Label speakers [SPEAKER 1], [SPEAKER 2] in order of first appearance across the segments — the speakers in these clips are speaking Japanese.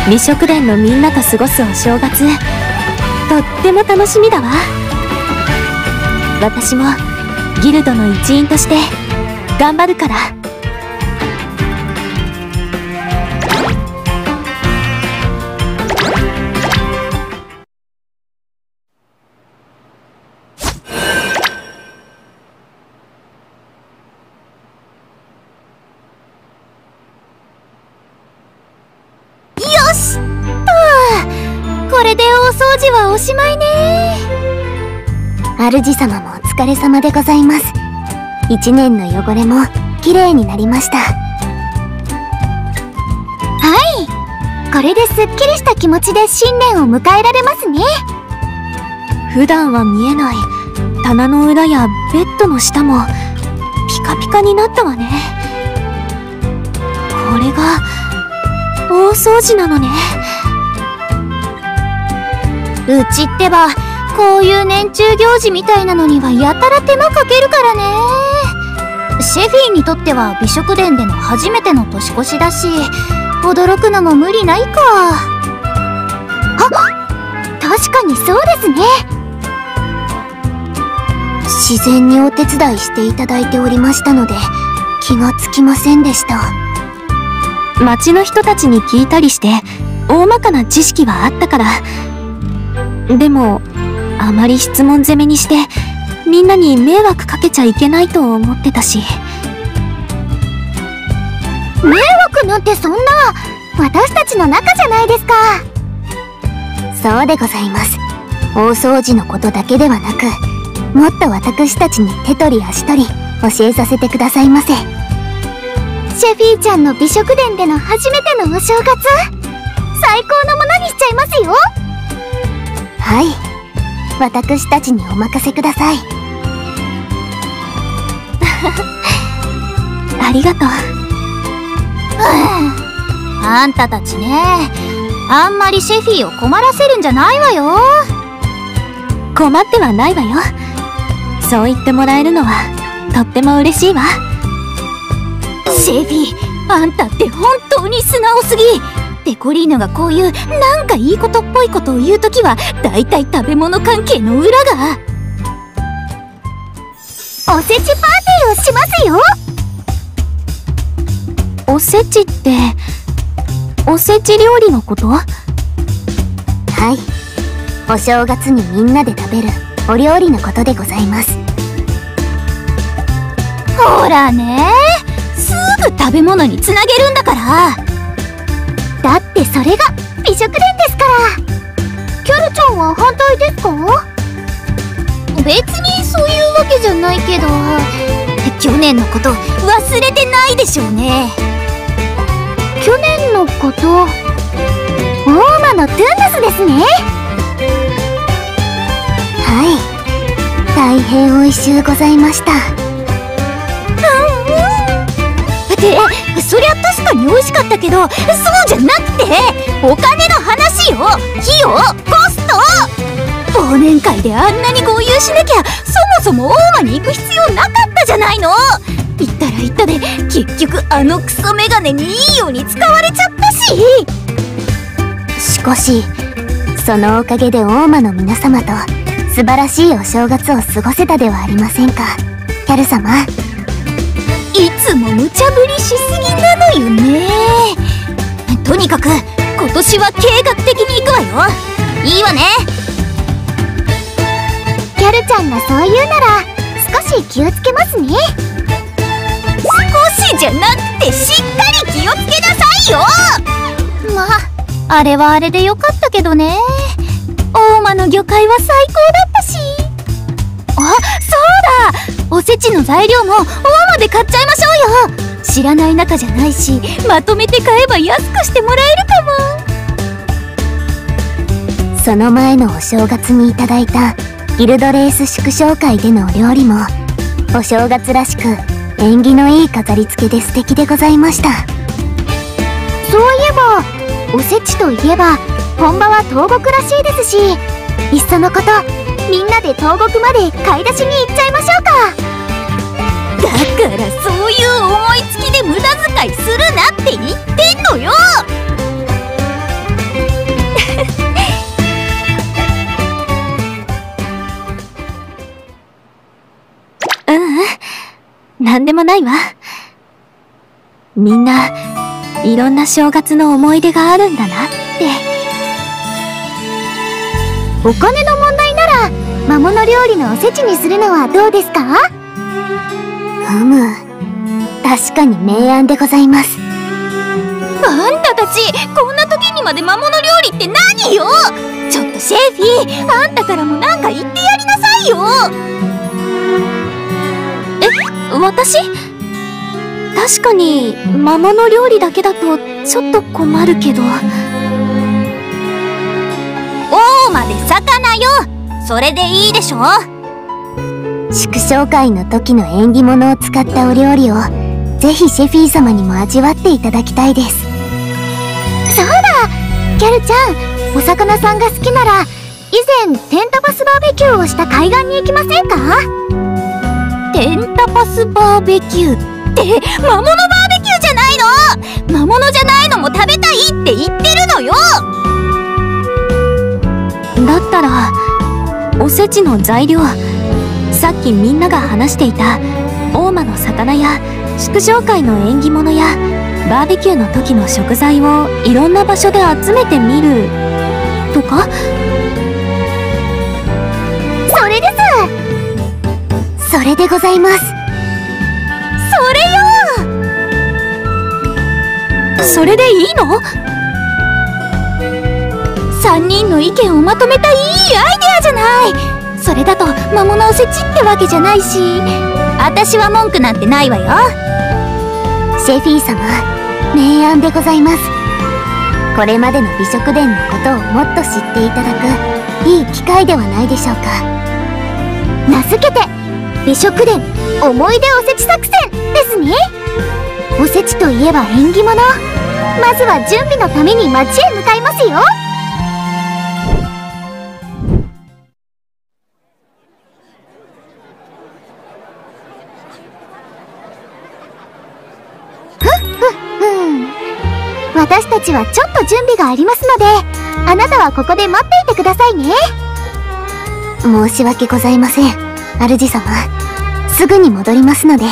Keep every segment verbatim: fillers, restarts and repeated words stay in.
[SPEAKER 1] 美食殿のみんなと過ごすお正月、とっても楽しみだわ。私もギルドの一員として頑張るから。
[SPEAKER 2] これで大掃除はおしまいね。主様もお疲れ様でございます。一年の汚れもきれいになりました。はい、これですっきりした気持ちで新年を迎えられますね。
[SPEAKER 1] 普段は見えない棚の裏やベッドの下もピカピカになったわね。これが大掃除なのね。
[SPEAKER 2] うちってばこういう年中行事みたいなのにはやたら手間かけるからね。シェフィーにとっては美食殿での初めての年越しだし、驚くのも無理ないか。あ、確かにそうですね。自然にお手伝いしていただいておりましたので気がつきませんでした。
[SPEAKER 1] 町の人たちに聞いたりして大まかな知識はあったから。でもあまり質問攻めにしてみんなに迷惑かけちゃいけないと思ってたし。
[SPEAKER 2] 迷惑なんてそんな、私たちの仲じゃないですか。そうでございます。大掃除のことだけではなく、もっと私たちに手取り足取り教えさせてくださいませ。シェフィーちゃんの美食殿での初めてのお正月、最高のものにしちゃいますよ。はい、私たちにお任せください。
[SPEAKER 1] ありがとう。
[SPEAKER 2] あんたたちね、あんまりシェフィーを困らせるんじゃないわよ。
[SPEAKER 1] 困ってはないわよ。そう言ってもらえるのはとっても嬉しいわ。
[SPEAKER 2] シェフィー、あんたって本当に素直すぎ。デコリーヌがこういうなんかいいことっぽいことを言うときはだいたい食べ物関係の裏が。おせちパーティーをしますよ。
[SPEAKER 1] おせちっておせち料理のこと？はい、
[SPEAKER 2] お正月にみんなで食べるお料理のことでございます。ほらね、すぐ食べ物につなげるんだから。だってそれが美食殿ですから。キャルちゃんは反対ですか？別にそういうわけじゃないけど、去年のこと忘れてないでしょうね。去年のこと、大間のトゥンダスですね。はい、大変おいしゅうございました。で、そりゃ確かに美味しかったけど、そうじゃなくてお金の話よ。費用、コスト。忘年会であんなに豪遊しなきゃそもそも大間に行く必要なかったじゃないの。行ったら行ったで結局あのクソメガネにいいように使われちゃったし。しかしそのおかげで大間の皆様と素晴らしいお正月を過ごせたではありませんか。キャル様、いつも無茶ぶりしすぎなのよね。とにかく今年は計画的に行くわよ。いいわね。キャルちゃんがそう言うなら少し気をつけますね。少しじゃなくてしっかり気をつけなさいよ。まああれはあれでよかったけどね。大間の魚介は最高だったし。あ、そうだ、おせちの材料も大間で買っちゃいましょうよ。知らない仲じゃないし、まとめて買えば安くしてもらえるかも。その前のお正月にいただいたギルドレース祝勝会でのお料理もお正月らしく縁起のいい飾り付けで素敵でございました。そういえばおせちといえば本場は東国らしいですし、いっそのことみんなで東国まで買い出しに行っちゃいましょうか。だからそういう思いつきで無駄遣いするなって言ってんのよ。
[SPEAKER 1] なんでもないわ。みんないろんな正月の思い出があるんだなって。
[SPEAKER 2] お金の問題なら魔物料理のおせちにするのはどうですか？
[SPEAKER 3] うむ、確かに明暗でございます。
[SPEAKER 2] あんたたち、こんな時にまで魔物料理って何よ。ちょっとシェフィー、あんたからもなんか言ってやりなさいよ。
[SPEAKER 1] え、私？確かに魔物料理だけだとちょっと困るけど。
[SPEAKER 2] 大間で魚よ、それでいいでしょ。
[SPEAKER 3] 祝勝会の時の縁起物を使ったお料理をぜひシェフィー様にも味わっていただきたいです。
[SPEAKER 2] そうだ、ギャルちゃん、お魚さんが好きなら以前テンタパスバーベキューをした海岸に行きませんか？テンタパスバーベキューって魔物バーベキューじゃないの。魔物じゃないのも食べたいって言ってるのよ。
[SPEAKER 1] だったらおせちの材料、さっきみんなが話していた大間の魚や祝勝会の縁起物やバーベキューの時の食材をいろんな場所で集めてみるとか？
[SPEAKER 2] それです。
[SPEAKER 3] それでございます。
[SPEAKER 2] それよ。
[SPEAKER 1] それでいいの？
[SPEAKER 2] さんにんの意見をまとめたいいアイデアじゃない。それだと魔物おせちってわけじゃないし、私は文句なんてないわよ。
[SPEAKER 3] シェフィー様、明暗でございます。これまでの美食殿のことをもっと知っていただくいい機会ではないでしょうか。
[SPEAKER 2] 名付けて美食殿思い出おせち作戦ですね。おせちといえば縁起物、まずは準備のために町へ向かいますよ。私たちはちょっと準備がありますので、あなたはここで待っていてくださいね。
[SPEAKER 3] 申し訳ございません、主様。すぐに戻りますので。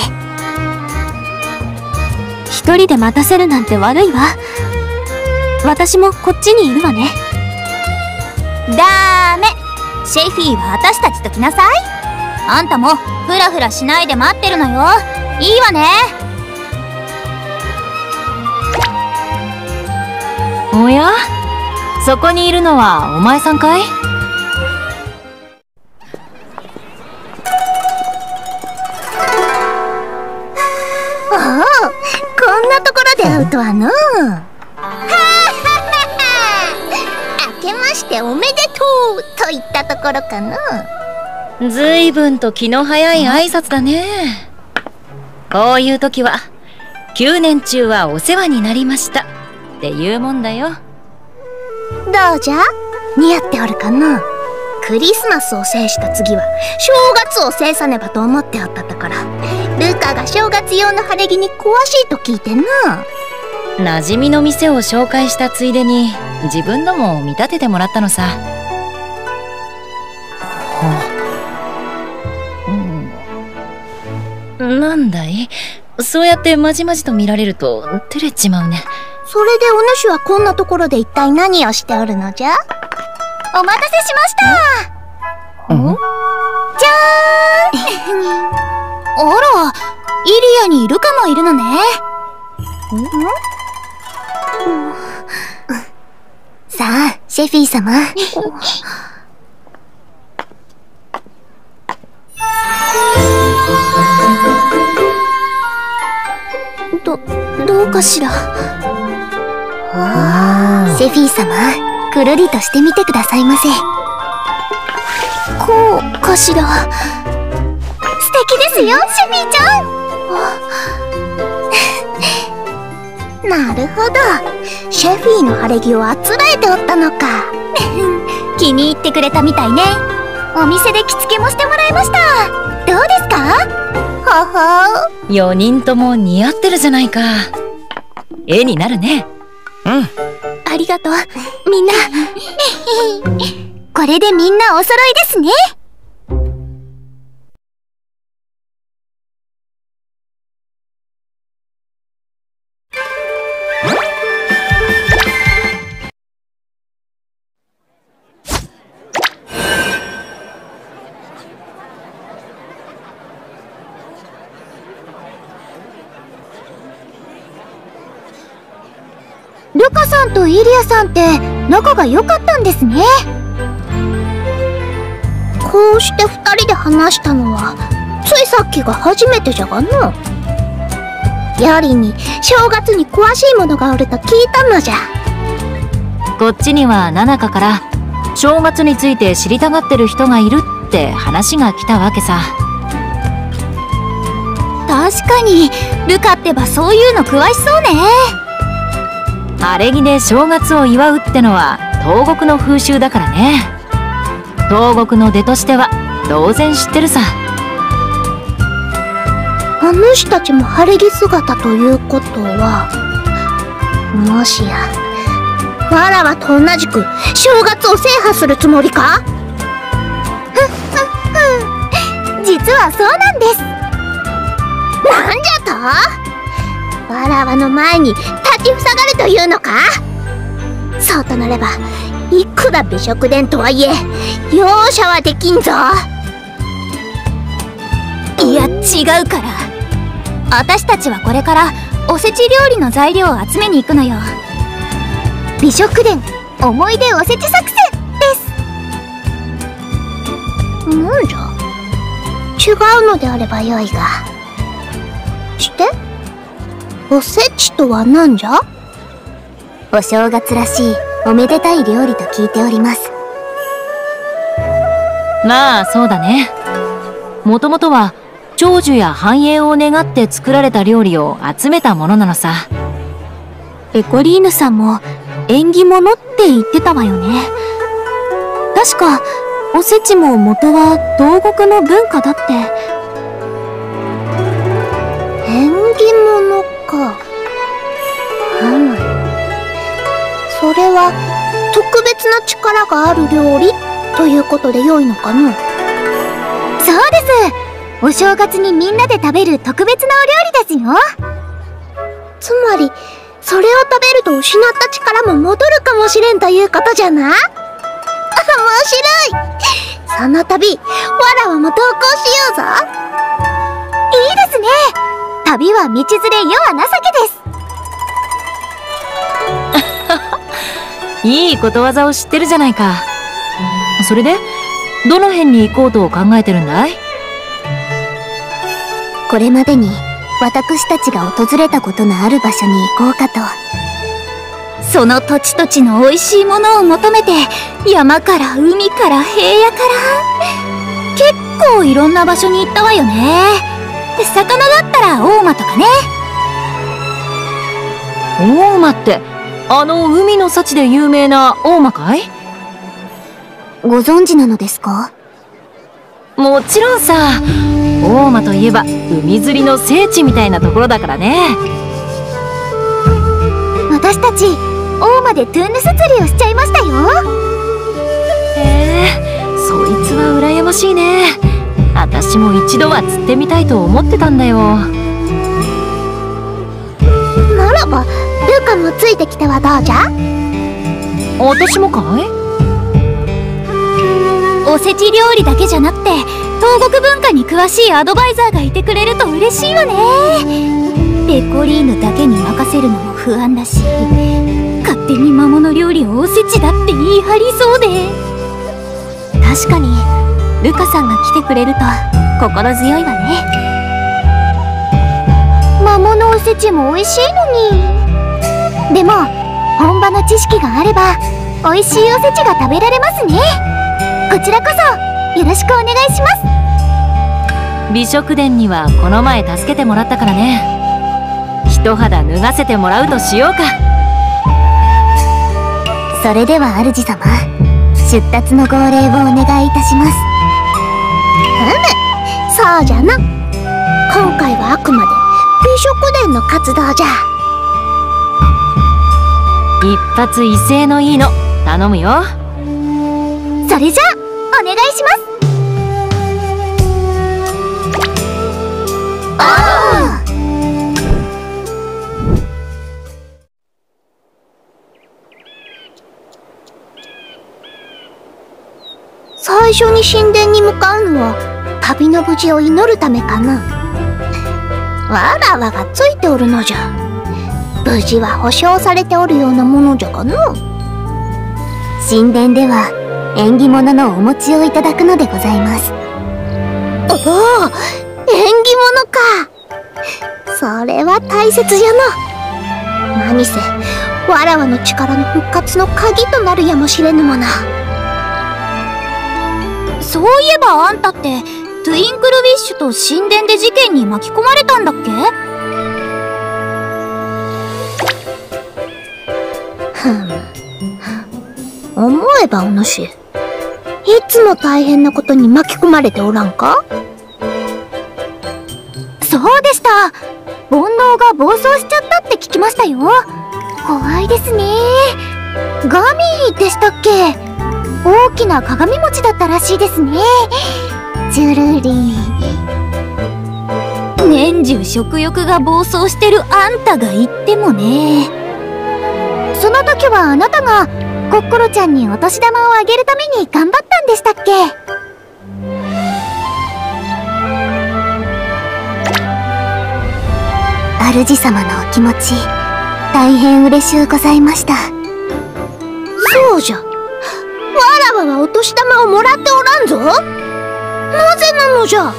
[SPEAKER 1] 一人で待たせるなんて悪いわ。私もこっちにいるわね。
[SPEAKER 2] ダメ、シェフィーは私たちと来なさい。あんたもフラフラしないで待ってるのよ。いいわね。
[SPEAKER 4] おや？そこにいるのはお前さんかい？
[SPEAKER 2] おお、こんなところで会うとはのう。ははは。明けましておめでとうといったところかの。
[SPEAKER 4] ずいぶんと気の早い挨拶だね。こういう時はきゅうねん中はお世話になりましたっていうもんだよ。
[SPEAKER 2] どうじゃ、似合っておるかな。クリスマスを制した次は正月を制さねばと思っておったところ、ルカが正月用の晴れ着に詳しいと聞いてな。
[SPEAKER 4] 馴染みの店を紹介したついでに自分のも見立ててもらったのさ。うん、なんだい、そうやってまじまじと見られると照れちまうね。
[SPEAKER 2] それでお主はこんなところで一体何をしておるのじゃ？お待たせしました。ん？じゃーん。あら、イリアにイルカもいるのね。ん？
[SPEAKER 3] さあ、シェフィー様。
[SPEAKER 1] ど、どうかしら。
[SPEAKER 3] シェフィー様、くるりとしてみてくださいませ。
[SPEAKER 1] こうかしら。
[SPEAKER 2] 素敵ですよ、シェフィーちゃん。なるほど、シェフィーの晴れ着をあつらえておったのか。気に入ってくれたみたいね。お店で着付けもしてもらいました。どうですか？ほほ。
[SPEAKER 4] よにんとも似合ってるじゃないか。絵になるね。うん。
[SPEAKER 1] ありがとう、みんな。
[SPEAKER 2] これでみんなお揃いですね。
[SPEAKER 3] ルカさんとイリアさんって仲が良かったんですね。
[SPEAKER 2] こうして二人で話したのはついさっきが初めてじゃがの。ヤリに正月に詳しいものがおると聞いたのじゃ。
[SPEAKER 4] こっちにはナナカから正月について知りたがってる人がいるって話が来たわけさ。
[SPEAKER 2] 確かにルカってばそういうの詳しそうね。
[SPEAKER 4] 晴れ着で正月を祝うってのは東国の風習だからね。東国の出としては当然知ってるさ。
[SPEAKER 2] お主たちも晴れ着姿ということは、もしやわらわと同じく正月を制覇するつもりか？ふっふっ
[SPEAKER 3] ふん、実はそうなんです。
[SPEAKER 2] なんじゃと？わらわの前に立ちふさがるというのか？そうとなればいくら美食殿とはいえ容赦はできんぞ。
[SPEAKER 3] いや違うから、私たちはこれからおせち料理の材料を集めに行くのよ。美食殿思い出おせち作戦です。
[SPEAKER 2] なんじゃ、違うのであればよいが。しておせちとは何じゃ？
[SPEAKER 3] お正月らしいおめでたい料理と聞いております。
[SPEAKER 4] まあそうだね。もともとは長寿や繁栄を願って作られた料理を集めたものなのさ。
[SPEAKER 1] ペコリーヌさんも縁起物って言ってたわよね。確かおせちも元は東国の文化だって。
[SPEAKER 2] 縁起物か。うん。それは特別な力がある料理ということで良いのかな？
[SPEAKER 3] そうです。お正月にみんなで食べる特別なお料理ですよ。
[SPEAKER 2] つまりそれを食べると失った力も戻るかもしれんということじゃな。面白い。その度わらわも投稿しようぞ。
[SPEAKER 3] いいですね。旅は道連れ世は情けです。
[SPEAKER 4] いいことわざを知ってるじゃないか。それでどの辺に行こうと考えてるんだい？
[SPEAKER 3] これまでに私たちが訪れたことのある場所に行こうかと。その土地土地の美味しいものを求めて、山から海から平野から結構いろんな場所に行ったわよね。魚だったら大間とかね。
[SPEAKER 4] 大間ってあの海の幸で有名な大間かい？
[SPEAKER 3] ご存知なのですか？
[SPEAKER 4] もちろんさ。大間といえば海釣りの聖地みたいなところだからね。
[SPEAKER 3] 私たち大間でトゥンヌス釣りをしちゃいましたよ。
[SPEAKER 4] へえ、そいつは羨ましいね。私も一度は釣ってみたいと思ってたんだよ。
[SPEAKER 2] ならばルカもついてきてはどうじゃ？
[SPEAKER 4] 私もかい？
[SPEAKER 3] おせち料理だけじゃなくて東国文化に詳しいアドバイザーがいてくれると嬉しいわね。ペコリーヌだけに任せるのも不安だし、勝手に魔物料理をおせちだって言い張りそうで。
[SPEAKER 1] 確かにルカさんが来てくれると心強いわね。
[SPEAKER 3] 魔物おせちも美味しいのに。でも本場の知識があれば美味しいおせちが食べられますね。こちらこそよろしくお願いします。
[SPEAKER 4] 美食殿にはこの前助けてもらったからね。一肌脱がせてもらうとしようか。
[SPEAKER 3] それでは主様、出立の号令をお願いいたします。
[SPEAKER 2] うむ、そうじゃな。今回はあくまで美食殿の活動じゃ。
[SPEAKER 4] 一発威勢のいいの頼むよ。
[SPEAKER 3] それじゃあお願いします。おー！
[SPEAKER 2] 最初に神殿に向かうのは旅の無事を祈るためかな。わらわがついておるのじゃ。 無事は保証されておるようなものじゃがの。
[SPEAKER 3] 神殿では縁起物のお餅をいただくのでございます。
[SPEAKER 2] おお、縁起物か。それは大切じゃな。何せわらわの力の復活の鍵となるやもしれぬもの。
[SPEAKER 3] そういえばあんたってトゥインクルウィッシュと神殿で事件に巻き込まれたんだっけ？
[SPEAKER 2] ふん、思えばお主、いつも大変なことに巻き込まれておらんか？
[SPEAKER 3] そうでした。煩悩が暴走しちゃったって聞きましたよ。怖いですね。ガミでしたっけ？大きな鏡餅だったらしいですね。ジュルリ年中食欲が暴走してるあんたが言ってもね。その時はあなたがコッコロちゃんにお年玉をあげるために頑張ったんでしたっけ？主様のお気持ち大変嬉しゅうございました。
[SPEAKER 2] そうじゃ、わらわはお年玉をもらっておらんぞ。なぜなのじゃ。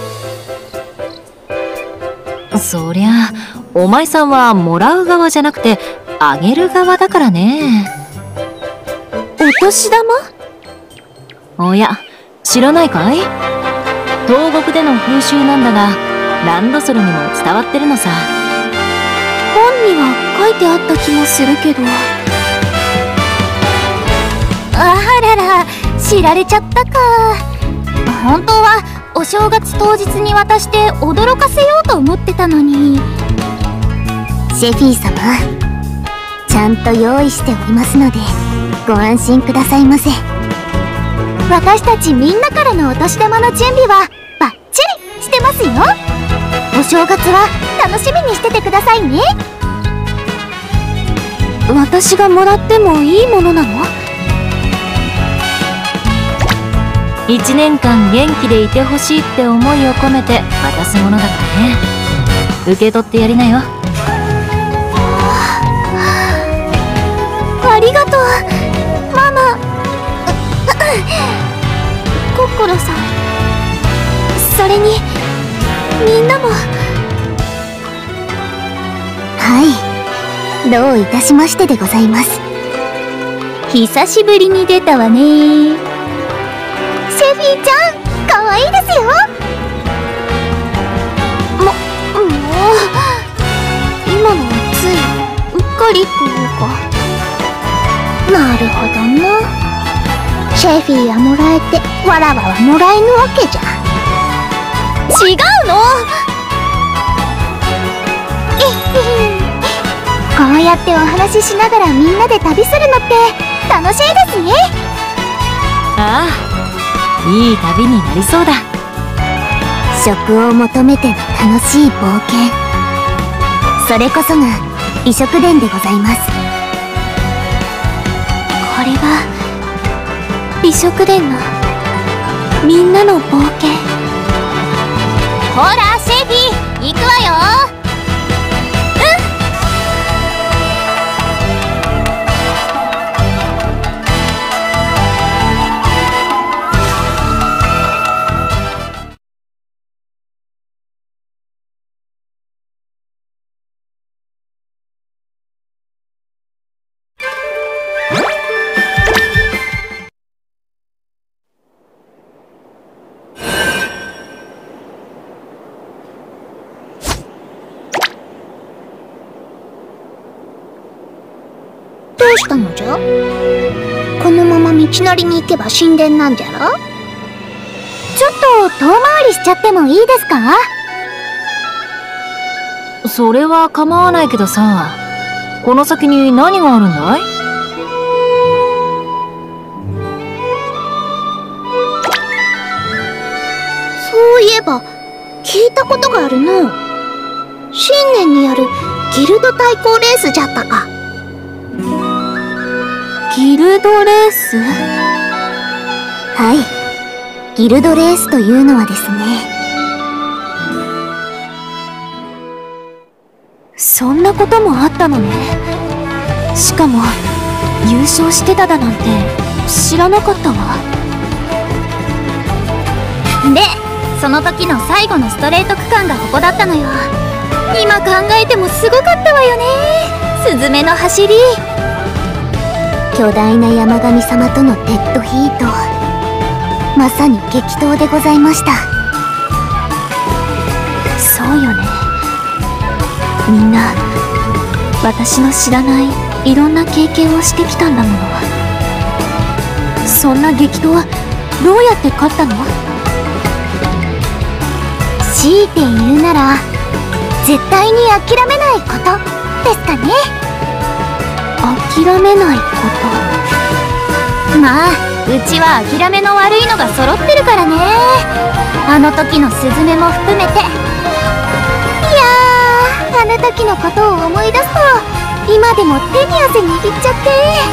[SPEAKER 4] そりゃお前さんはもらう側じゃなくてあげる側だからね。
[SPEAKER 1] お年玉？
[SPEAKER 4] おや、知らないかい？東国での風習なんだがランドソルにも伝わってるのさ。
[SPEAKER 1] 本には書いてあった気もするけど。
[SPEAKER 3] あらら、知られちゃったか。本当はお正月当日に渡して驚かせようと思ってたのに。シェフィー様、ちゃんと用意しておりますのでご安心くださいませ。私たちみんなからのお年玉の準備はバッチリしてますよ。お正月は楽しみにしててくださいね。
[SPEAKER 1] 私がもらってもいいものなの？
[SPEAKER 4] 一年間元気でいてほしいって思いを込めて渡すものだからね。受け取ってやりなよ。
[SPEAKER 3] ありがとうママ。コッコロさん、それにみんなも。はい、どういたしましてでございます。久しぶりに出たわね。シェフィーちゃん、かわいいですよ。
[SPEAKER 1] も、もう今のはついうっかりというか。
[SPEAKER 2] なるほどな。シェフィーはもらえてわらわはもらえぬわけじゃ。
[SPEAKER 3] 違うの。こうやってお話ししながらみんなで旅するのって楽しいですね。
[SPEAKER 4] ああ、いい旅になりそうだ。
[SPEAKER 3] 食を求めての楽しい冒険、それこそが異色伝でございます。
[SPEAKER 1] これが美食殿のみんなの冒険。
[SPEAKER 3] ほらシェフィー、行くわよ。
[SPEAKER 2] どうしたのじゃ？このまま道のりに行けば神殿なんじゃろ？
[SPEAKER 3] ちょっと遠回りしちゃってもいいですか？
[SPEAKER 4] それは構わないけどさ、この先に何があるんだい？
[SPEAKER 2] そういえば聞いたことがあるの。新年にあるギルド対抗レースじゃったか。
[SPEAKER 1] ギルドレース？
[SPEAKER 3] はい、ギルドレースというのはですね。
[SPEAKER 1] そそんなこともあったのね。しかも優勝してただなんて知らなかったわ。
[SPEAKER 3] で、その時の最後のストレート区間がここだったのよ。今考えてもすごかったわよね、スズメの走り。巨大な山神様とのデッドヒート、まさに激闘でございました。
[SPEAKER 1] そうよね。みんな私の知らないいろんな経験をしてきたんだもの。そんな激闘はどうやって勝ったの？
[SPEAKER 3] 強いて言うなら絶対に諦めないことですかね。
[SPEAKER 1] 諦めないこ
[SPEAKER 3] まあ、うちは諦めの悪いのが揃ってるからね。あの時のスズメも含めて。いやー、あの時のことを思い出すと今でも手に汗握っちゃって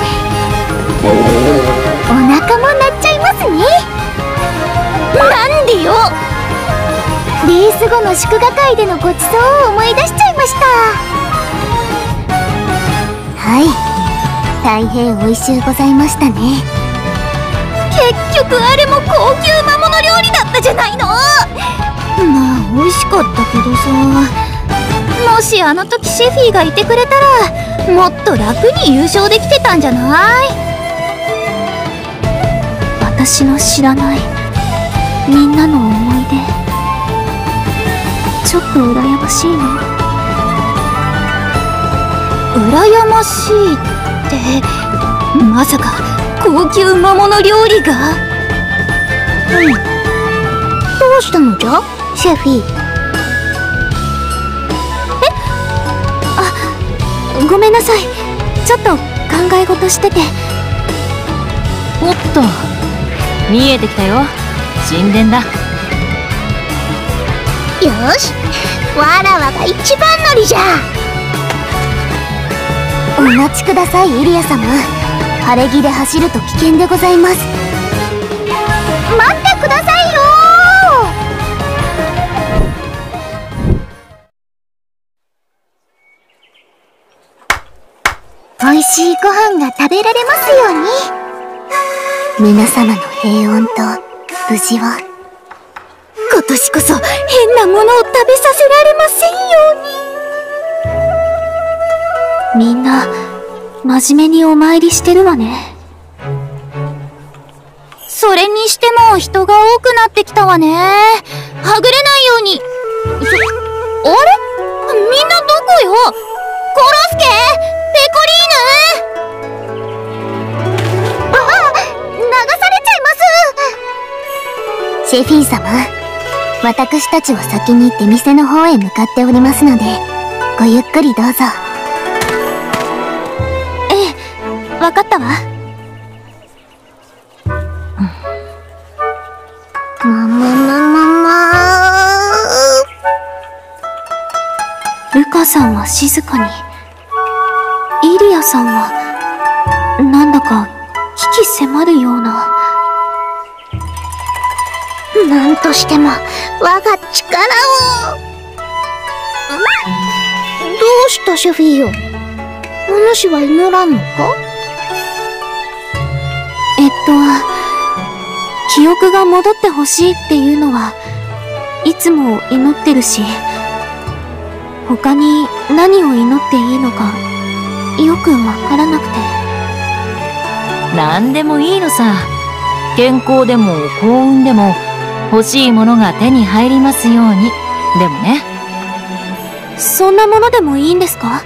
[SPEAKER 3] お腹も鳴っちゃいますね。なんでよ。レース後の祝賀会でのごちそうを思い出しちゃいました。はい、大変美味しゅうございましたね。結局あれも高級魔物料理だったじゃないの。まあ美味しかったけどさ、もしあの時シェフィーがいてくれたらもっと楽に優勝できてたんじゃない？
[SPEAKER 1] 私の知らないみんなの思い出、ちょっと羨ましいの。
[SPEAKER 3] 羨ましいってまさか高級魔物料理が？うん。どうしたのじゃ、シェフィー。
[SPEAKER 1] え？あ、ごめんなさい。ちょっと考え事してて。
[SPEAKER 4] おっと、見えてきたよ。神殿だ。
[SPEAKER 3] よし、わらわが一番乗りじゃ。お待ちください、イリア様。晴れ着で走ると危険でございます。待ってくださいよー。美味しいご飯が食べられますように。皆様の平穏と無事を。今年こそ変なものを食べさせられませんように。
[SPEAKER 1] みんな真面目にお参りしてるわね。
[SPEAKER 3] それにしても人が多くなってきたわね。はぐれないように。そ、あれ？みんなどこよ？コロスケ？ペコリーヌ？あ、流されちゃいます。シェフィー様、私たちは先に行って店の方へ向かっておりますので、ごゆっくりどうぞ。
[SPEAKER 1] わかったわ。
[SPEAKER 3] ままままま
[SPEAKER 1] ルカさんは静かに、イリアさんはなんだか危機迫るような。
[SPEAKER 3] なんとしても我が力を。どうしたシェフィーよ。お主は祈らんのか？
[SPEAKER 1] えっと、記憶が戻ってほしいっていうのはいつも祈ってるし、他に何を祈っていいのかよくわからなくて。
[SPEAKER 4] 何でもいいのさ。健康でも幸運でも欲しいものが手に入りますように。でもね。
[SPEAKER 1] そんなものでもいいんですか？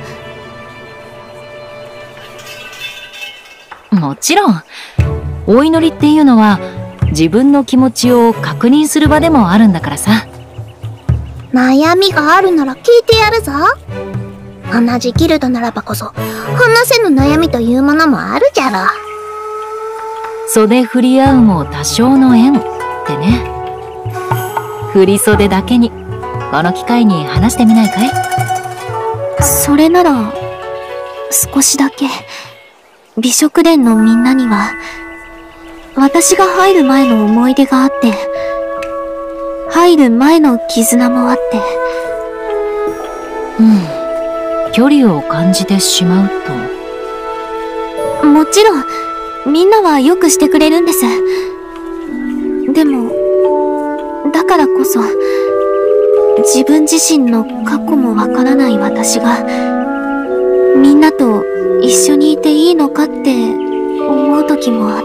[SPEAKER 4] もちろん。お祈りっていうのは自分の気持ちを確認する場でもあるんだからさ。
[SPEAKER 3] 悩みがあるなら聞いてやるぞ。同じギルドならばこそ話せぬ悩みというものもあるじゃろ。
[SPEAKER 4] 袖振り合うも多少の縁ってね。振り袖だけにこの機会に話してみないかい？
[SPEAKER 1] それなら少しだけ。美食殿のみんなには私が入る前の思い出があって、入る前の絆もあって。
[SPEAKER 4] う距離を感じてしまうと。
[SPEAKER 1] もちろん、みんなはよくしてくれるんです。でも、だからこそ、自分自身の過去もわからない私が、みんなと一緒にいていいのかって思う時もあって。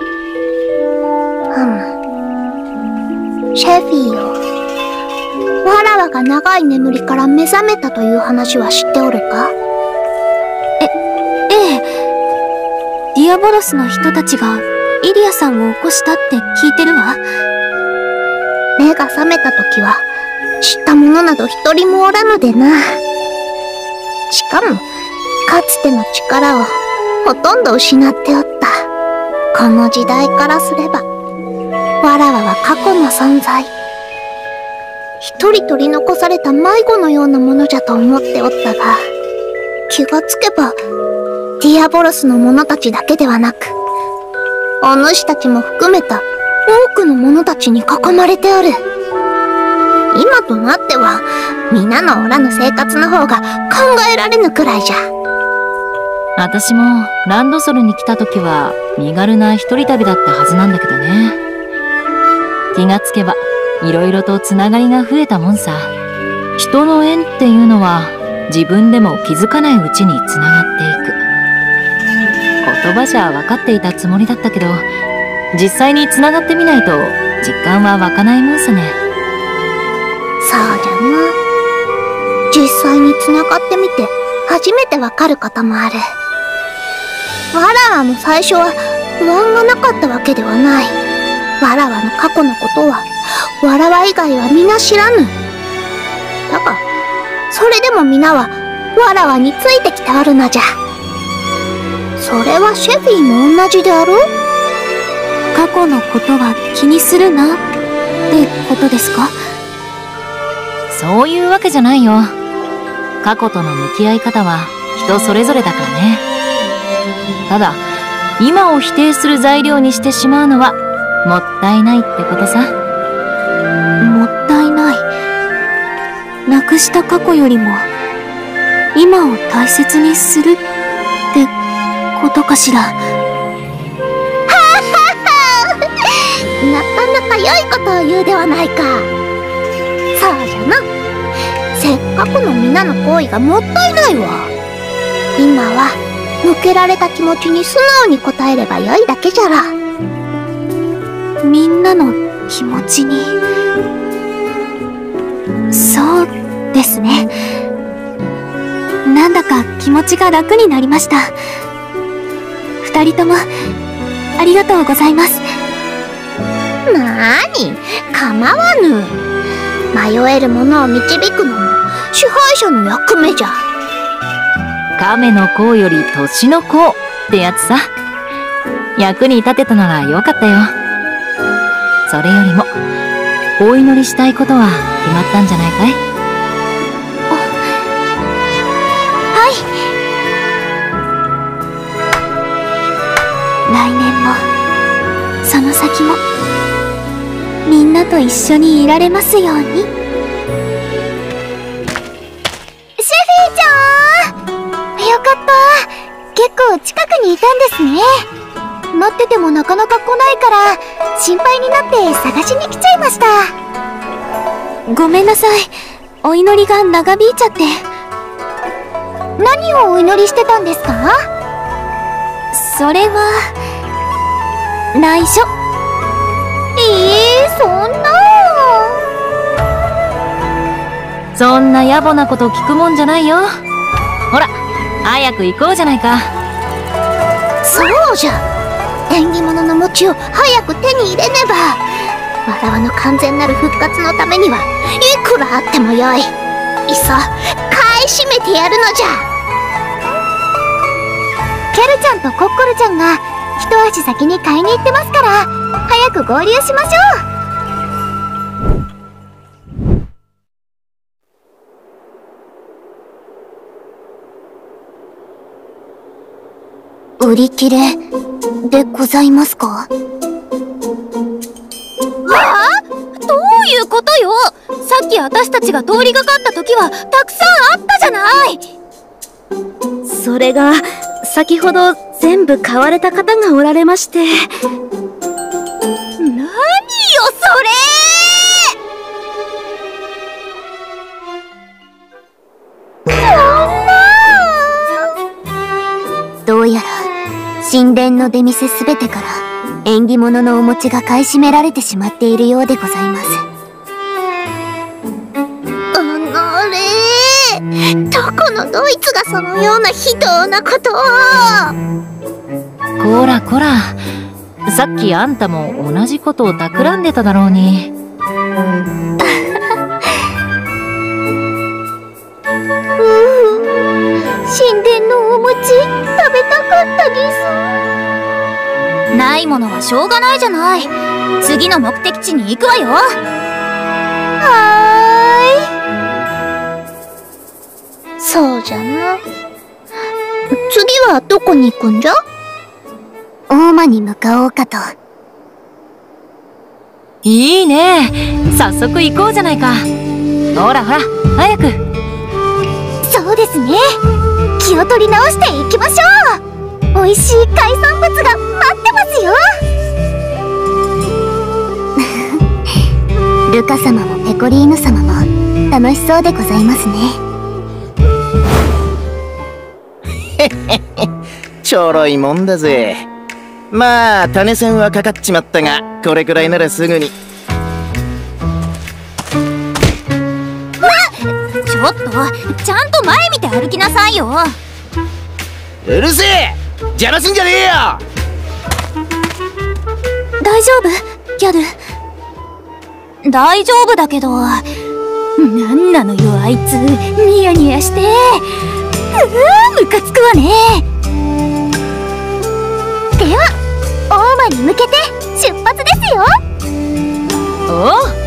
[SPEAKER 3] ふむ。シェフィーよ。わらわが長い眠りから目覚めたという話は知っておるか？
[SPEAKER 1] え、ええ。ディアボロスの人たちがイリアさんを起こしたって聞いてるわ。
[SPEAKER 3] 目が覚めた時は、知った者など一人もおらぬでな。しかも、かつての力をほとんど失っておった。この時代からすれば、わらわは過去の存在。一人取り残された迷子のようなものじゃと思っておったが、気がつけば、ディアボロスの者たちだけではなく、お主たちも含めた多くの者たちに囲まれておる。今となっては、皆のおらぬ生活の方が考えられぬくらいじゃ。
[SPEAKER 4] 私もランドソルに来た時は身軽な一人旅だったはずなんだけどね。気がつけばいろいろとつながりが増えたもんさ。人の縁っていうのは自分でも気づかないうちにつながっていく。言葉じゃ分かっていたつもりだったけど、実際につながってみないと実感は湧かないもんさね。
[SPEAKER 3] そうじゃな。実際につながってみて初めてわかることもある。わらわも最初は不安がなかったわけではない。わらわの過去のことはわらわ以外は皆知らぬ。だがそれでも皆はわらわについてきておるのじゃ。それはシェフィーも同じであろう？
[SPEAKER 1] 過去のことは気にするなってことですか？
[SPEAKER 4] そういうわけじゃないよ。過去との向き合い方は人それぞれだからね。ただ今を否定する材料にしてしまうのはもったいないってことさ。
[SPEAKER 1] もったいない。なくした過去よりも今を大切にするってことかしら。は
[SPEAKER 3] ははなかなか良いことを言うではないか。そうじゃな。せっかくの皆の行為がもったいないわ。今は向けられた気持ちに素直に応えればよいだけじゃら。
[SPEAKER 1] みんなの気持ちに。そうですね。なんだか気持ちが楽になりました。二人ともありがとうございます。
[SPEAKER 3] なーに、構わぬ。迷える者を導くのも支配者の役目じゃ。
[SPEAKER 4] 亀の甲より年の甲ってやつさ。役に立てたならよかったよ。それよりもお祈りしたいことは決まったんじゃないかい？
[SPEAKER 3] はい。
[SPEAKER 1] 来年もその先もみんなと一緒にいられますように。シェフィー
[SPEAKER 3] ちゃん、よかった。結構近くにいたんですね。待っててもなかなか来ないから心配になって探しに来ちゃいました。
[SPEAKER 1] ごめんなさい。お祈りが長引いちゃって。
[SPEAKER 3] 何をお祈りしてたんですか？
[SPEAKER 1] それは内緒。
[SPEAKER 3] えー、そんな
[SPEAKER 4] そんな野暮なこと聞くもんじゃないよ。ほら早く行こうじゃないか。
[SPEAKER 3] そうじゃ。縁起物の餅を早く手に入れねば。わらわの完全なる復活のためにはいくらあってもよい。いっそ買い占めてやるのじゃ。キャルちゃんとコッコルちゃんが一足先に買いに行ってますから、早く合流しましょう。売り切れでございますか？は
[SPEAKER 2] あ？どういうことよ。さっき私たちが通りがかった時はたくさんあったじゃない。 それが先ほど全部買われた方がおられまして。何よそれ。
[SPEAKER 3] どうやら神殿の出店すべてから縁起物のお餅が買い占められてしまっているようでございます。
[SPEAKER 2] あのれ、どこのドイツがそのような非道なことを。
[SPEAKER 4] こらこら、さっきあんたも同じことを企んでただろうに。
[SPEAKER 3] 神殿のお餅食べたかったです。
[SPEAKER 2] ないものはしょうがないじゃない。次の目的地に行くわよ。
[SPEAKER 3] はーい。そうじゃな。次はどこに行くんじゃ？大間に向かおうかと。
[SPEAKER 4] いいね、早速行こうじゃないか。ほらほら、早く。
[SPEAKER 3] そうですね、気を取り直していきましょう。美味しい海産物が待ってますよ。ルカ様もペコリーヌ様も楽しそうでございますね。
[SPEAKER 5] へへへ、ちょろいもんだぜ。まあ種銭はかかっちまったが、これくらいならすぐに。
[SPEAKER 2] ちょっとちゃんと前見て歩きなさいよ。
[SPEAKER 5] うるせえ、邪魔すんじゃねえよ。
[SPEAKER 1] 大丈夫ギャル？
[SPEAKER 2] 大丈夫だけど、なんなのよあいつ、ニヤニヤして。うー、ムカつくわね。
[SPEAKER 3] では大間に向けて出発ですよ。
[SPEAKER 4] おう。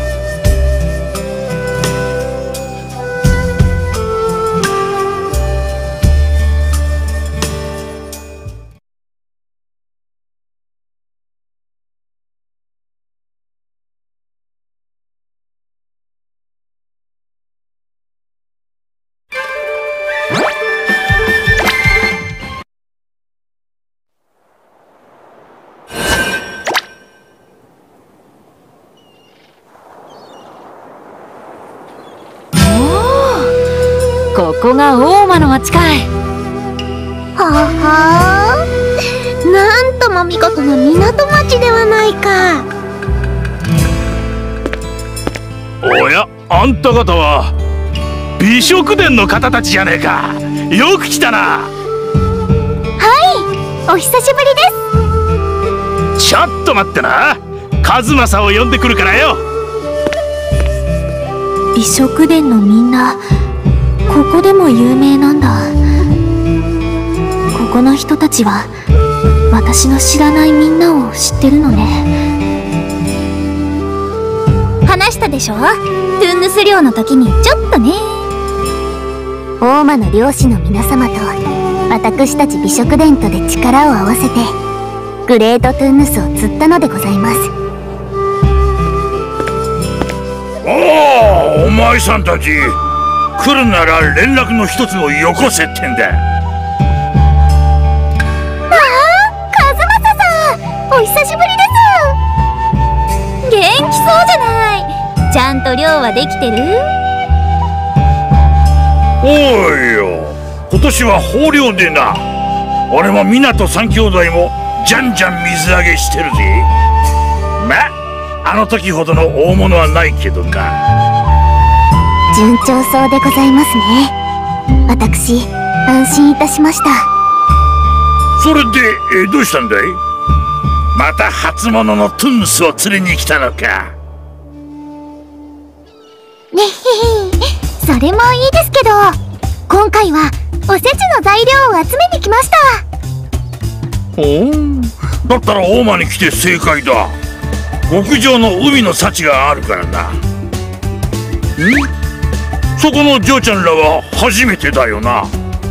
[SPEAKER 4] ここが大間の町かい。
[SPEAKER 3] ははー、なんとも見事な港町ではないか。
[SPEAKER 6] おや、あんた方は美食殿の方たちじゃねえか。よく来たな。
[SPEAKER 3] はい、お久しぶりです。
[SPEAKER 6] ちょっと待ってな、和正を呼んでくるからよ。
[SPEAKER 1] 美食殿のみんなここでも有名なんだ。ここの人たちは私の知らないみんなを知ってるのね。
[SPEAKER 2] 話したでしょ、トゥンヌス漁の時にちょっとね。
[SPEAKER 3] 大間の漁師の皆様と私たち美食殿とで力を合わせてグレートトゥンヌスを釣ったのでございます。
[SPEAKER 6] おお、お前さんたち来るなら連絡の一つをよこせってんだ。
[SPEAKER 3] ああ、和正さん、お久しぶりです。
[SPEAKER 2] 元気そうじゃない。ちゃんと漁はできてる？
[SPEAKER 6] おいよ、今年は豊漁でな。俺も湊三兄弟もじゃんじゃん水揚げしてるぜ。ま、あの時ほどの大物はないけどな。
[SPEAKER 3] 順調そうでございますね。私、安心いたしました。
[SPEAKER 6] それで、えどうしたんだい？また初物のトゥンヌスを釣りに来たのか。
[SPEAKER 3] ねへへ、それもいいですけど、今回はおせちの材料を集めに来ました。
[SPEAKER 6] ほう、だったら大間に来て正解だ。極上の海の幸があるからな。ん？そこの嬢ちゃんらは初めてだよな。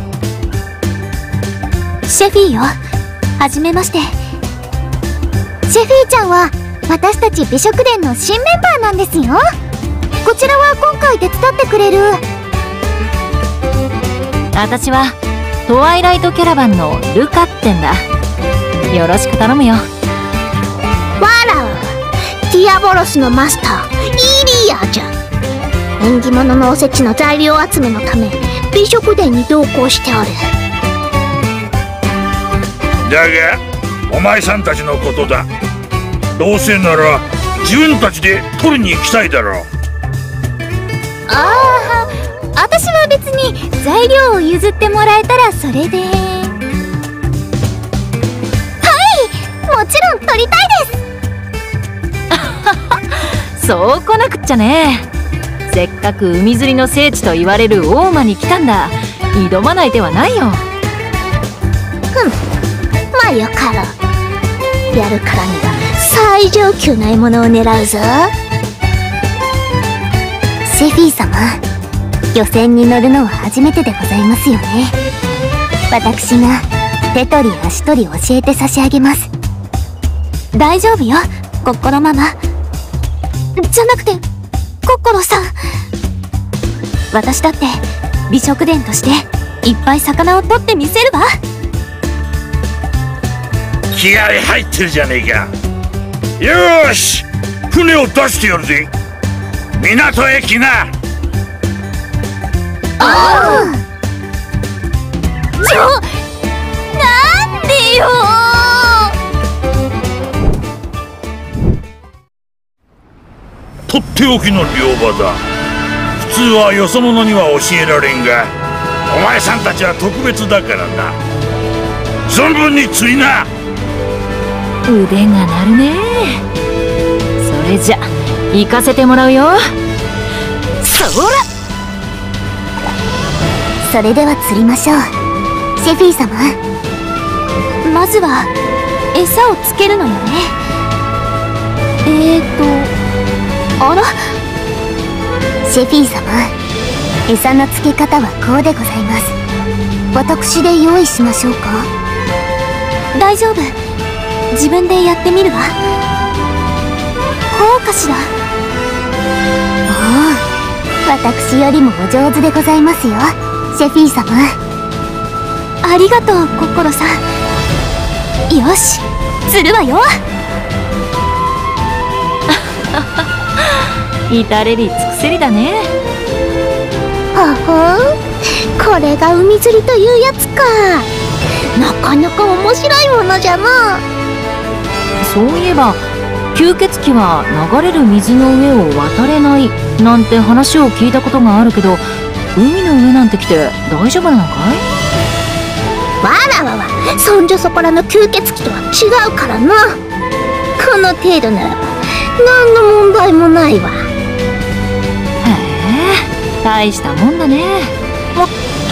[SPEAKER 1] シェフィーよ、はじめまして。
[SPEAKER 3] シェフィーちゃんは私たち美食殿の新メンバーなんですよ。こちらは今回手伝ってくれる。
[SPEAKER 4] 私はトワイライトキャラバンのルカってんだ。よろしく頼むよ。
[SPEAKER 2] わらディアボロスのマスターイリアじゃ。縁起物のおせちの材料集めのため美食殿に同行しておる。
[SPEAKER 6] だがお前さんたちのことだ。どうせなら自分たちで取りに行きたいだろう。
[SPEAKER 3] ああ、私は別に材料を譲ってもらえたらそれで。はい、もちろん取りたい
[SPEAKER 4] ですそう来なくっちゃね。せっかく海釣りの聖地と言われる大間に来たんだ。挑まない手はないよ。
[SPEAKER 2] ふん、まあよかろう。やるからには最上級な獲物を狙うぞ。
[SPEAKER 3] シェフィー様、漁船に乗るのは初めてでございますよね。私が手取り足取り教えて差し上げます。
[SPEAKER 1] 大丈夫よ、コッコロママ。じゃなくてコッコロさん。私だって美食殿としていっぱい魚を取ってみせるわ。
[SPEAKER 6] 気合い入ってるじゃねえか。よーし、船を出してやるぜ。港へ来な。
[SPEAKER 2] ああ、
[SPEAKER 3] ちょ、なんでよ。
[SPEAKER 6] とっておきの漁場だ。普通はよそ者には教えられんが、お前さんたちは特別だからな。存分に釣りな。
[SPEAKER 4] 腕が鳴るね。それじゃ行かせてもらうよ。そら、
[SPEAKER 3] それでは釣りましょう。シェフィー様、
[SPEAKER 1] まずは餌をつけるのよね。えーとあら、
[SPEAKER 3] シェフィー様、餌の付け方はこうでございます。私で用意しましょうか。
[SPEAKER 1] 大丈夫、自分でやってみるわ。こうかしら。
[SPEAKER 3] おお、私よりもお上手でございますよ、シェフィー様。
[SPEAKER 1] ありがとう、コッコロさん。よし、釣るわよ。
[SPEAKER 4] 至れり尽くせりだね。
[SPEAKER 2] ほほん、これが海釣りというやつか。なかなか面白いものじゃな。
[SPEAKER 4] そういえば吸血鬼は流れる水の上を渡れないなんて話を聞いたことがあるけど、海の上なんて来て大丈夫なのかい？
[SPEAKER 2] わらわはそんじょそこらの吸血鬼とは違うからな。この程度ならば何の問題もないわ。
[SPEAKER 4] へえ、大したもんだね。おっと、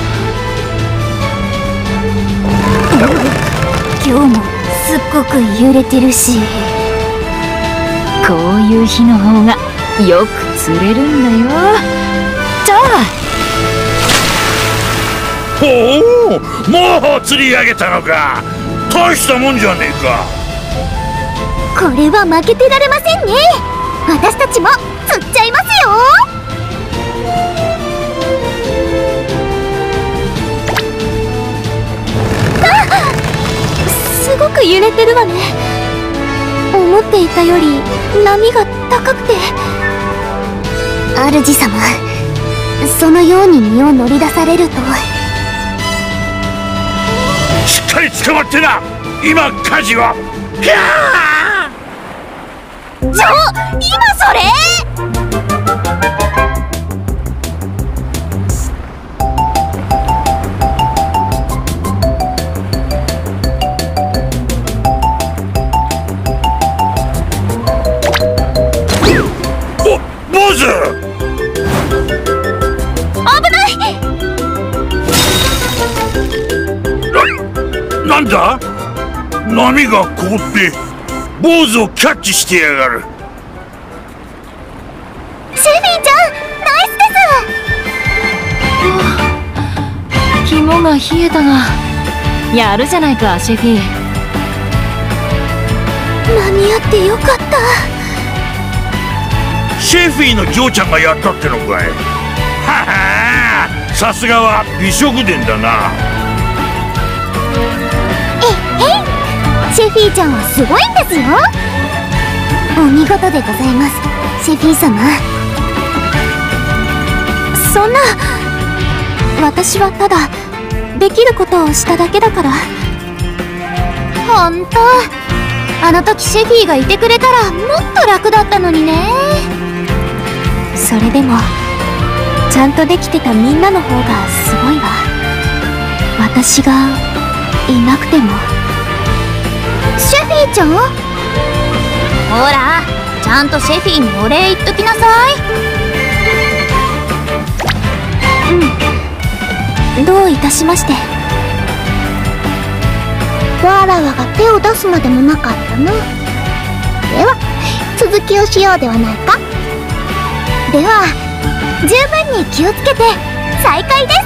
[SPEAKER 3] 今日もすっごく揺れてるし。
[SPEAKER 4] こういう日の方がよく釣れるんだよ。じゃあ、
[SPEAKER 6] ほう、もう釣り上げたのか。大したもんじゃねえか。
[SPEAKER 2] これは負けてられませんね。私たちも釣っちゃいますよ。
[SPEAKER 1] すごく揺れてるわね。思っていたより波が高くて。
[SPEAKER 3] 主様、そのように身を乗り出されると。
[SPEAKER 6] しっかり捕まってな。今舵を。ひゃー！
[SPEAKER 2] ちょ、今それ！
[SPEAKER 6] 坊主！
[SPEAKER 2] 危ない！
[SPEAKER 6] な、なんだ？波が凍って坊主をキャッチしてやがる。
[SPEAKER 2] シェフィーちゃん、ナイスです！
[SPEAKER 4] 肝が冷えたな。やるじゃないか、シェフィー。
[SPEAKER 1] 間に合ってよかった。
[SPEAKER 6] シェフィーの嬢ちゃんがやったってのかい。ははー、さすがは美食殿だな。
[SPEAKER 3] シェフィーちゃんはすごいんですよ。お見事でございます、シェフィー様。
[SPEAKER 1] そんな、私はただできることをしただけだから。
[SPEAKER 3] ほんと、あの時シェフィーがいてくれたらもっと楽だったのにね。
[SPEAKER 1] それでもちゃんとできてたみんなの方がすごいわ。私がいなくても。
[SPEAKER 3] シェフィーちゃん、ほら、ちゃんとシェフィーにお礼言っときなさい。
[SPEAKER 1] うん、どういたしまして。
[SPEAKER 3] わらわが手を出すまでもなかったな。では続きをしようではないか。では十分に気をつけて再開です。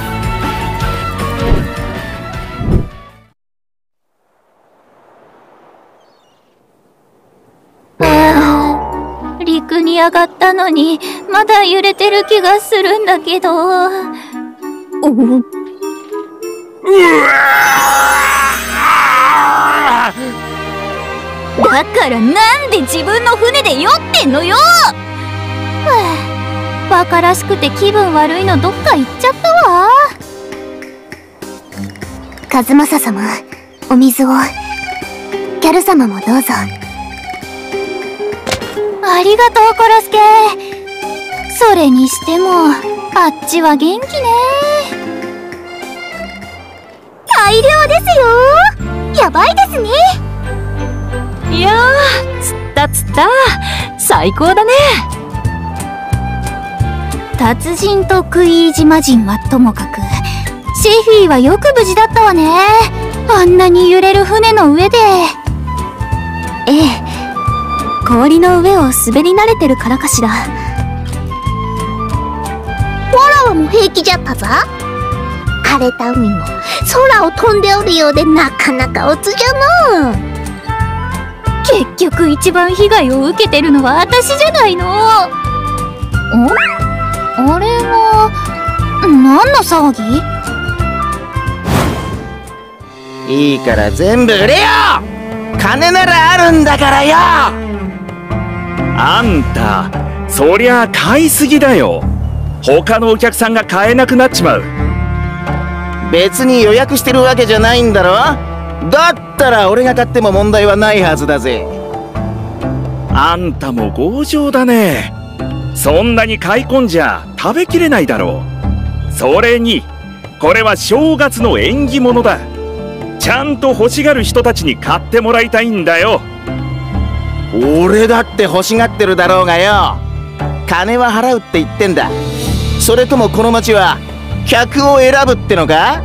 [SPEAKER 3] 陸に上がったのにまだ揺れてる気がするんだけど。お
[SPEAKER 6] うわ
[SPEAKER 2] だからなんで自分の船で酔ってんのよ。
[SPEAKER 3] はあ、バカらしくて気分悪いのどっか行っちゃったわ。カズマサ様、お水を。キャル様もどうぞ。ありがとう、コロスケ。それにしてもあっちは元気ね。大量ですよ。やばいですね。
[SPEAKER 4] いやー、釣った釣った、最高だね。
[SPEAKER 3] 達人と食い意地魔人はともかく、シェフィーはよく無事だったわね。あんなに揺れる船の上で。
[SPEAKER 1] ええ、氷の上を滑り慣れてるからかしら。わ
[SPEAKER 3] らわも平気じゃったぞ。荒れた海も空を飛んでおるようでなかなかおつじゃの。結局一番被害を受けてるのは私じゃないの。ん？あれは何の騒
[SPEAKER 5] ぎ？いいから全部売れよ。金ならあるんだからよ。
[SPEAKER 7] あんた、そりゃ買いすぎだよ。他のお客さんが買えなくなっちまう。
[SPEAKER 5] 別に予約してるわけじゃないんだろ。だったら俺が買っても問題はないはずだぜ。
[SPEAKER 7] あんたも強情だね。そんなに買い込んじゃ食べきれないだろう。それにこれは正月の縁起物だ。ちゃんと欲しがる人たちに買ってもらいたいんだよ。
[SPEAKER 5] 俺だって欲しがってるだろうがよ。金は払うって言ってんだ。それともこの町は客を選ぶってのか？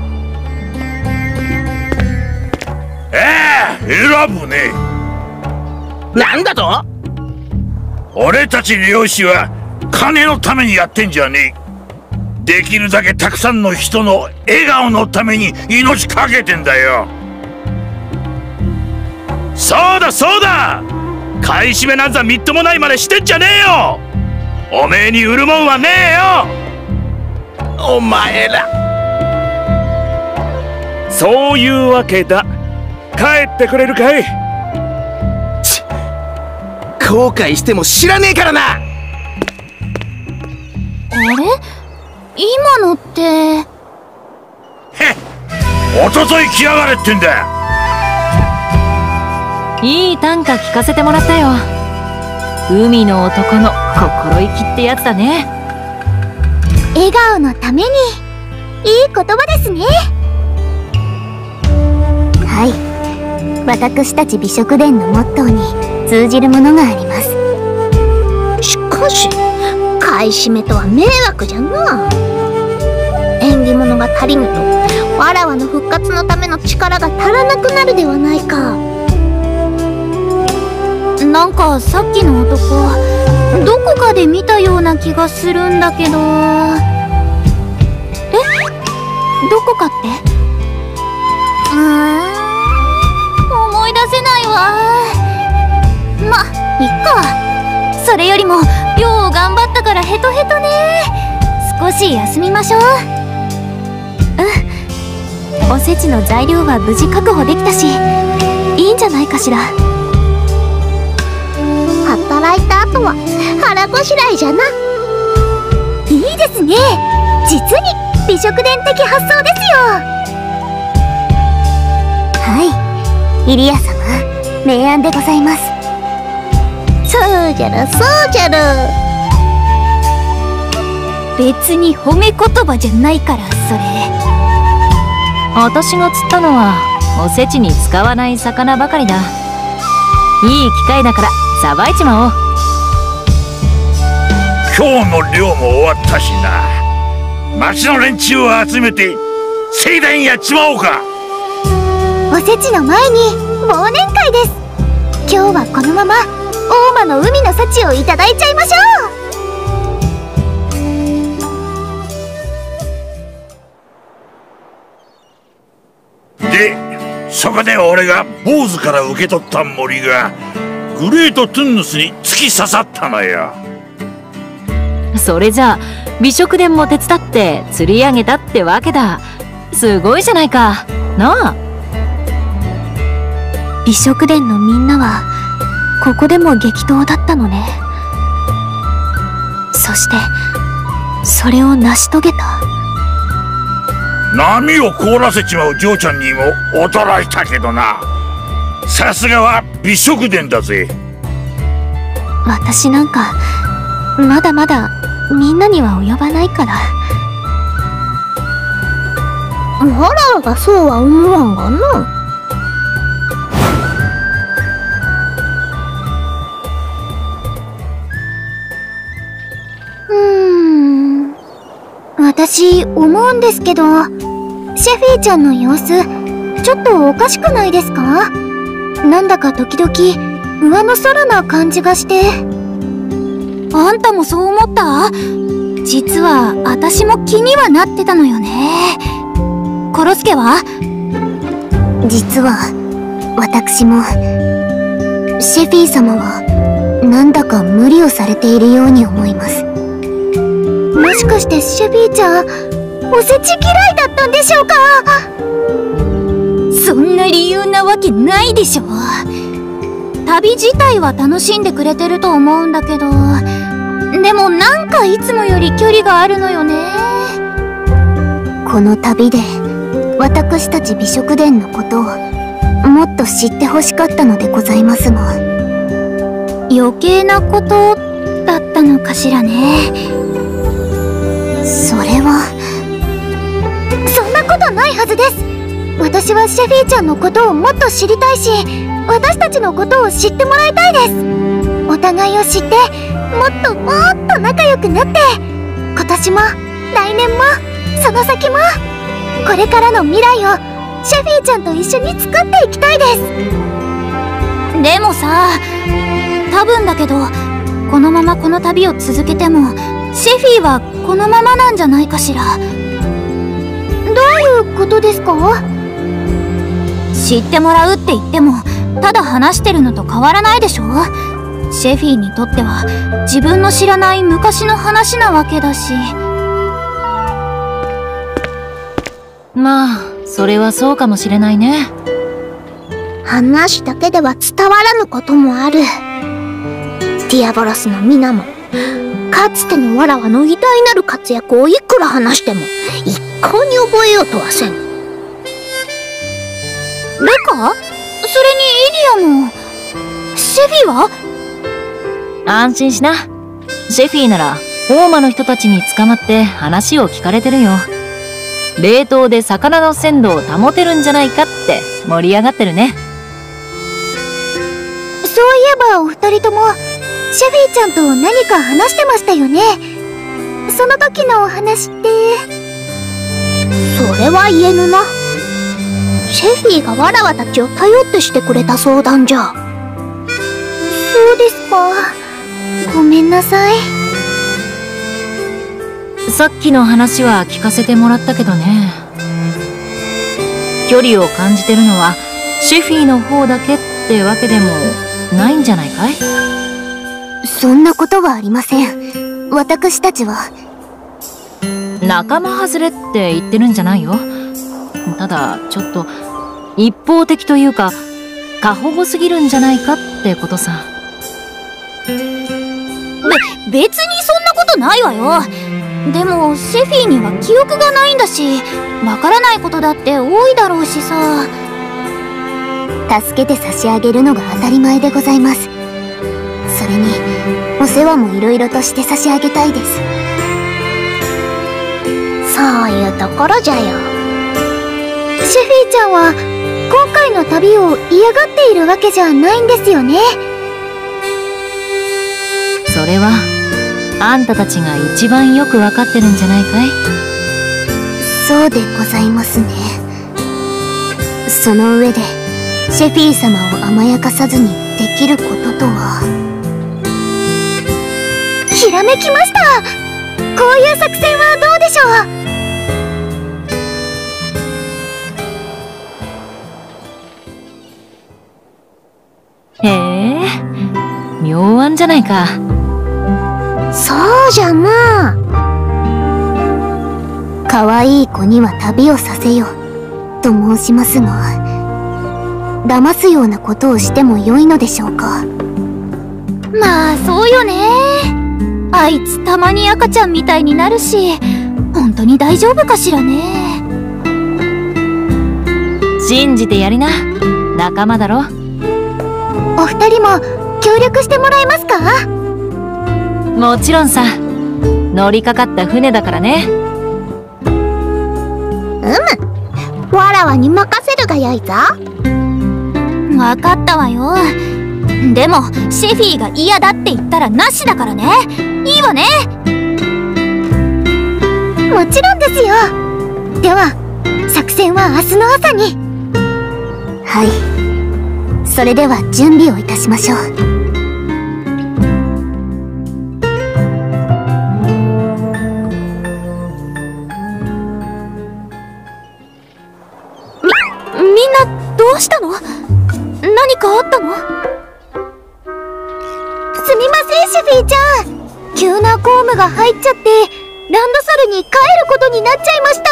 [SPEAKER 6] ええ、選ぶね。
[SPEAKER 5] なんだと？
[SPEAKER 6] 俺たち漁師は金のためにやってんじゃねえ。できるだけたくさんの人の笑顔のために命かけてんだよ。そうだそうだ、買い占めなんざみっともないまでしてんじゃねえよ。おめえに売るもんはねえよ。
[SPEAKER 5] お前ら。
[SPEAKER 7] そういうわけだ。帰ってくれるかい？
[SPEAKER 5] ち後悔しても知らねえからな。
[SPEAKER 3] あれ？今のって。
[SPEAKER 6] へっ、おととい来やがれってんだ。
[SPEAKER 4] いい短歌聞かせてもらったよ。海の男の心意気ってやつだね。
[SPEAKER 3] 笑顔のためにいい言葉ですね。はい、私たち美食殿のモットーに通じるものがあります。しかし買い占めとは迷惑じゃな。縁起物が足りぬとわらわの復活のための力が足らなくなるではないか。なんかさっきの男どこかで見たような気がするんだけど。え？どこかって？うーん、思い出せないわ。ま、いっか。それよりも漁を頑張ったからヘトヘトね。少し休みましょう。
[SPEAKER 1] うん。 おせちの材料は無事確保できたし、いいんじゃないかしら。
[SPEAKER 3] 働いた後は腹ごしらえじゃな。いいですね。実に美食殿的発想ですよ。はい、イリア様、明暗でございます。そうじゃろそうじゃろ。
[SPEAKER 2] 別に褒め言葉じゃないから、それ。
[SPEAKER 4] 私が釣ったのはおせちに使わない魚ばかりだ。いい機会だからさばいちまおう。
[SPEAKER 6] 今日の漁も終わったしな。町の連中を集めて盛大にやっちまおうか。
[SPEAKER 3] おせちの前に忘年会です。今日はこのまま大間の海の幸をいただいちゃいましょ
[SPEAKER 6] う。で、そこで俺が坊主から受け取った森がグレートトゥンヌスに突き刺さったのよ。
[SPEAKER 4] それじゃあ美食殿も手伝って釣り上げたってわけだ。すごいじゃないかなあ。
[SPEAKER 1] 美食殿のみんなはここでも激闘だったのね。そしてそれを成し遂げた。
[SPEAKER 6] 波を凍らせちまう嬢ちゃんにも驚いたけどな。さすがは美食殿だぜ。
[SPEAKER 1] 私なんかまだまだみんなには及ばないから。
[SPEAKER 3] わらわがそうは思わんがな。うーん、私思うんですけど、シェフィーちゃんの様子ちょっとおかしくないですか？なんだか時々上の空な感じがして。
[SPEAKER 2] あんたもそう思った？実は私も気にはなってたのよね。コロスケは？
[SPEAKER 3] 実は私もシェフィー様はなんだか無理をされているように思います。もしかしてシェフィーちゃんおせち嫌いだったんでしょうか？
[SPEAKER 2] そんな理由なわけないでしょ。旅自体は楽しんでくれてると思うんだけど、でもなんかいつもより距離があるのよね。
[SPEAKER 3] この旅で私たち美食殿のことをもっと知ってほしかったのでございますが、
[SPEAKER 2] 余計なことだったのかしらね。
[SPEAKER 3] それはそんなことないはずです。私はシェフィーちゃんのことをもっと知りたいし、私たちのことを知ってもらいたいです。お互いを知ってもっともっと仲良くなって、今年も来年もその先もこれからの未来をシェフィーちゃんと一緒に作っていきたいです。
[SPEAKER 2] でもさ、多分だけどこのままこの旅を続けてもシェフィーはこのままなんじゃないかしら。
[SPEAKER 3] どういうことですか？
[SPEAKER 2] 知ってもらうって言ってもただ話してるのと変わらないでしょ。シェフィーにとっては自分の知らない昔の話なわけだし。
[SPEAKER 4] まあそれはそうかもしれないね。
[SPEAKER 3] 話だけでは伝わらぬこともある。ディアボロスの皆もかつてのわらわの偉大なる活躍をいくら話しても一向に覚えようとはせん。
[SPEAKER 2] ルカ？それにイリアも。シェフィーは？
[SPEAKER 4] 安心しな。シェフィーなら大間の人たちに捕まって話を聞かれてるよ。冷凍で魚の鮮度を保てるんじゃないかって盛り上がってるね。
[SPEAKER 3] そういえばお二人ともシェフィーちゃんと何か話してましたよね。その時のお話って。それは言えぬな。シェフィーがわらわたちを頼ってしてくれた相談じゃ。そうですか。ごめんなさい。
[SPEAKER 4] さっきの話は聞かせてもらったけどね。距離を感じてるのはシェフィーの方だけってわけでもないんじゃないかい？
[SPEAKER 3] そんなことはありません。私たちは
[SPEAKER 4] 仲間外れって言ってるんじゃないよ。 ただちょっと一方的というか過保護すぎるんじゃないかってことさ。
[SPEAKER 2] べ別にそんなことないわよ。でもシェフィーには記憶がないんだし、わからないことだって多いだろうしさ。
[SPEAKER 3] 助けて差し上げるのが当たり前でございます。それにお世話もいろいろとして差し上げたいです。
[SPEAKER 2] そういうところじゃよ。
[SPEAKER 3] シェフィーちゃんは今回の旅を嫌がっているわけじゃないんですよね。
[SPEAKER 4] それはあんたたちが一番よくわかってるんじゃないかい？
[SPEAKER 3] そうでございますね。その上でシェフィー様を甘やかさずにできることとは。ひらめきました。こういう作戦はどうでしょう？
[SPEAKER 4] へえ、妙案じゃないか。
[SPEAKER 3] そうじゃな。可愛い子には旅をさせよと申しますが、騙すようなことをしても良いのでしょうか。
[SPEAKER 2] まあそうよね。あいつたまに赤ちゃんみたいになるし、本当に大丈夫かしらね。
[SPEAKER 4] 信じてやりな、仲間だろ。
[SPEAKER 3] お二人も協力してもらえますか？
[SPEAKER 4] もちろんさ、乗りかかった船だからね。
[SPEAKER 2] うむ、わらわに任せるがよいぞ。わかったわよ。でもシェフィーが嫌だって言ったらなしだからね。いいわね。
[SPEAKER 3] もちろんですよ。では作戦は明日の朝に。はい、それでは準備をいたしましょう。
[SPEAKER 2] み、みんなどうしたの？何かあったの？
[SPEAKER 3] すみません、シェフィーちゃん。急な公務が入っちゃって、ランドソルに帰ることになっちゃいました。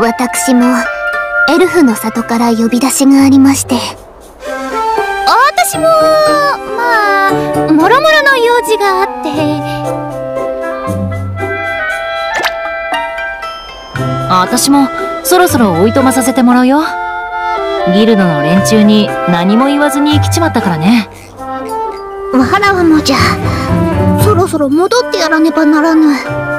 [SPEAKER 3] 私もエルフの里から呼び出しがありまして。
[SPEAKER 2] 私もまあもろもろの用事があって。
[SPEAKER 4] 私もそろそろおいとまさせてもらうよ。ギルドの連中に何も言わずに来ちまったからね。
[SPEAKER 3] わらわもじゃ。そろそろ戻ってやらねばならぬ。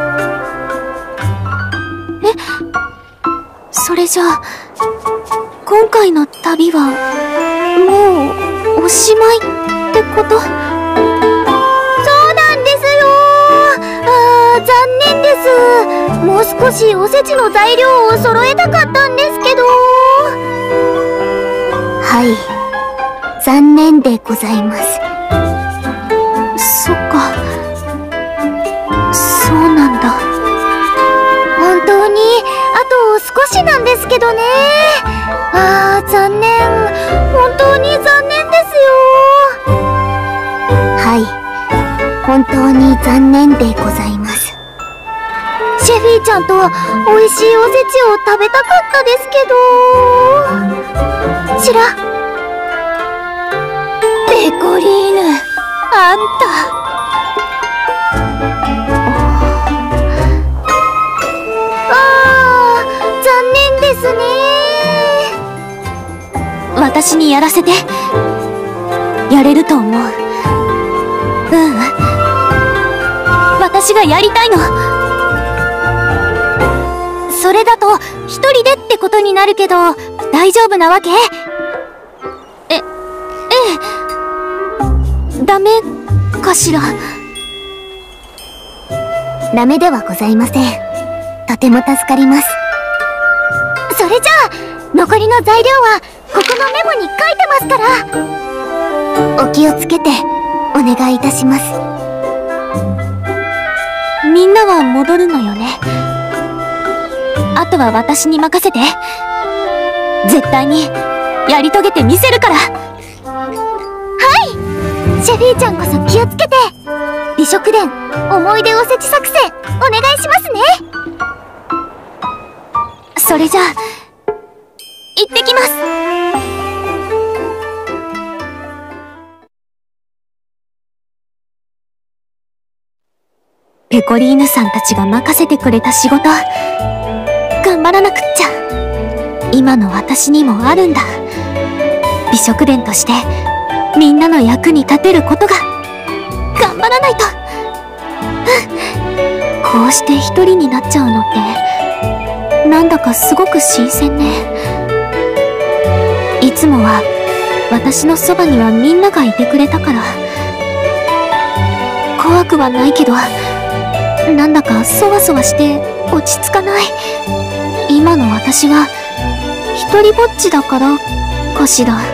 [SPEAKER 1] え、それじゃあ今回の旅はもうおしまいってこと？
[SPEAKER 3] そうなんですよ。あー、残念です。もう少しおせちの材料を揃えたかったんですけど。はい、残念でございます。
[SPEAKER 1] そっか、そうなんだ。
[SPEAKER 3] 本当にあと少しなんですけどね。あー、残念。本当に残念ですよ。はい、本当に残念でございます。シェフィーちゃんと美味しいおせちを食べたかったですけど。ちら。
[SPEAKER 2] ペコリーヌ、あんた。
[SPEAKER 3] あー、残念ですね。
[SPEAKER 1] 私にやらせて。やれると思う。うん、私がやりたいの。それだと一人でってことになるけど大丈夫なわけ？え、ええ、ダメかしら？
[SPEAKER 3] ダメではございません。とても助かります。それじゃあ残りの材料はここのメモに書いてますから。お気をつけてお願いいたします。
[SPEAKER 1] みんなは戻るのよね。あとは私に任せて。絶対にやり遂げてみせるから。
[SPEAKER 3] はい、シェフィーちゃんこそ気をつけて。美食伝思い出おせち作戦お願いしますね。
[SPEAKER 1] それじゃあ、行ってきます。ペコリーヌさんたちが任せてくれた仕事、頑張らなくっちゃ。今の私にもあるんだ。美食殿としてみんなの役に立てることが、頑張らないと。こうして一人になっちゃうのってなんだかすごく新鮮ね。いつもは私のそばにはみんながいてくれたから怖くはないけど、なんだかそわそわして落ち着かない。今の私は一人ぼっちだからかしら。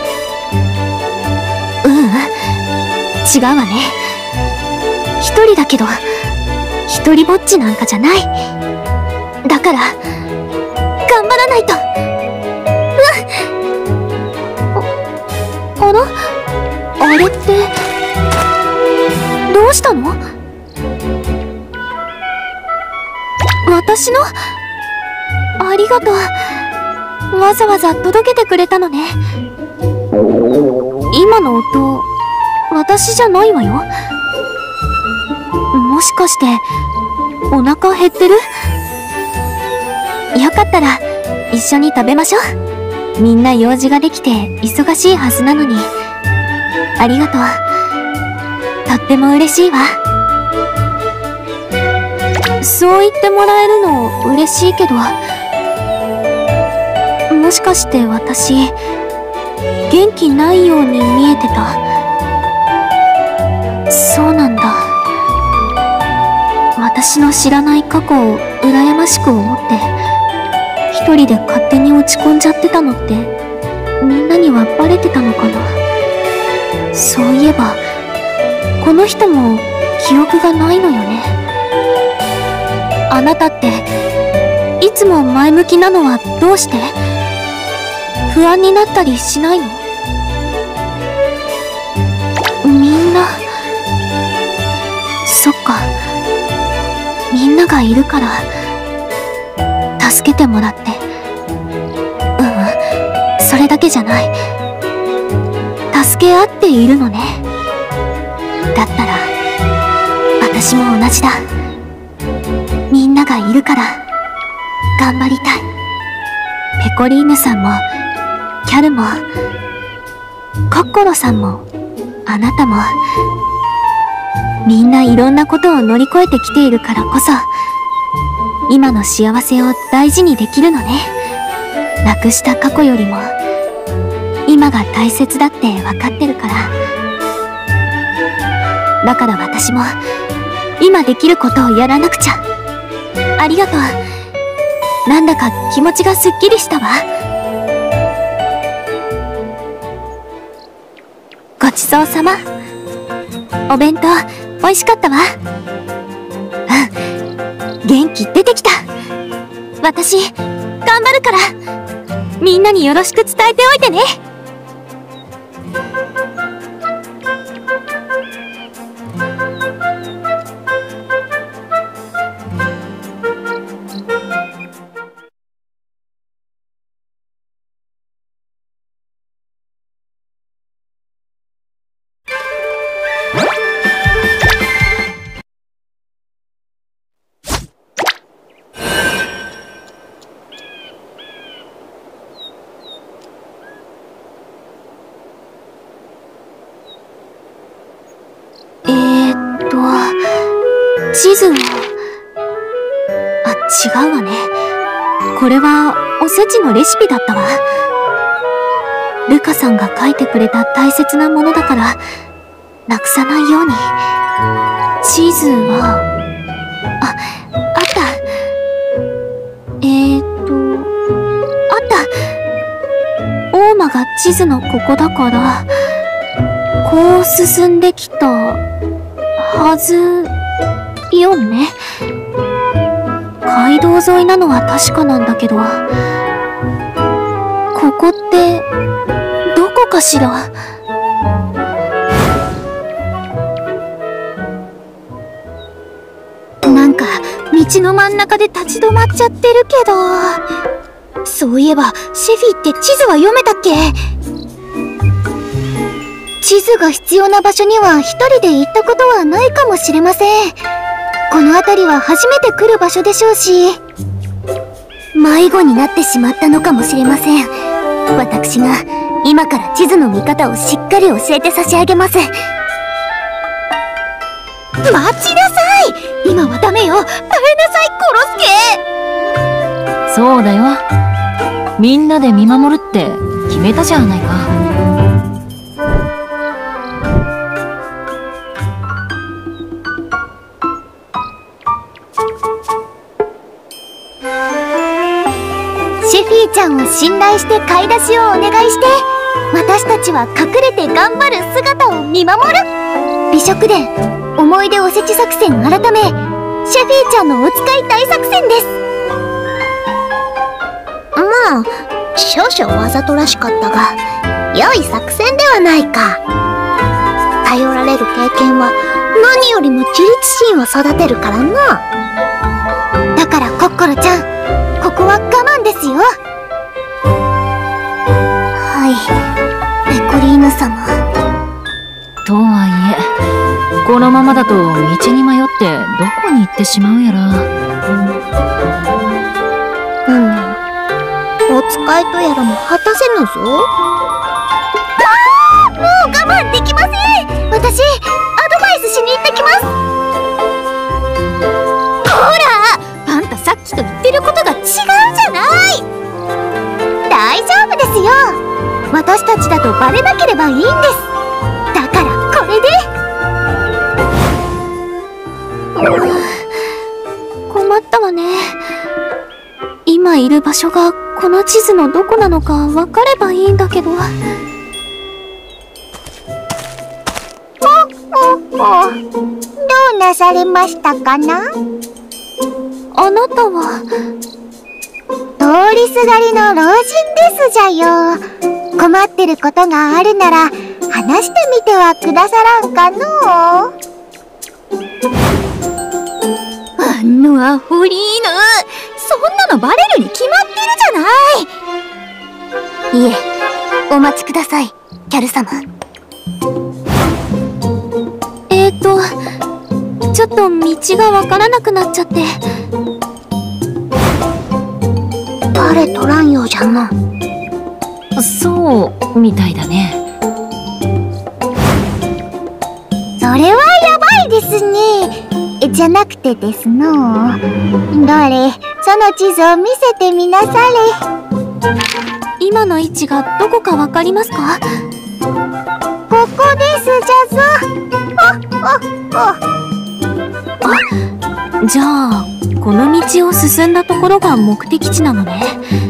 [SPEAKER 1] ううん、違うわね。一人だけど一人ぼっちなんかじゃない。だから頑張らないと。うん。あ、あら、あれってどうしたの？私の？ありがとう。わざわざ届けてくれたのね。今の音、私じゃないわよ。もしかしてお腹減ってる？よかったら一緒に食べましょう。みんな用事ができて忙しいはずなのに。ありがとう。とっても嬉しいわ。そう言ってもらえるの嬉しいけど、もしかして私元気ないように見えてた？そうなんだ。私の知らない過去を羨ましく思って一人で勝手に落ち込んじゃってたのってみんなにはバレてたのかな。そういえばこの人も記憶がないのよね。あなたっていつも前向きなのはどうして？不安になったりしないの？みんな、そっか、みんながいるから助けてもらって。ううん、それだけじゃない。助け合っているのね。だったら私も同じだ。みんながいるから頑張りたい。ペコリーヌさんもキャルもコッコロさんもあなたも、みんないろんなことを乗り越えてきているからこそ今の幸せを大事にできるのね。なくした過去よりも今が大切だって分かってるから。だから私も今できることをやらなくちゃ。ありがとう。なんだか気持ちがすっきりしたわ。ごちそうさま。お弁当美味しかったわ。うん、元気出てきた。私頑張るから、みんなによろしく伝えておいてね。地図を、あ、違うわね。これはおせちのレシピだったわ。ルカさんが書いてくれた大切なものだからなくさないように。地図は、あ、あった。えーと、あった。大間が地図のここだからこう進んできたはずよね。街道沿いなのは確かなんだけど、ここってどこかしら。
[SPEAKER 2] なんか道の真ん中で立ち止まっちゃってるけど。 そういえば、シェフィって地図は読めたっけ？地図が必要な場所には一人で行ったことはないかもしれません。この辺りは初めて来る場所でしょうし。迷子になってしまったのかもしれません。私が今から地図の見方をしっかり教えて差し上げます。待ちなさい！今はダメよ！耐えなさい、コロスケ！
[SPEAKER 4] そうだよ。みんなで見守るって決めたじゃないか。
[SPEAKER 2] シェフィーちゃんを信頼して買い出しをお願いして、私たちは隠れて頑張る姿を見守る。美食殿思い出おせち作戦改め、シェフィーちゃんのお使い大作戦です。まあ少々わざとらしかったが良い作戦ではないか。頼られる経験は何よりも自立心を育てるからな。だからコッコロちゃん、ここは我慢ですよ。はい、ペコリーヌ様。
[SPEAKER 4] とはいえ、このままだと道に迷ってどこに行ってしまうやら。
[SPEAKER 2] うん、お使いとやらも果たせぬぞ。ああ、もう我慢できません。私アドバイスしに行ってきます。ほら、あんたさっきと言ってることが違うじゃない。大丈夫ですよ。私たちだとバレなければいいんです。だからこれで。
[SPEAKER 1] 困ったわね。今いる場所がこの地図のどこなのか分かればいいんだけど。
[SPEAKER 2] どうなされましたかな？
[SPEAKER 1] あなたは？
[SPEAKER 2] 通りすがりの老人ですじゃよ。困ってることがあるなら話してみてはくださらんかのう。あのアホリーヌ、そんなのバレるに決まってるじゃない。いえ、お待ちください、キャル様。
[SPEAKER 1] えーとちょっと道がわからなくなっちゃって。
[SPEAKER 2] バレとらんようじゃな。
[SPEAKER 4] そうみたいだね。
[SPEAKER 2] それはやばいですね。じゃなくてですの。どれ、その地図を見せてみなされ。
[SPEAKER 1] 今の位置がどこかわかりますか？
[SPEAKER 2] ここですじゃぞ。
[SPEAKER 1] あ、じゃあこの道を進んだところが目的地なのね。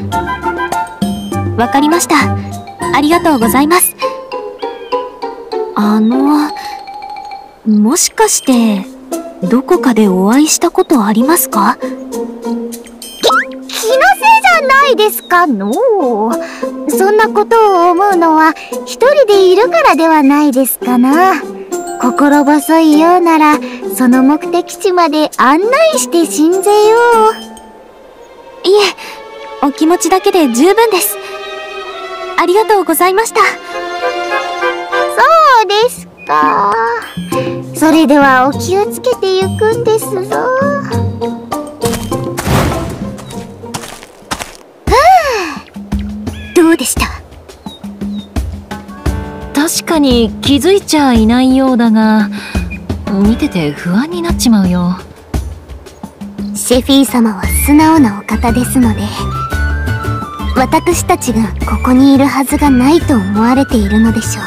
[SPEAKER 1] わかりました。ありがとうございます。あの、もしかしてどこかでお会いしたことありますか？
[SPEAKER 2] き、気のせいじゃないですかのう。そんなことを思うのは一人でいるからではないですかな。心細いようならその目的地まで案内してしんぜよう。
[SPEAKER 1] いえ、お気持ちだけで十分です。ありがとうございました。
[SPEAKER 2] そうですか。それではお気をつけてゆくんですぞ。はあ、どうでした？
[SPEAKER 4] 確かに気づいちゃいないようだが、見てて不安になっちまうよ。
[SPEAKER 2] シェフィー様は素直なお方ですので、私たちがここにいるはずがないと思われているのでしょ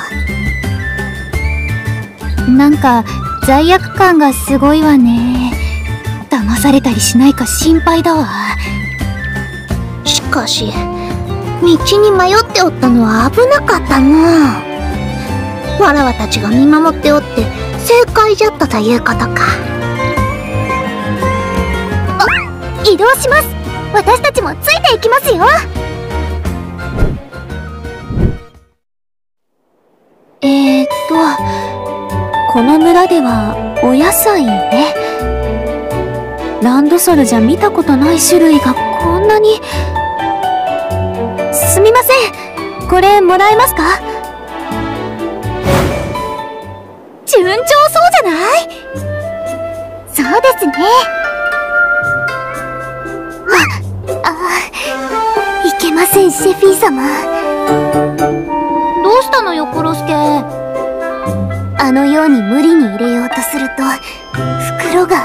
[SPEAKER 2] う。なんか罪悪感がすごいわね。騙されたりしないか心配だわ。しかし道に迷っておったのは危なかったな。わらわたちが見守っておって正解じゃったということか。あ、移動します。私たちもついていきますよ。
[SPEAKER 1] えーっとこの村ではお野菜ね。ランドソルじゃ見たことない種類がこんなに。 すみません。これもらえますか？
[SPEAKER 2] 順調そうじゃない？
[SPEAKER 3] そうですね。あ、あ、いけません、シェフィー様。
[SPEAKER 2] どうしたのよ、コロスケ。
[SPEAKER 3] あのように無理に入れようとすると袋が。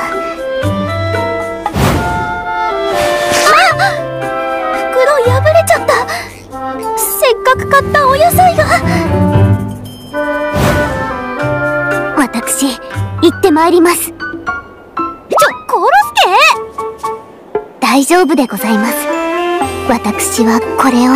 [SPEAKER 2] あ！袋破れちゃった。せっかく買ったお野菜が。
[SPEAKER 3] 私、行ってまいります。
[SPEAKER 2] ちょ、コロスケ！
[SPEAKER 3] 大丈夫でございます。私はこれ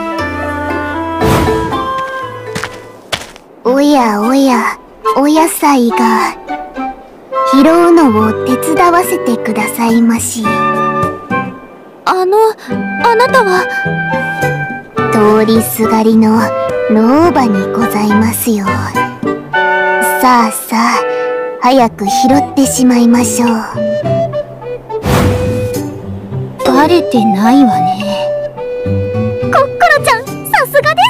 [SPEAKER 3] を。おやおや、お野菜が拾うのを手伝わせてくださいまし。
[SPEAKER 1] あの、あなたは？
[SPEAKER 3] 通りすがりの老婆にございますよ。さあさあ、早く拾ってしまいましょう。
[SPEAKER 2] バレてないわね。
[SPEAKER 3] コッコロちゃん、さすがです。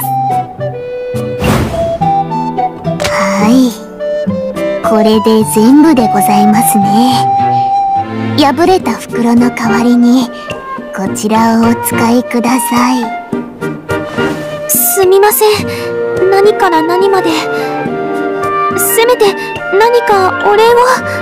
[SPEAKER 3] はい、これで全部でございますね。破れた袋の代わりにこちらをお使いください。
[SPEAKER 1] すみません。何から何まで。せめて何かお礼を。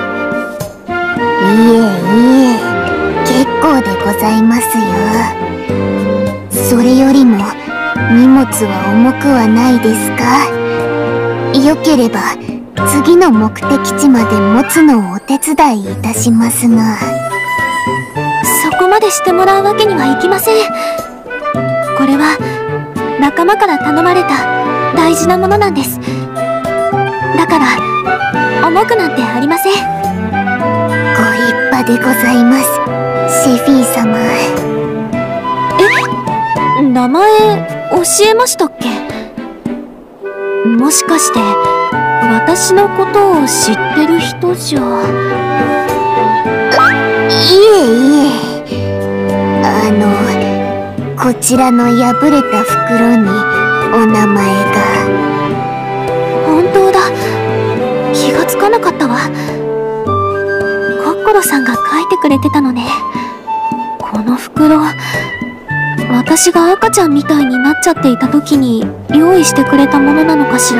[SPEAKER 3] いえいえ、結構でございますよ。それよりも荷物は重くはないですか？よければ次の目的地まで持つのをお手伝いいたしますが。
[SPEAKER 1] そこまでしてもらうわけにはいきません。これは仲間から頼まれた大事なものなんです。だから重くなんてありません。
[SPEAKER 3] ご立派でございます、シェフィー様。
[SPEAKER 1] え、名前教えましたっけ？もしかして私のことを知ってる人じゃ？
[SPEAKER 3] いえいえ、あの、こちらの破れた袋にお名前が。
[SPEAKER 1] 本当だ、気がつかなかったわ。コッコロさんが書いてくれてたのね。この袋、私が赤ちゃんみたいになっちゃっていた時に用意してくれたものなのかしら。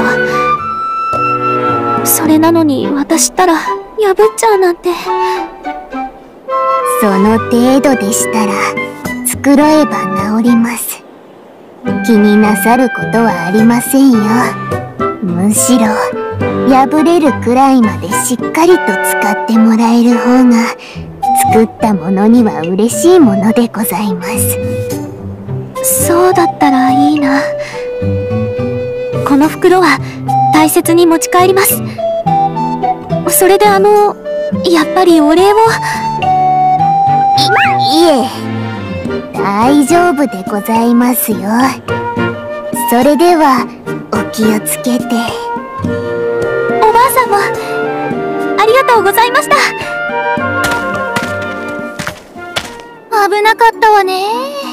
[SPEAKER 1] それなのに私ったら破っちゃうなんて。
[SPEAKER 3] その程度でしたら繕えば治ります。気になさることはありませんよ。むしろ破れるくらいまでしっかりと使ってもらえる方が作ったものには嬉しいものでございます。
[SPEAKER 1] そうだったらいいな。この袋は大切に持ち帰ります。それであの、やっぱりお礼を。
[SPEAKER 3] い、いえ、大丈夫でございますよ。それではお気をつけて。
[SPEAKER 1] おばあさんもありがとうございました。
[SPEAKER 2] 危なかったわね。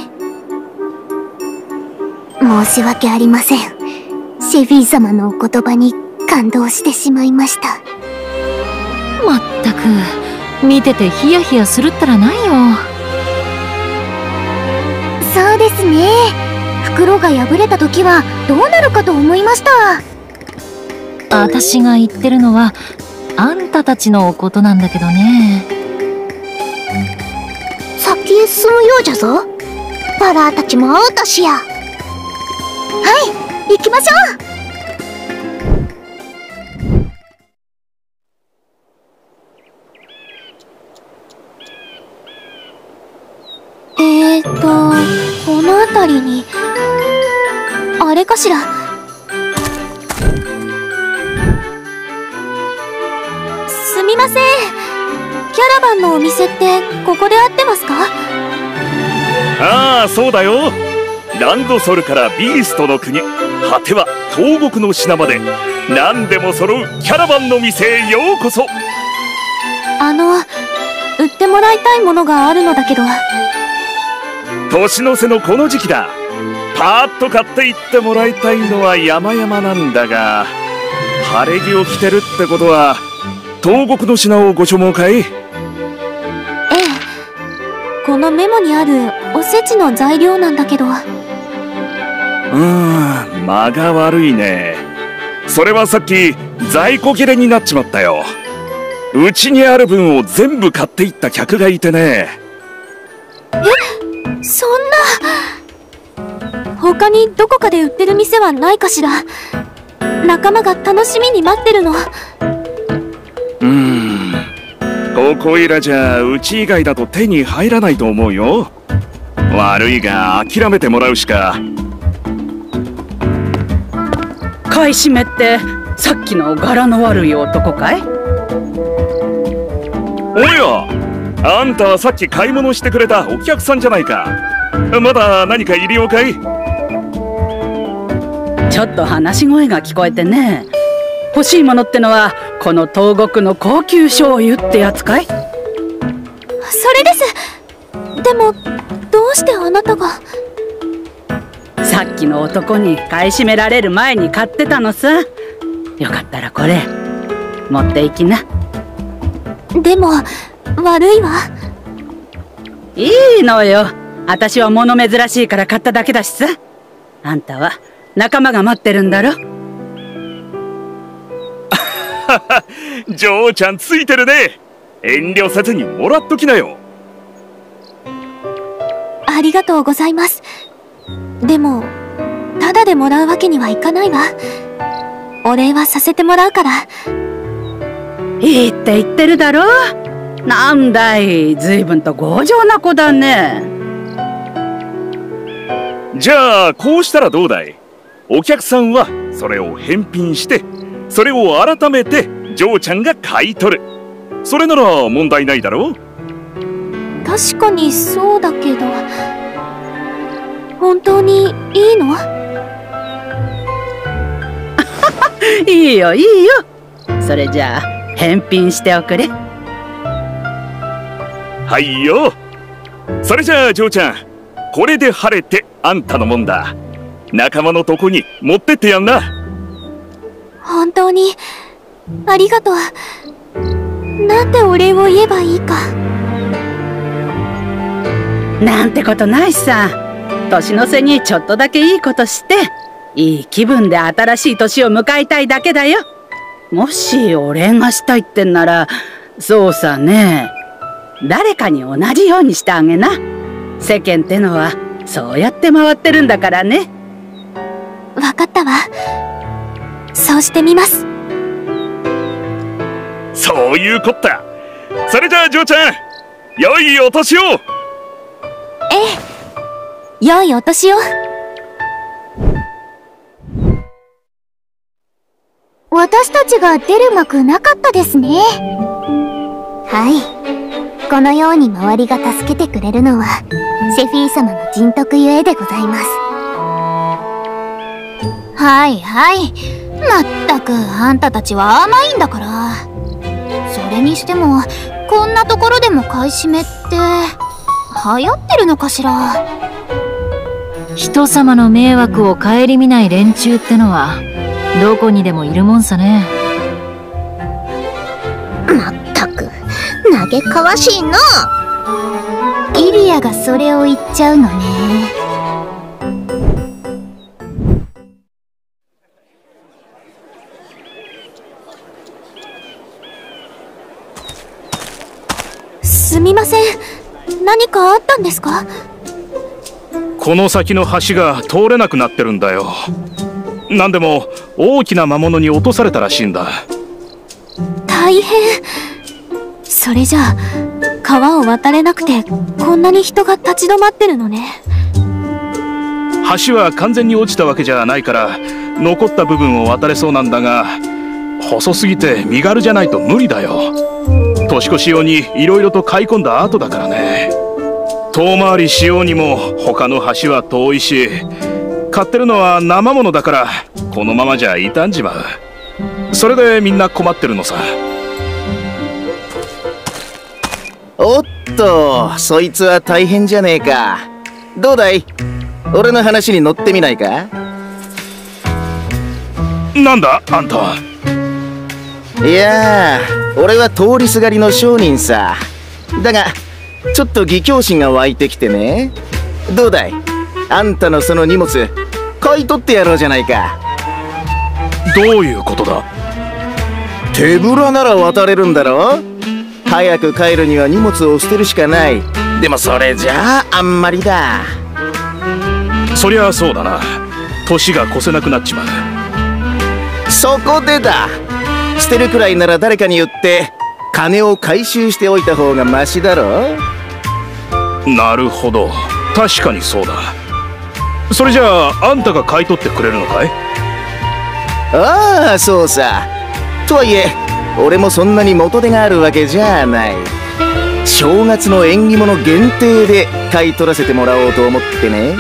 [SPEAKER 3] 申し訳ありません。シェフィー様のお言葉に感動してしまいました。
[SPEAKER 4] まったく見ててヒヤヒヤするったらないよ。
[SPEAKER 2] そうですね。袋が破れた時はどうなるかと思いました。
[SPEAKER 4] 私が言ってるのはあんたたちのことなんだけどね。
[SPEAKER 2] 先へ進むようじゃぞ。パラーたちも会うたしや。はい、行きましょう。
[SPEAKER 1] えーと、この辺りに、あれかしら。すみません。キャラバンのお店ってここで合ってますか？
[SPEAKER 7] ああ、そうだよ。ランドソルからビーストの国、果ては東国の品まで何でも揃うキャラバンの店へようこそ。
[SPEAKER 1] あの、売ってもらいたいものがあるのだけど。
[SPEAKER 7] 年の瀬のこの時期だ。 パーッと買っていってもらいたいのは山々なんだが、晴れ着を着てるってことは東国の品をご所望かい？
[SPEAKER 1] ええ、このメモにあるおせちの材料なんだけど。
[SPEAKER 7] うーん、間が悪いね。それはさっき在庫切れになっちまったよ。うちにある分を全部買っていった客がいてね。
[SPEAKER 1] え、そんな。他にどこかで売ってる店はないかしら。仲間が楽しみに待ってるの。
[SPEAKER 7] うーん、ここいらじゃうち以外だと手に入らないと思うよ。悪いが諦めてもらうしか。
[SPEAKER 8] 買い占めってさっきの柄の悪い男かい？
[SPEAKER 7] おや、あんたはさっき買い物してくれたお客さんじゃないか。まだ何か入り用かい？
[SPEAKER 8] ちょっと話し声が聞こえてね。欲しいものってのはこの東国の高級醤油ってやつかい？
[SPEAKER 1] それです。でもどうしてあなたが？
[SPEAKER 8] さっきの男に買い占められる前に買ってたのさ。よかったらこれ持っていきな。
[SPEAKER 1] でも悪いわ。
[SPEAKER 8] いいのよ。私は物珍しいから買っただけだしさ。あんたは仲間が待ってるんだろ。
[SPEAKER 7] ジョーちゃんついてるね。遠慮せずにもらっときなよ。
[SPEAKER 1] ありがとうございます。でもタダでもらうわけにはいかないわ。お礼はさせてもらうから。
[SPEAKER 8] いいって言ってるだろ。なんだい、随分と強情な子だね。
[SPEAKER 7] じゃあこうしたらどうだい？お客さんはそれを返品して、それを改めてジョーちゃんが買い取る。それなら問題ないだろう？
[SPEAKER 1] 確かにそうだけど、本当にいいの？
[SPEAKER 8] いいよいいよ。それじゃあ返品しておくれ。
[SPEAKER 7] はいよ。それじゃあジョーちゃん、これで晴れてあんたのもんだ。仲間のとこに持ってってやんな。
[SPEAKER 1] 本当にありがとう。なんてお礼を言えばいいか。
[SPEAKER 8] なんてことないさ。年の瀬にちょっとだけいいことして、いい気分で新しい年を迎えたいだけだよ。もしお礼がしたいってんなら、そうさね、誰かに同じようにしてあげな。世間ってのはそうやって回ってるんだからね。
[SPEAKER 1] わかったわ。そうしてみます。
[SPEAKER 7] そういうこった。それじゃあジョーちゃん、良いお年を。
[SPEAKER 1] ええ、良いお年を。
[SPEAKER 3] 私たちが出る幕なかったですね。はい。このように周りが助けてくれるのはシェフィー様の人徳ゆえでございます。はいはい。まったくあんたたちは甘いんだから。それにしてもこんなところでも買い占めって流行ってるのかしら。
[SPEAKER 4] 人様の迷惑を顧みない連中ってのはどこにでもいるもんさね。
[SPEAKER 3] まったく嘆かわしいな。イリアがそれを言っちゃうのね。
[SPEAKER 1] すみません。何かあったんですか？
[SPEAKER 9] この先の橋が通れなくなってるんだよ。なんでも大きな魔物に落とされたらしいんだ。
[SPEAKER 1] 大変。それじゃあ川を渡れなくてこんなに人が立ち止まってるのね。
[SPEAKER 9] 橋は完全に落ちたわけじゃないから残った部分を渡れそうなんだが、細すぎて身軽じゃないと無理だよ。年越し用にいろいろと買い込んだ後だからね。遠回りしようにも他の橋は遠いし、買ってるのは生ものだからこのままじゃ傷んじまう。それでみんな困ってるのさ。
[SPEAKER 5] おっと、そいつは大変じゃねえか。どうだい？ 俺の話に乗ってみないか？
[SPEAKER 9] なんだあんた。
[SPEAKER 5] いやー、俺は通りすがりの商人さ。だがちょっと義兄心が湧いてきてね。どうだい、あんたのその荷物買い取ってやろうじゃないか。
[SPEAKER 9] どういうことだ？
[SPEAKER 5] 手ぶらなら渡れるんだろ。早く帰るには荷物を捨てるしかない。でもそれじゃああんまりだ。
[SPEAKER 9] そりゃそうだな。年が越せなくなっちまう。
[SPEAKER 5] そこでだ、捨てるくらいなら誰かに言って金を回収しておいた方がマシだろ。
[SPEAKER 9] なるほど、確かにそうだ。それじゃああんたが買い取ってくれるのかい？
[SPEAKER 5] ああ、そうさ。とはいえ俺もそんなに元手があるわけじゃない。正月の縁起物限定で買い取らせてもらおうと思ってね。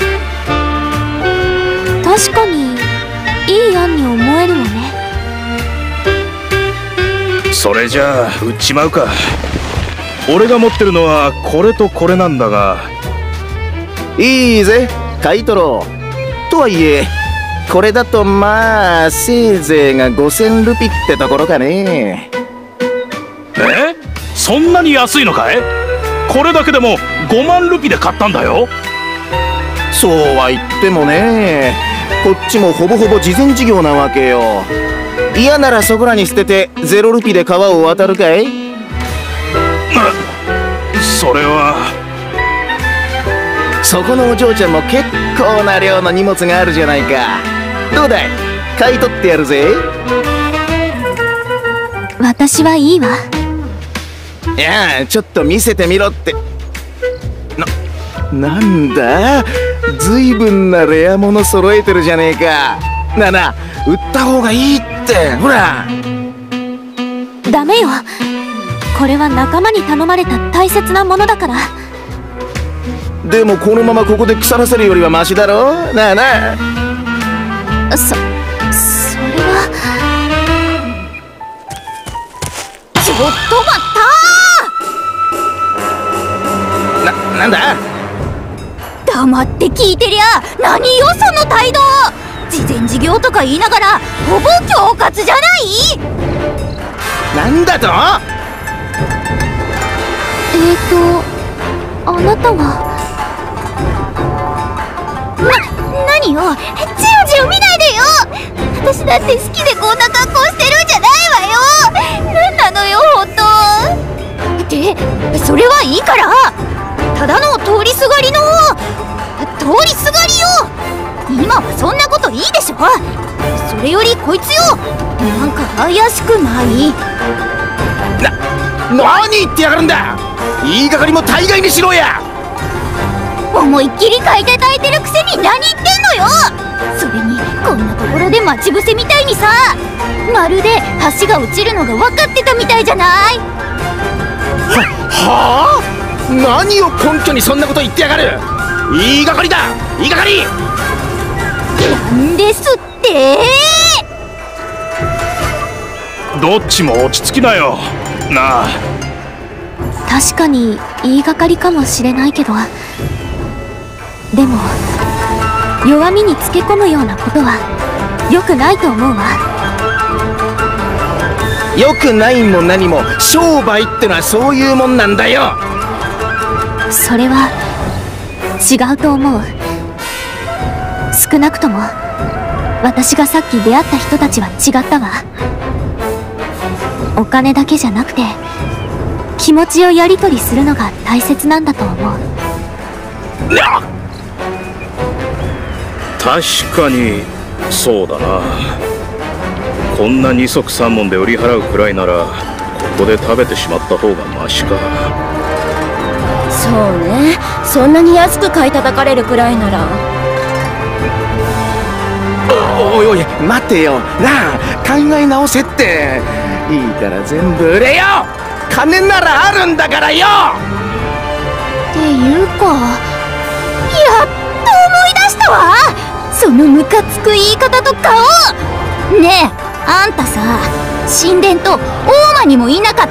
[SPEAKER 1] 確かにいい案に思えるわね。
[SPEAKER 9] それじゃあ売っちまうか。俺が持ってるのはこれとこれなんだが。
[SPEAKER 5] いいぜ、買い取ろう。とはいえこれだとまあせいぜいがごせんルピってところかね。
[SPEAKER 9] え？そんなに安いのかい？これだけでもごまんルピで買ったんだよ。
[SPEAKER 5] そうは言ってもね、こっちもほぼほぼ慈善事業なわけよ。嫌ならそこらに捨ててゼロルピで川を渡るかい？
[SPEAKER 9] それは。
[SPEAKER 5] そこのお嬢ちゃんも結構な量の荷物があるじゃないか。どうだい、買い取ってやるぜ。
[SPEAKER 1] 私はいいわ。
[SPEAKER 5] いや、ちょっと見せてみろって。な、なんだ、ずいぶんなレア物揃えてるじゃねえか。なあなあ、売った方がいいって、ほら。
[SPEAKER 1] ダメよ、これは仲間に頼まれた大切なものだから。
[SPEAKER 5] でもこのままここで腐らせるよりはマシだろ。なあなあ。
[SPEAKER 1] そ、それは。
[SPEAKER 2] ちょっと待
[SPEAKER 5] ったー。な、なんだ。
[SPEAKER 2] 黙って聞いてりゃ何よその態度。慈善事業とか言いながらほぼ恐喝じゃない？
[SPEAKER 5] なんだと？
[SPEAKER 1] えーとあなたは。
[SPEAKER 2] な、何よ、じろじろ見ないでよ。私だって好きでこんな格好してるんじゃないわよ。なんなのよ、ほんと。ってそれはいいから、ただの通りすがりの通りすがりよ。今はそんなこといいでしょ。それよりこいつよ、なんか怪しくない？
[SPEAKER 5] な、何言ってやがるんだ。言いがかりも大概にしろや。
[SPEAKER 2] 思いっきり買い叩いてるくせに何言ってんのよ。それにこんなところで待ち伏せみたいにさ、まるで橋が落ちるのが分かってたみたいじゃない？
[SPEAKER 5] は、はあ？何を根拠にそんなこと言ってやがる。言いがかりだ、言いがかり。
[SPEAKER 2] なんですって。
[SPEAKER 9] どっちも落ち着きなよなあ。
[SPEAKER 1] 確かに言いがかりかもしれないけど、でも弱みにつけ込むようなことは良くないと思うわ。
[SPEAKER 5] 良くないも何も商売ってのはそういうもんなんだよ。
[SPEAKER 1] それは違うと思う。少なくとも私がさっき出会った人たちは違ったわ。お金だけじゃなくて気持ちをやり取りするのが大切なんだと思う。
[SPEAKER 9] 確かにそうだな。こんな二足三文で売り払うくらいならここで食べてしまった方がマシか。
[SPEAKER 3] そうね、そんなに安く買い叩かれるくらいなら。
[SPEAKER 5] おいおい待てよなあ、考え直せって。いいから全部売れよ。金ならあるんだからよ。
[SPEAKER 2] っていうか、やっと思い出したわ。そのムカつく言い方と顔。ねえ、あんたさ、神殿と大間にもいなかった？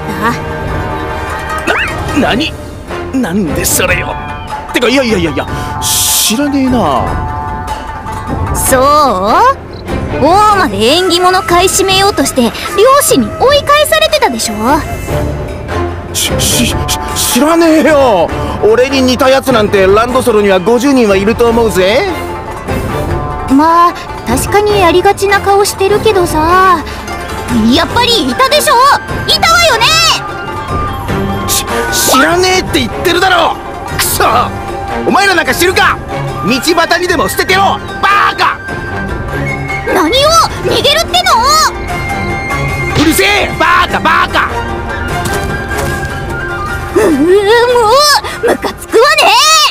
[SPEAKER 5] な、何？なんでそれよ。てかいやいやいやいや、 知らねえな。
[SPEAKER 2] そう大間で縁起物買い占めようとして漁師に追い返されてたでしょ。
[SPEAKER 5] し、し、知らねえよ。俺に似たやつなんてランドソルにはごじゅうにんはいると思うぜ。
[SPEAKER 2] まあ確かにやりがちな顔してるけどさ、やっぱりいたでしょ。いたわよね。
[SPEAKER 5] し、知らねえって言ってるだろ。くそ、お前らなんか知るか。道端にでも捨ててろ、バーカ。
[SPEAKER 2] 何を逃げるっての。
[SPEAKER 5] うるせえ、バーカバーカ。
[SPEAKER 2] うー、もうムカつくわね。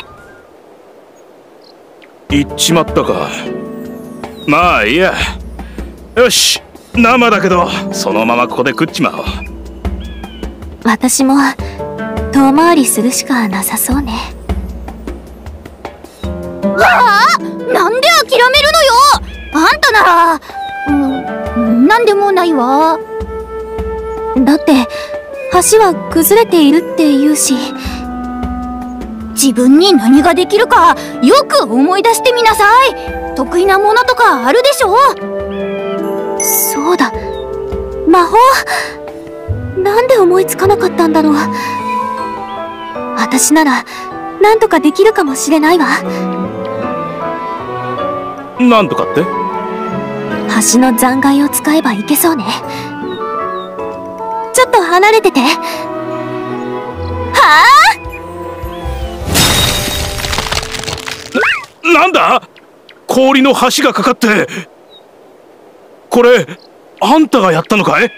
[SPEAKER 9] 行っちまったか。まあいいや。よし、生だけどそのままここで食っちまおう。
[SPEAKER 1] 私も遠回りするしかなさそうね。
[SPEAKER 2] わあ、なんで諦めるのよ。あんたなら、うん、なんでもないわ。
[SPEAKER 1] だって橋は崩れているって言うし。
[SPEAKER 2] 自分に何ができるかよく思い出してみなさい。得意なものとかあるでしょ。
[SPEAKER 1] そうだ、魔法。なんで思いつかなかったんだろう。私ならなんとかできるかもしれないわ。
[SPEAKER 9] なんとかって？
[SPEAKER 1] 橋の残骸を使えばいけそうね。ちょっと離れてて。は
[SPEAKER 9] あ？な、なんだ？氷の橋がかかって。これあんたがやったのかい？
[SPEAKER 1] え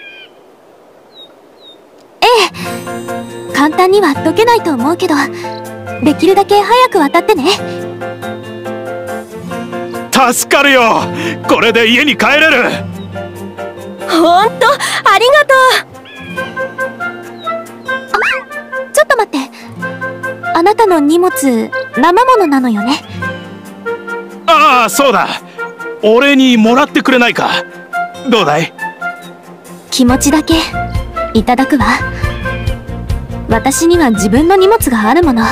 [SPEAKER 1] え、簡単には解けないと思うけど、できるだけ早く渡ってね。
[SPEAKER 9] 助かるよ。これで家に帰れる。
[SPEAKER 2] ほんとありがとう。
[SPEAKER 1] あ、ちょっと待って。あなたの荷物生物なのよね。
[SPEAKER 9] ああ、そうだ。俺にもらってくれないか。どうだい？
[SPEAKER 1] 気持ちだけいただくわ。私には自分の荷物があるもの。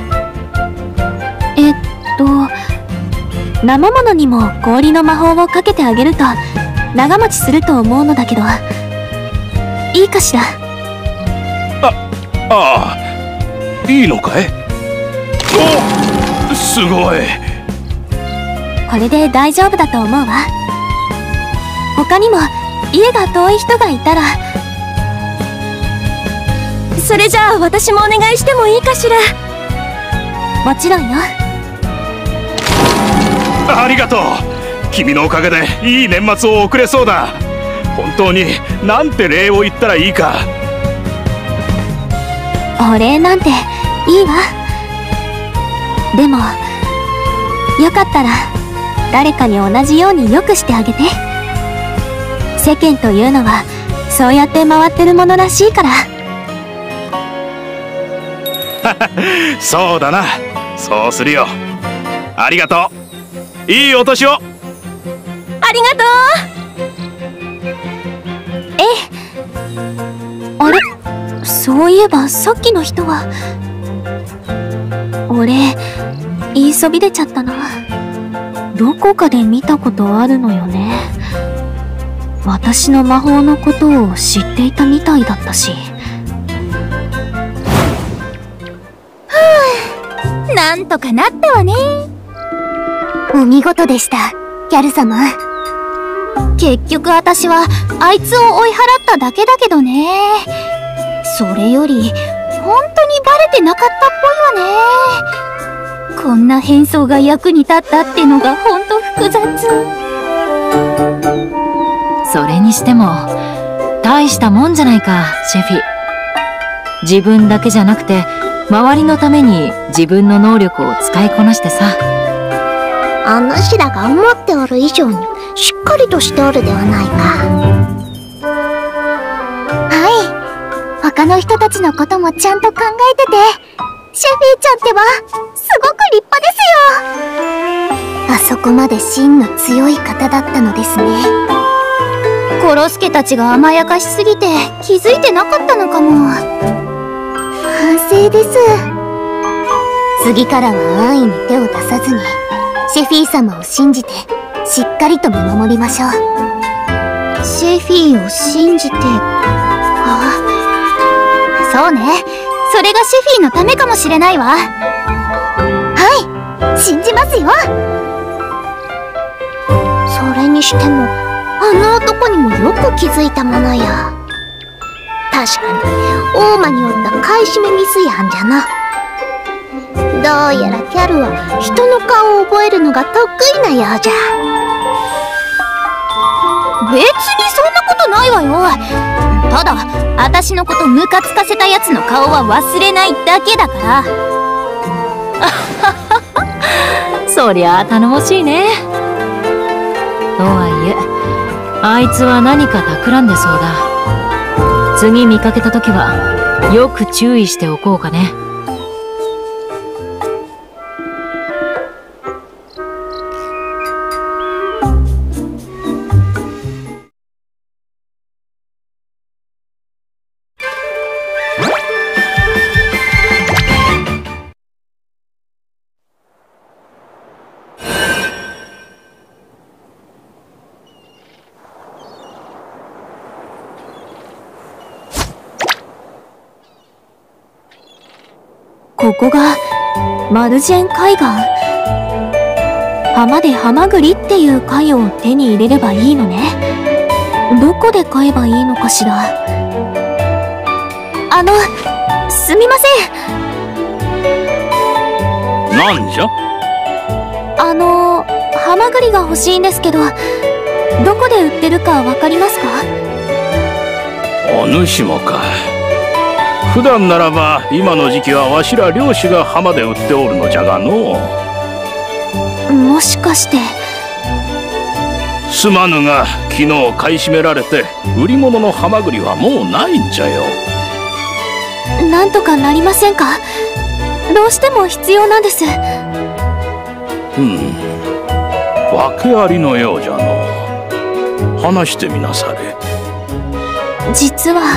[SPEAKER 1] えっと生物にも氷の魔法をかけてあげると長持ちすると思うのだけど、いいかしら？
[SPEAKER 9] あ、ああ、いいのかい？お、すごい。
[SPEAKER 1] これで大丈夫だと思うわ。他にも家が遠い人がいたら。
[SPEAKER 2] それじゃあ私もお願いしてもいいかしら？
[SPEAKER 1] もちろんよ。
[SPEAKER 9] ありがとう。君のおかげでいい年末を送れそうだ。本当になんて礼を言ったらいいか。
[SPEAKER 1] お礼なんていいわ。でもよかったら誰かに同じようによくしてあげて。世間というのはそうやって回ってるものらしいから。
[SPEAKER 9] そうだな。そうするよ。ありがとう。いいお年を。
[SPEAKER 2] ありがと
[SPEAKER 1] う。ええ。あれ、そういえばさっきの人は。俺言いそびれちゃったな。どこかで見たことあるのよね。私の魔法のことを知っていたみたいだったし。
[SPEAKER 2] ふぅ、なんとかなったわね。
[SPEAKER 3] お見事でした、ギャル様。
[SPEAKER 2] 結局私はあいつを追い払っただけだけどね。それより本当にバレてなかったっぽいわね。こんな変装が役に立ったってのがほんと複雑。
[SPEAKER 4] それにしても大したもんじゃないか、シェフィ。自分だけじゃなくて周りのために自分の能力を使いこなしてさ。
[SPEAKER 3] お主らが思っておる以上にしっかりとしておるではないか。はい、他の人たちのこともちゃんと考えてて、シェフィーちゃんってばすごく立派ですよ。あそこまで芯の強い方だったのですね。
[SPEAKER 2] コロスケたちが甘やかしすぎて気づいてなかったのかも。
[SPEAKER 3] 反省です。 次からは安易に手を出さずにシェフィー様を信じてしっかりと見守りましょう。シェフィーを信じてか。そうね、それがシェフィーのためかもしれないわ。はい、信じますよ。それにしてもあの男にもよく気づいたものや。確かに大間におった買い占めミスやんじゃな。どうやらキャルは人の顔を覚えるのが得意なようじゃ。別にそんなことないわよ。ただ私のことムカつかせたやつの顔は忘れないだけだから。
[SPEAKER 4] そりゃあ頼もしいね。とはいえあいつは何か企んでそうだ。次見かけた時はよく注意しておこうかね。
[SPEAKER 1] ここがマルジェン海岸。浜でハマグリっていう貝を手に入れればいいのね。どこで買えばいいのかしら。あの、すみませ
[SPEAKER 9] ん。なんじゃ？
[SPEAKER 1] あの、ハマグリが欲しいんですけど、どこで売ってるかわかりますか？
[SPEAKER 9] お主もか。普段ならば今の時期はわしら漁師が浜で売っておるのじゃがの。
[SPEAKER 1] もしかして。
[SPEAKER 9] すまぬが昨日買い占められて売り物のハマグリはもうないんじゃよ。
[SPEAKER 1] なんとかなりませんか？どうしても必要なんです。
[SPEAKER 9] うん、訳ありのようじゃの。話してみなされ。
[SPEAKER 1] 実は。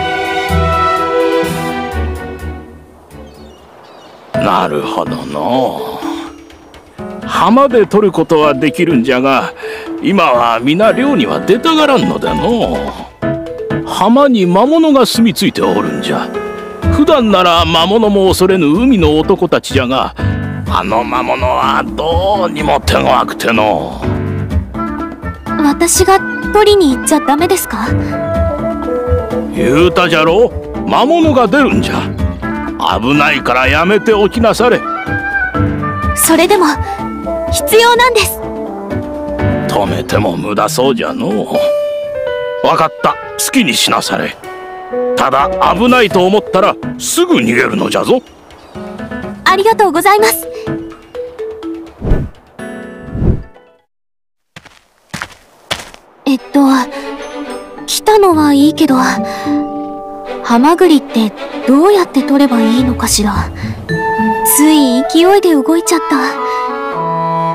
[SPEAKER 9] なるほどの。浜で取ることはできるんじゃが今は皆漁には出たがらんのだの。浜に魔物が住み着いておるんじゃ。普段なら魔物も恐れぬ海の男たちじゃがあの魔物はどうにも手ごわくての。
[SPEAKER 1] 私が取りに行っちゃダメですか？
[SPEAKER 9] 言うたじゃろ、魔物が出るんじゃ。危ないからやめておきなされ。
[SPEAKER 1] それでも必要なんです。
[SPEAKER 9] 止めても無駄そうじゃの。わかった、好きにしなされ。ただ危ないと思ったらすぐ逃げるのじゃぞ。
[SPEAKER 1] ありがとうございます。えっと来たのはいいけどハマグリってどうやって取ればいいのかしら。つい勢いで動いちゃった。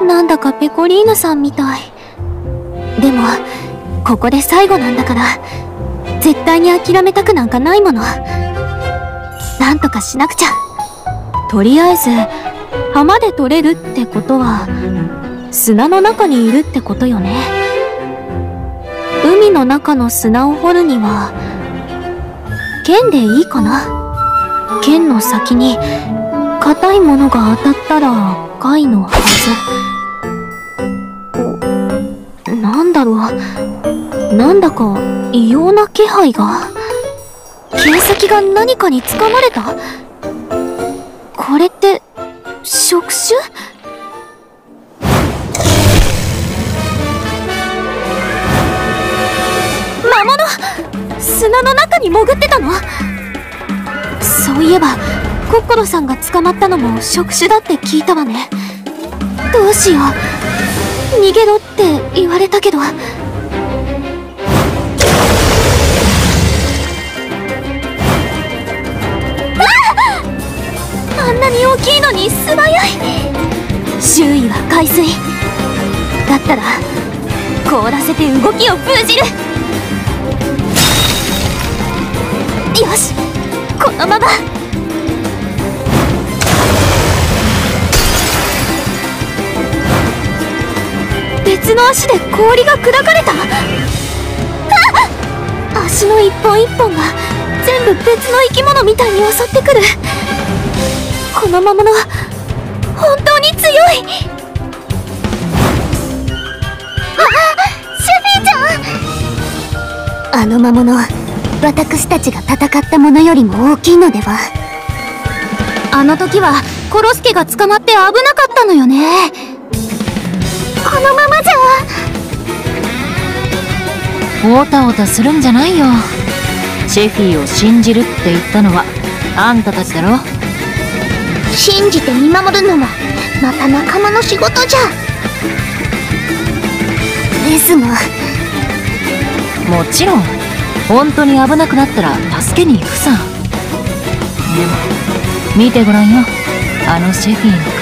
[SPEAKER 1] なんだかペコリーヌさんみたい。でもここで最後なんだから絶対に諦めたくなんかないもの。なんとかしなくちゃ。とりあえず浜で取れるってことは砂の中にいるってことよね。海の中の砂を掘るには剣でいいかな。剣の先に硬いものが当たったら貝のはず。なんだろう、なんだか異様な気配が。剣先が何かにつかまれた？これって触手？魔物！砂の中に潜ってたの？そういえばコッコロさんが捕まったのも触手だって聞いたわね。どうしよう、逃げろって言われたけど。ああんなに大きいのに素早い。周囲は海水だったら凍らせて動きを封じる。よし、このまま。 別の足で氷が砕かれた。あ、足の一本一本が全部別の生き物みたいに襲ってくる。この魔物本当に強い。
[SPEAKER 3] あ、シェフィーちゃん。あの魔物、私たちが戦ったものよりも大きいのでは。
[SPEAKER 2] あの時はコロスケが捕まって危なかったのよね。
[SPEAKER 3] このままじゃ
[SPEAKER 4] おたおたするんじゃないよ。シェフィーを信じるって言ったのはあんたたちだろ。
[SPEAKER 3] 信じて見守るのもまた仲間の仕事じゃ。ですが、
[SPEAKER 4] もちろん本当に危なくなったら助けに行くさ。でも見てごらんよ、あのシェフィーの顔。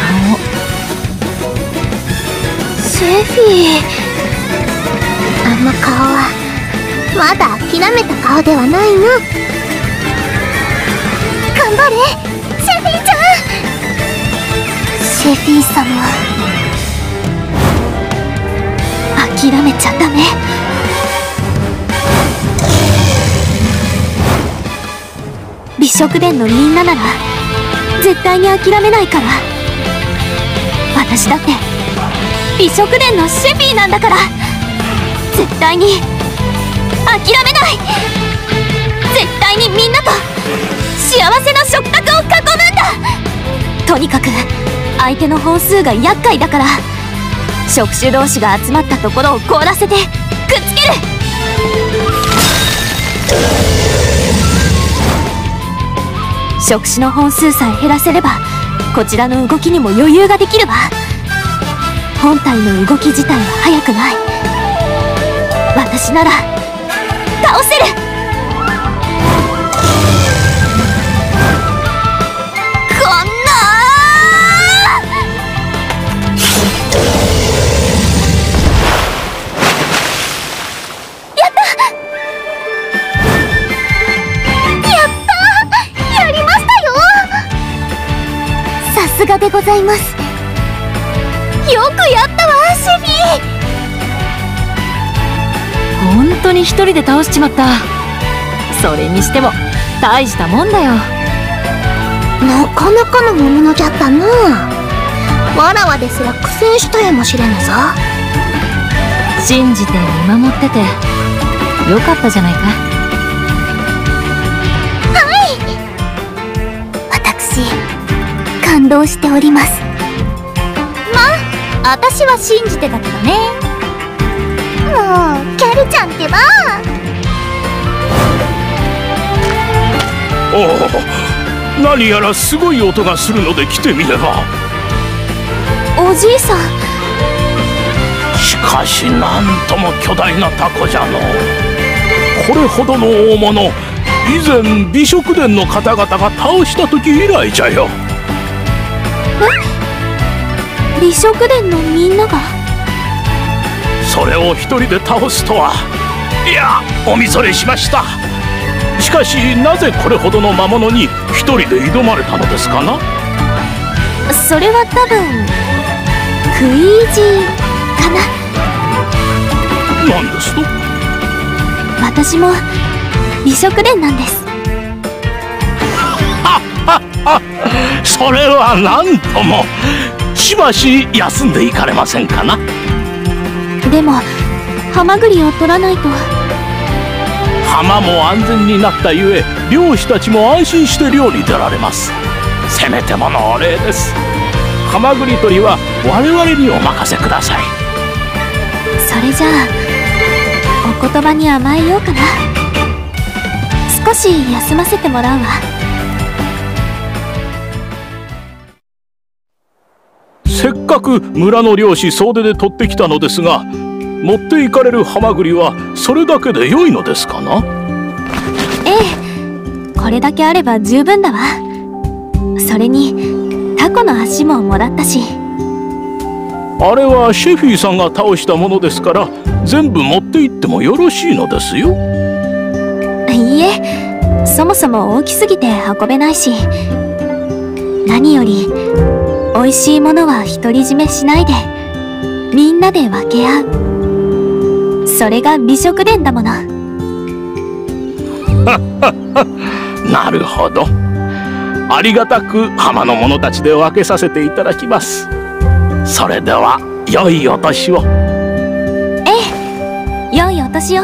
[SPEAKER 1] シェフィー、
[SPEAKER 3] あの顔はまだ諦めた顔ではないの。頑張れシェフィーちゃん。シェフィー様、
[SPEAKER 1] 諦めちゃダメ。美食殿のみんななら絶対に諦めないから。私だって美食殿のシェフィーなんだから、絶対に諦めない。絶対にみんなと幸せな食卓を囲むんだ。とにかく相手の本数が厄介だから、触手同士が集まったところを凍らせてくっつける。触手の本数さえ減らせればこちらの動きにも余裕ができるわ。本体の動き自体は速くない。私なら倒せる。こんなやった
[SPEAKER 3] やったやりましたよ。さすがでございます。よくやったわシェフィー。
[SPEAKER 4] 本当に一人で倒しちまった。それにしても大したもんだよ。
[SPEAKER 3] なかなかの魔物じゃったな。わらわですら苦戦したやもしれぬぞ。
[SPEAKER 4] 信じて見守っててよかったじゃないか。
[SPEAKER 3] はい、私感動しております。
[SPEAKER 2] まあ、私は信じてたけどね。
[SPEAKER 3] もうキャルちゃんってば。
[SPEAKER 9] おお、何やらすごい音がするので来てみれば。
[SPEAKER 1] おじいさん。
[SPEAKER 9] しかしなんとも巨大なタコじゃの。これほどの大物、以前美食殿の方々が倒した時以来じゃよ。
[SPEAKER 1] え？美食殿のみんなが？
[SPEAKER 9] それを一人で倒すとは、いや、おみそれしました。しかしなぜこれほどの魔物に一人で挑まれたのですかな。
[SPEAKER 1] それは多分食い意地かな。
[SPEAKER 9] 何ですと？
[SPEAKER 1] 私も美食殿なんです。
[SPEAKER 9] はっはっは、それはなんとも。しばし休んでいかれませんかな。
[SPEAKER 1] でもハマグリを取らないと。
[SPEAKER 9] 浜も安全になったゆえ漁師たちも安心して漁に出られます。せめてものお礼です。ハマグリ取りは我々にお任せください。
[SPEAKER 1] それじゃあお言葉に甘えようかな。少し休ませてもらうわ。
[SPEAKER 9] せっかく村の漁師総出で取ってきたのですが、持っていかれるハマグリはそれだけで良いのですかな。
[SPEAKER 1] ええ、これだけあれば十分だわ。それにタコの足ももらったし。
[SPEAKER 9] あれはシェフィーさんが倒したものですから全部持って行ってもよろしいのですよ。
[SPEAKER 1] いいえ、そもそも大きすぎて運べないし、何より美味しいものは独り占めしないでみんなで分け合う。それが美食殿だもの。
[SPEAKER 9] なるほど。ありがたく浜の者たちで分けさせていただきます。それでは良いお年を。
[SPEAKER 1] ええ、良いお年を。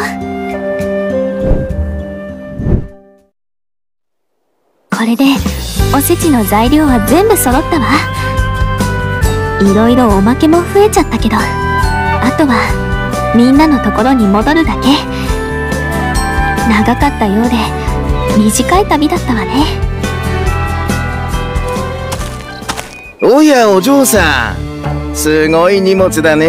[SPEAKER 1] これでおせちの材料は全部揃ったわ。いろいろおまけも増えちゃったけど、あとはみんなのところに戻るだけ。長かったようで短い旅だったわね。
[SPEAKER 5] おやお嬢さん、すごい荷物だね。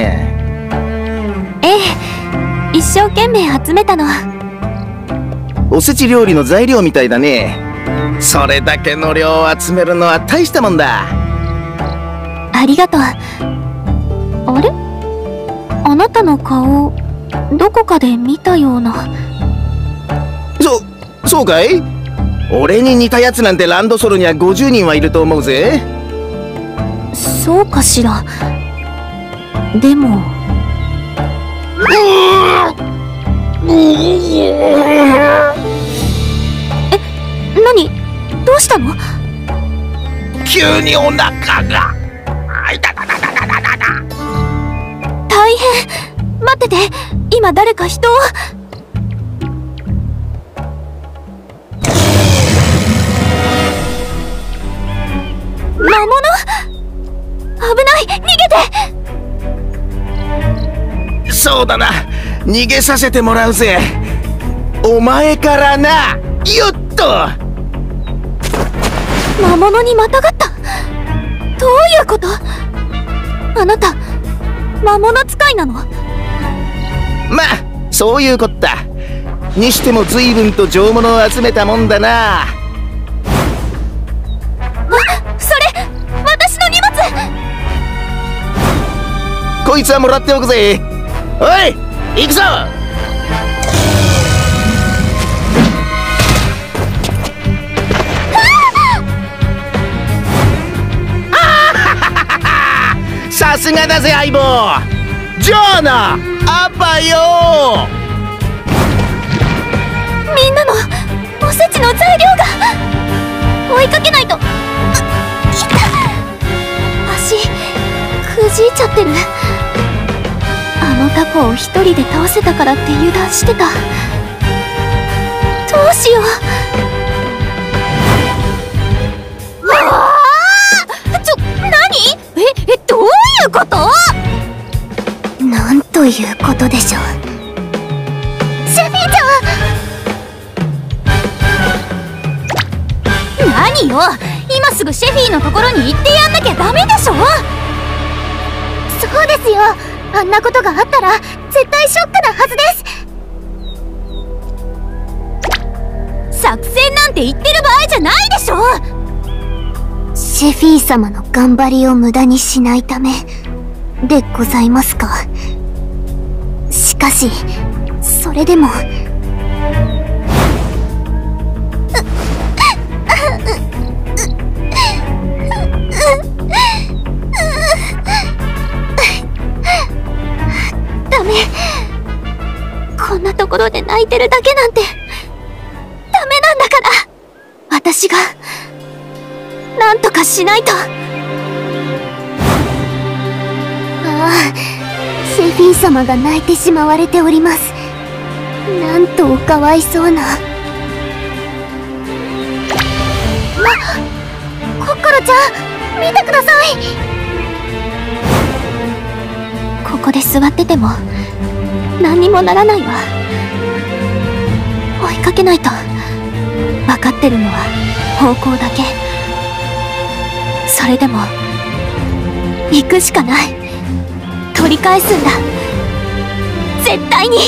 [SPEAKER 1] ええ、一生懸命集めたの。
[SPEAKER 5] おせち料理の材料みたいだね。それだけの量を集めるのは大したもんだ。
[SPEAKER 1] ありがとう。あれ？あなたの顔、どこかで見たような。
[SPEAKER 5] そ、そうかい？俺に似たやつなんてランドソルにはごじゅうにんはいると思うぜ。
[SPEAKER 1] そうかしら。でも。え、何？どうしたの？
[SPEAKER 5] 急にお腹が。
[SPEAKER 1] 大変。待ってて、今誰か人を。魔物？危ない、逃げて。
[SPEAKER 5] そうだな、逃げさせてもらうぜ。お前からな。よっと。
[SPEAKER 1] 魔物にまたがった。どういうこと？あなた魔物使いなの？
[SPEAKER 5] まあそういうこった。にしても随分と上物を集めたもんだな。
[SPEAKER 1] あ、それ私の荷物。
[SPEAKER 5] こいつはもらっておくぜ。おい、行くぞ。さすがだぜ相棒。じゃあな、アパよ。
[SPEAKER 1] みんなのおせちの材料が。追いかけないと。足くじいちゃってる。あのタコを一人で倒せたからって油断してた。どうしよう。
[SPEAKER 2] ああ、ちょ、何？え、え、どういうこと？
[SPEAKER 3] なんということでしょう。
[SPEAKER 2] シェフィーちゃん！何よ、今すぐシェフィーのところに行ってやんなきゃダメでしょ。
[SPEAKER 3] そうですよ。あんなことがあったら絶対ショックなはず
[SPEAKER 2] です。作戦なんて言ってる場合じゃないでしょ。
[SPEAKER 3] シェフィー様の頑張りを無駄にしないためでございますか。しかしそれでも
[SPEAKER 1] ダメ。こんなところで泣いてるだけなんてダメなんだから。私がなんとかしないと。
[SPEAKER 3] ああ、シェフィー様が泣いてしまわれております。なんとおかわいそうな。ま、コッコロちゃん、見てください。
[SPEAKER 1] ここで座ってても何にもならないわ。追いかけないと。分かってるのは方向だけ。それでも行くしかない。取り返すんだ、絶対に。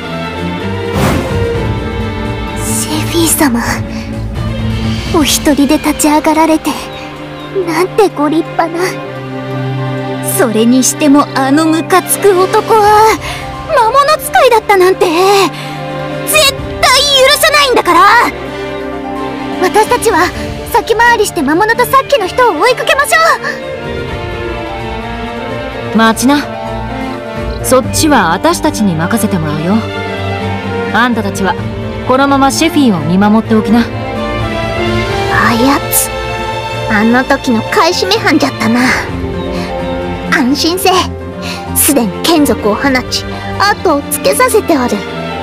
[SPEAKER 3] シェフィー様、お一人で立ち上がられてなんてご立派な。
[SPEAKER 2] それにしてもあのムカつく男は魔物使いだったなんて絶対許さないんだから。
[SPEAKER 3] 私たちは先回りして魔物とさっきの人を追いかけましょう。
[SPEAKER 4] 待ちな。そっちは私たちに任せてもらうよ。あんたたちはこのままシェフィーを見守っておきな。
[SPEAKER 3] あやつ、あの時の買い占め犯じゃったな。安心せえ、すでに眷属を放ち後をつけさせておる。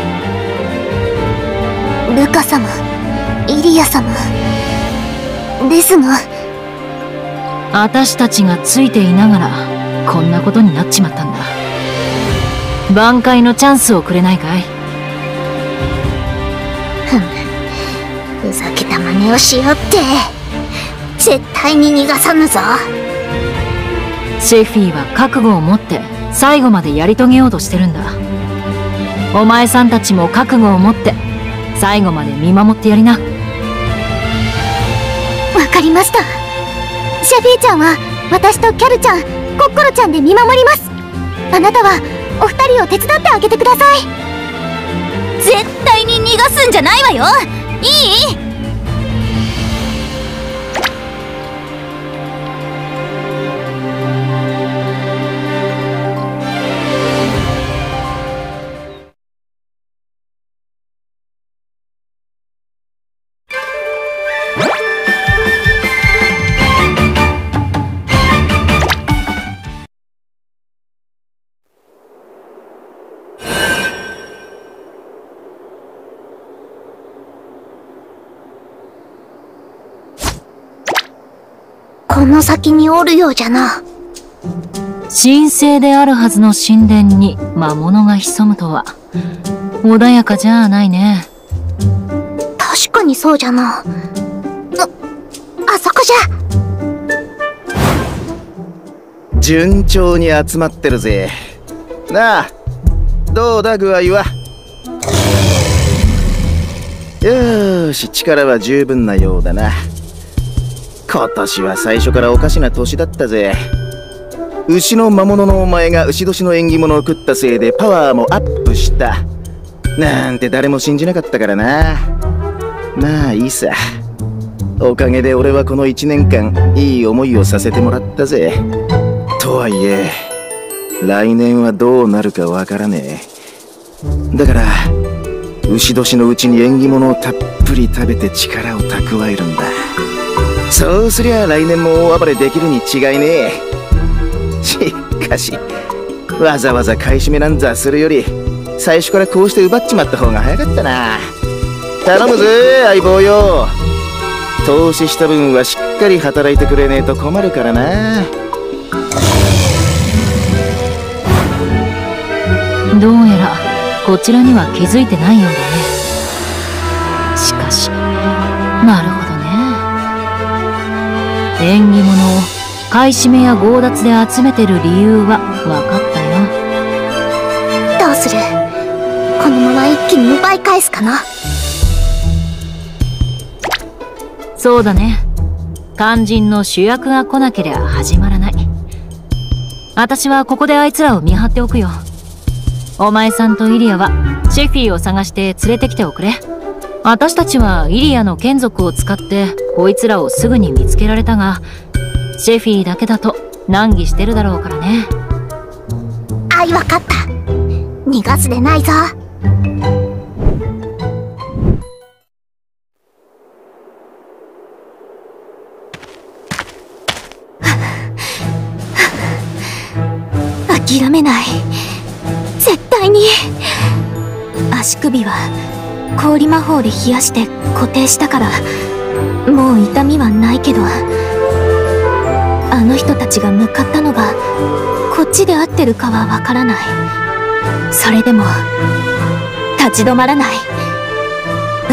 [SPEAKER 3] ルカ様、イリア様ですが、
[SPEAKER 4] 私たちがついていながらこんなことになっちまったんだ。挽回のチャンスをくれないかい？
[SPEAKER 3] ふん、ふざけた真似をしようって絶対に逃がさぬぞ。
[SPEAKER 4] シェフィーは覚悟を持って最後までやり遂げようとしてるんだ。お前さんたちも覚悟を持って最後まで見守ってやりな。
[SPEAKER 3] わかりました。シェフィーちゃんは私とキャルちゃん、コッコロちゃんで見守ります。あなたはお二人を手伝ってあげてください。
[SPEAKER 2] 絶対に逃がすんじゃないわよ。いい？
[SPEAKER 3] この先におるようじゃな。
[SPEAKER 4] 神聖であるはずの神殿に魔物が潜むとは穏やかじゃないね。
[SPEAKER 3] 確かにそうじゃな。あ、あそこじゃ。
[SPEAKER 5] 順調に集まってるぜ。なあ、どうだ具合は？よーし、力は十分なようだな。今年は最初からおかしな年だったぜ。牛の魔物のお前が牛年の縁起物を食ったせいでパワーもアップしたなんて誰も信じなかったからな。まあいいさ。おかげで俺はこのいちねんかんいい思いをさせてもらったぜ。とはいえ来年はどうなるかわからねえ。だから牛年のうちに縁起物をたっぷり食べて力を蓄えるんだ。そうすりゃ来年も大暴れできるに違いねえ。しかしわざわざ買い占めなんざするより最初からこうして奪っちまった方が早かったな。頼むぜ相棒よ。投資した分はしっかり働いてくれねえと困るからな。
[SPEAKER 4] どうやらこちらには気づいてないようだね。しかしなるほどね。縁起物を買い占めや強奪で集めてる理由は分かったよ。
[SPEAKER 3] どうする？このまま一気に奪い返すかな。
[SPEAKER 4] そうだね。肝心の主役が来なけりゃ始まらない。私はここであいつらを見張っておくよ。お前さんとイリアはシェフィーを探して連れてきておくれ。私たちはイリアの眷属を使ってこいつらをすぐに見つけられたが、シェフィーだけだと難儀してるだろうからね。
[SPEAKER 3] あい、わかった。逃がすでないぞ。
[SPEAKER 1] 諦めない。絶対に。足首は氷魔法で冷やして固定したからもう痛みはないけど、あの人たちが向かったのがこっちで合ってるかはわからない。それでも立ち止まらない。うん、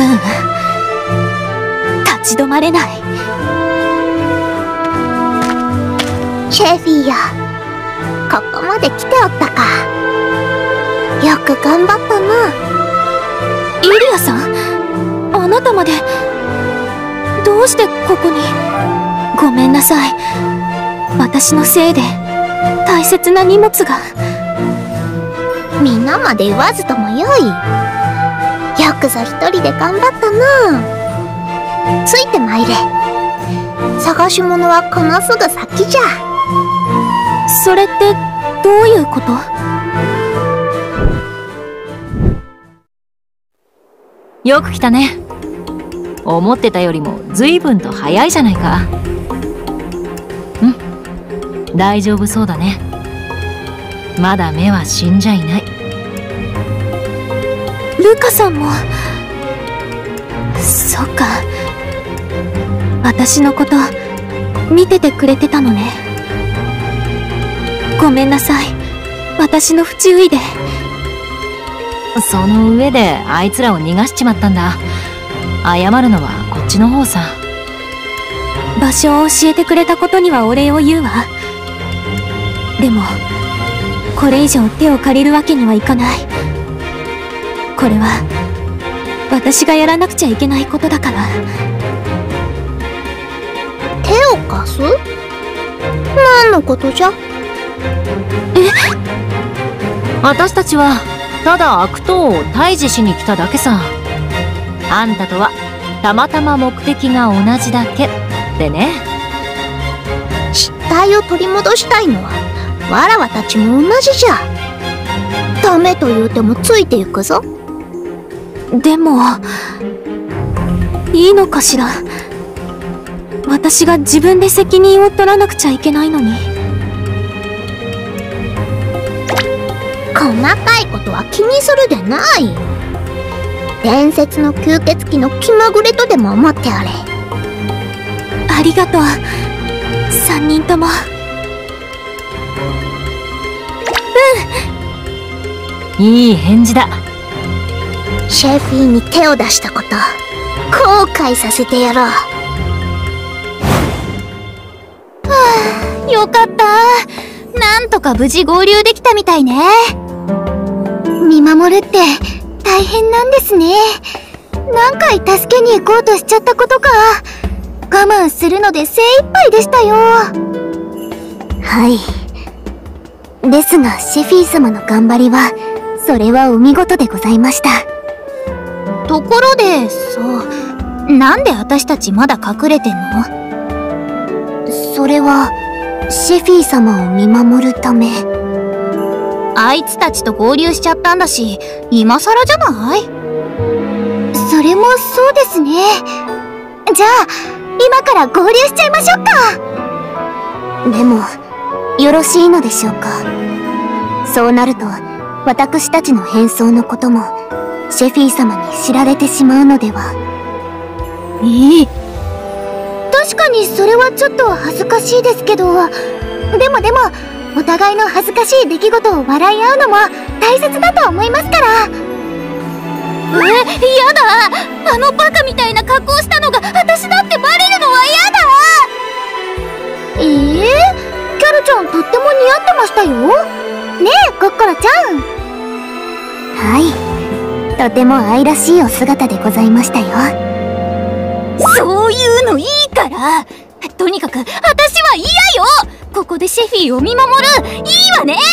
[SPEAKER 1] 立ち止まれない。
[SPEAKER 3] シェフィーよ、ここまで来ておったか。よく頑張ったな。
[SPEAKER 1] イリアさん、あなたまでどうしてここに？ごめんなさい。私のせいで大切な荷物が。
[SPEAKER 3] みんなまで言わずともよい。よくぞ一人で頑張ったな。ついてまいれ。探し物はこのすぐ先じゃ。
[SPEAKER 1] それってどういうこと？
[SPEAKER 4] よく来たね。思ってたよりも随分と早いじゃないか。うん、大丈夫そうだね。まだ目は死んじゃいない。
[SPEAKER 1] ルカさんも。そっか、私のこと見ててくれてたのね。ごめんなさい、私の不注意で。
[SPEAKER 4] その上であいつらを逃がしちまったんだ。謝るのはこっちの方さ。
[SPEAKER 1] 場所を教えてくれたことにはお礼を言うわ。でもこれ以上手を借りるわけにはいかない。これは私がやらなくちゃいけないことだから。
[SPEAKER 2] 手を貸す？何のことじゃ？
[SPEAKER 1] え？
[SPEAKER 4] 私たちはただ悪党を退治しに来ただけさ。あんたとはたまたま目的が同じだけでね。
[SPEAKER 2] 失態を取り戻したいのはわらわたちも同じじゃ。ダメと言うてもついていくぞ。
[SPEAKER 1] でもいいのかしら。私が自分で責任を取らなくちゃいけないのに。
[SPEAKER 2] 細かいことは気にするでない。伝説の吸血鬼の気まぐれとでも思ってあれ。
[SPEAKER 1] ありがとう、三人とも。
[SPEAKER 4] うん、いい返事だ。
[SPEAKER 2] シェフィーに手を出したこと後悔させてやろう。
[SPEAKER 3] はあ、よかった。なんとか無事合流できたみたいね。見守るって大変なんですね。何回助けに行こうとしちゃったことか。我慢するので精一杯でしたよ。
[SPEAKER 2] はい。ですがシェフィー様の頑張りはそれはお見事でございました。
[SPEAKER 3] ところで、そう、なんで私たちまだ隠れてんの？
[SPEAKER 2] それはシェフィー様を見守るため。
[SPEAKER 3] あいつたちと合流しちゃったんだし、今更じゃない？
[SPEAKER 2] それもそうですね。じゃあ今から合流しちゃいましょうか。でもよろしいのでしょうか。そうなると私たちの変装のこともシェフィー様に知られてしまうのでは。
[SPEAKER 3] ええ、
[SPEAKER 2] 確かにそれはちょっと恥ずかしいですけど、でもでもお互いの恥ずかしい出来事を笑い合うのも大切だと思いますから。
[SPEAKER 3] え、やだ。あのバカみたいな格好したのが私だってバレるのは
[SPEAKER 2] 嫌だ。ええー、キャルちゃんとっても似合ってましたよ。ねえコッコロちゃん。はい、とても愛らしいお姿でございましたよ。
[SPEAKER 3] そういうのいいから。とにかく私は嫌よ。ここでシェフィーを見守る。いいわね。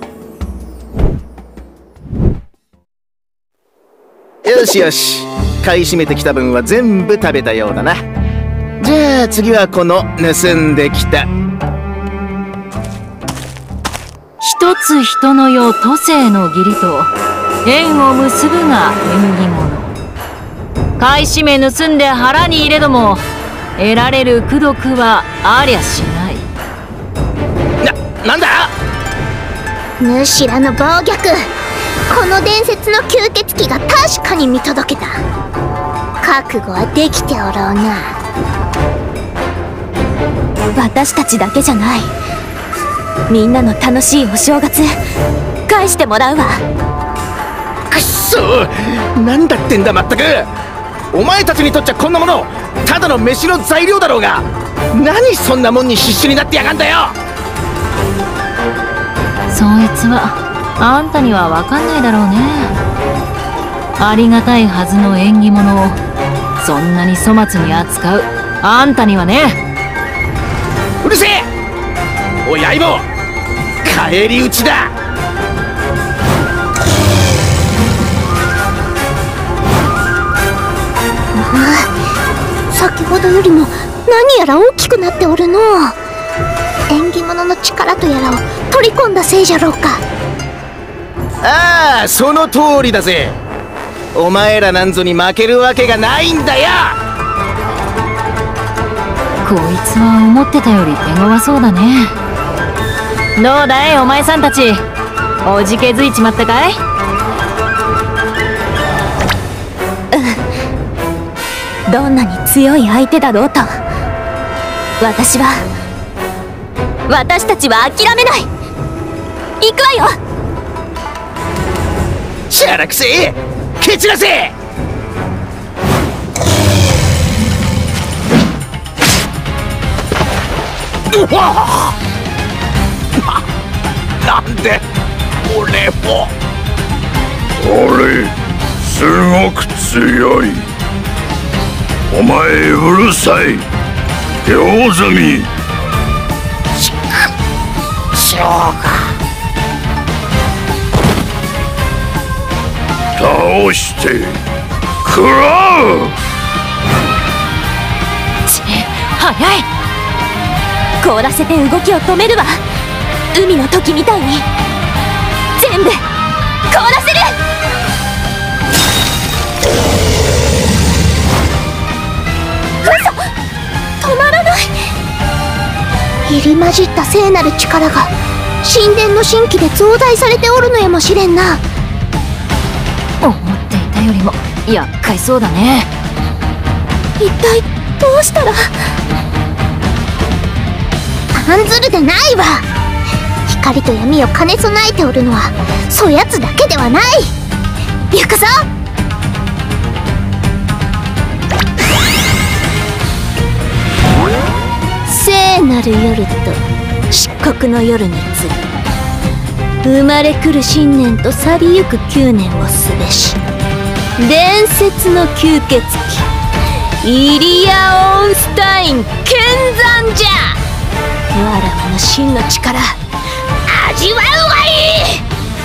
[SPEAKER 5] よしよし、買い占めてきた分は全部食べたようだな。じゃあ次はこの盗んできた
[SPEAKER 4] 一つ人の世都政の義理と縁を結ぶが縁起物。買い占め盗んで腹に入れども得られる功徳はありゃしない。
[SPEAKER 5] な、なんだ？
[SPEAKER 2] 主らの暴虐。この伝説の吸血鬼が確かに見届けた。覚悟はできておろうな。
[SPEAKER 1] 私たちだけじゃない。みんなの楽しいお正月返してもらうわ。
[SPEAKER 5] くっそー、なんだってんだまったく。お前たちにとっちゃこんなものただの飯の材料だろうが、何そんなもんに必死になってやがんだよ。
[SPEAKER 4] そいつはあんたには分かんないだろうね。ありがたいはずの縁起物をそんなに粗末に扱うあんたにはね。
[SPEAKER 5] うるせえ、おやいも返り討ちだ。
[SPEAKER 2] 先ほどよりも何やら大きくなっておるのう。 縁起物の力とやらを取り込んだせいじゃろうか。
[SPEAKER 5] ああ、その通りだぜ。お前らなんぞに負けるわけがないんだよ。
[SPEAKER 4] こいつは思ってたより手強そうだね。どうだいお前さんたち、おじけづいちまったかい？
[SPEAKER 1] うん、どんなに強い相手だろうと、私は私たちは諦めない。行くわよ。
[SPEAKER 5] しゃらくせえ、蹴散らせ。うわな、なんで俺も。
[SPEAKER 6] 俺すごく強い。お前うるさい用済み。
[SPEAKER 5] ししょうが
[SPEAKER 6] 倒して食らう。
[SPEAKER 4] ち早い。
[SPEAKER 1] 凍らせて動きを止めるわ。海の時みたいに全部凍らせる。嘘、止まらない。
[SPEAKER 2] 入り混じった聖なる力が神殿の神器で増大されておるのやもしれんな。
[SPEAKER 4] 思っていたよりも厄介そうだね。
[SPEAKER 2] 一体どうしたら。案ずるでないわ。光と闇を兼ね備えておるのはそやつだけではない。行くぞ。聖なる夜と漆黒の夜につい生まれ来る新年と去りゆく旧年をすべし伝説の吸血鬼イリア・オンスタイン見参じゃ。わらわの真の力味わうがいい。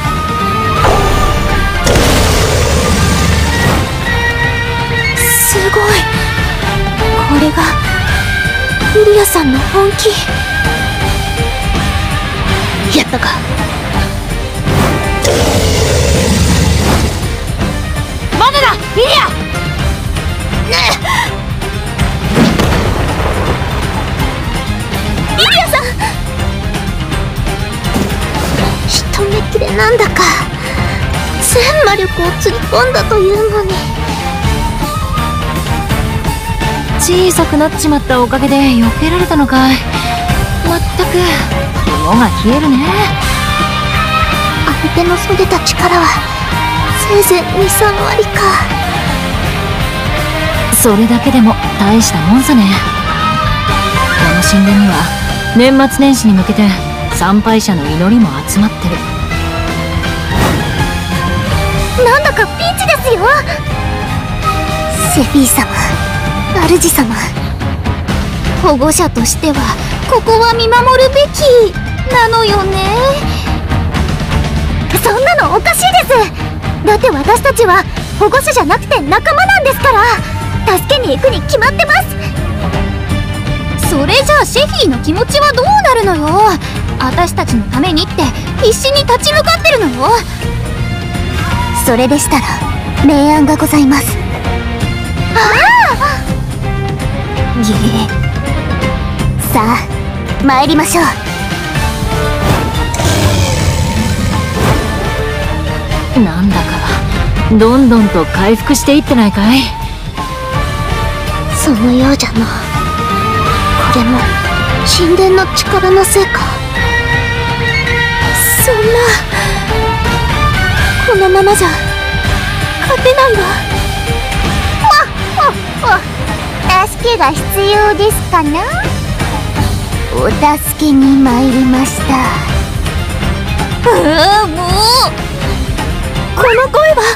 [SPEAKER 2] すごい、これがイリアさんの本気。やったか。
[SPEAKER 4] まだだイリア。
[SPEAKER 2] イリアさん、一目きれなんだか全魔力をつぎ込んだというのに。
[SPEAKER 4] 小さくなっちまったおかげで避けられたのかい。まったく肝が冷えるね。
[SPEAKER 2] 相手のそげた力はせいぜいに、さんわりか。
[SPEAKER 4] それだけでも大したもんさね。この神殿には年末年始に向けて参拝者の祈りも集まってる。
[SPEAKER 2] なんだかピンチですよ。セフィ様、主様、保護者としてはここは見守るべきなのよね。そんなのおかしいです。だって私たちは保護者じゃなくて仲間なんですから、助けに行くに決まってます。それじゃあシェフィーの気持ちはどうなるのよ。私たちのためにって必死に立ち向かってるのよ。それでしたら明暗がございます。ああ、ぎえ、さあ参りましょう。
[SPEAKER 4] なんだかどんどんと回復していってないかい。
[SPEAKER 2] そのようじゃの。これも神殿の力のせいか。そんな、このままじゃ勝てないわ。わっわっわ、助けが必要ですかな。お助けに参りました。ああ、もうこの声は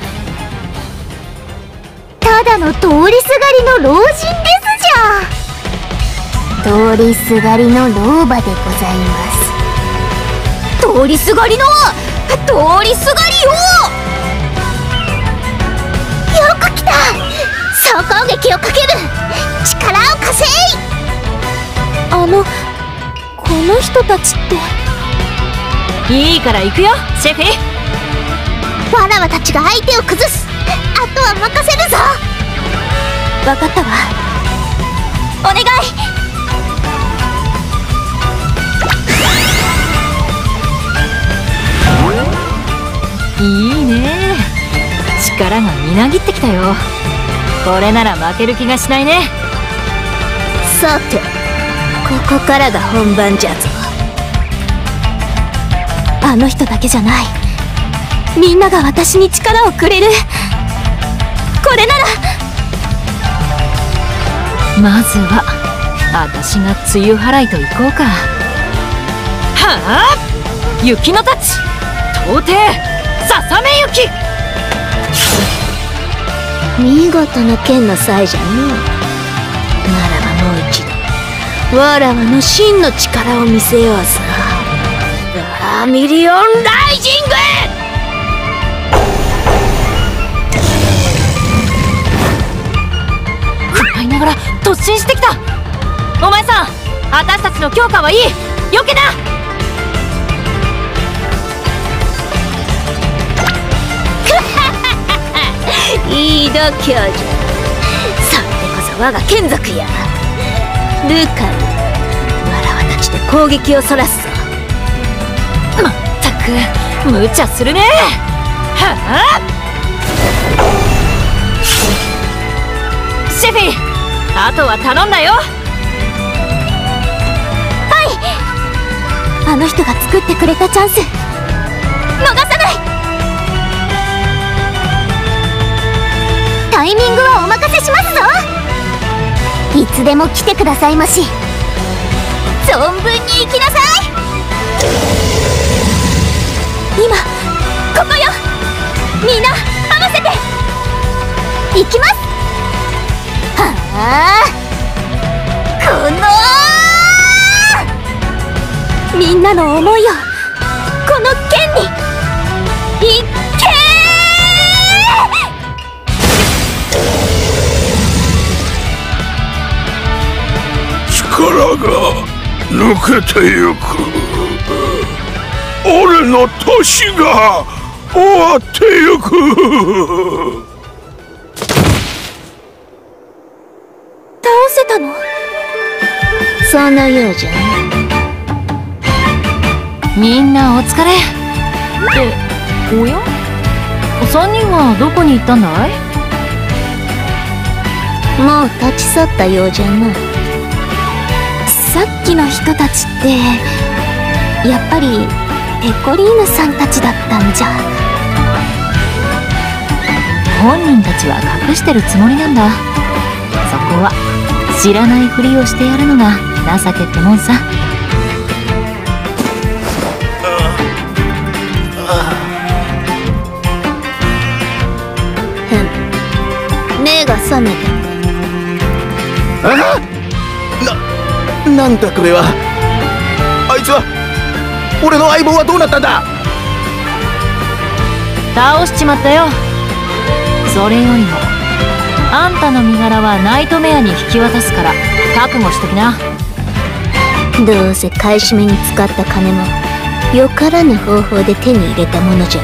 [SPEAKER 2] ただの通りすがりの老人ですじゃ。通りすがりの老婆でございます。通りすがりの通りすがりよ。よく来た。総攻撃をかける。力を貸せい。あの、こ
[SPEAKER 1] この人たちって。
[SPEAKER 4] いいから行くよシェフィ。
[SPEAKER 3] わらわたちが相手を崩す。あとは任せるぞ。
[SPEAKER 1] 分かったわ。
[SPEAKER 3] お願い。
[SPEAKER 4] いいね。力がみなぎってきたよ。これなら負ける気がしないね。
[SPEAKER 3] さて、ここからが本番じゃぞ。
[SPEAKER 1] あの人だけじゃない。みんなが私に力をくれる。これなら。
[SPEAKER 4] まずは私が梅雨払いと行こうか。はあ、雪の太刀到底ささめ雪。
[SPEAKER 3] 見事な剣の才じゃの。ならばもう一度わらわの真の力を見せようぞ。バーミリオンライジング。
[SPEAKER 4] 食いながら突進してきた。お前さん、私たちの強化はいい。よけな。
[SPEAKER 3] いい度胸じゃ。それでこそ我が眷属や。ルカル、わらわたちで攻撃をそらすぞ。
[SPEAKER 4] まったく無茶するね。はあ、シェフィ、あとは頼んだよ。
[SPEAKER 1] はい。あの人が作ってくれたチャンス逃さない。
[SPEAKER 3] タイミングはお任せしますぞ。いつでも来てくださいまし。存分に行きなさい。
[SPEAKER 1] 今ここよ。みんな合わせて
[SPEAKER 3] 行きます。はあ、こ
[SPEAKER 1] のみんなの思いをこの剣にいっけ
[SPEAKER 6] ー。力が抜けてゆく。俺の年が終わってゆく。
[SPEAKER 1] 倒せたの？
[SPEAKER 3] そのようじゃね。
[SPEAKER 4] みんなお疲れ。っておや、さんにんはどこに行ったんだい？
[SPEAKER 3] もう立ち去ったようじゃな。
[SPEAKER 1] さっきの人たちってやっぱりペコリーヌさんたちだったんじゃ。
[SPEAKER 4] 本人たちは隠してるつもりなんだ。そこは知らないふりをしてやるのが情けってもんさ。
[SPEAKER 3] ふん、目が覚めた。
[SPEAKER 5] あな、なんだこれは。あいつは、俺の相棒はどうなったんだ。
[SPEAKER 4] 倒しちまったよ。それよりもあんたの身柄はナイトメアに引き渡すから覚悟しときな。
[SPEAKER 3] どうせ買い占めに使った金もよからぬ方法で手に入れたものじゃ。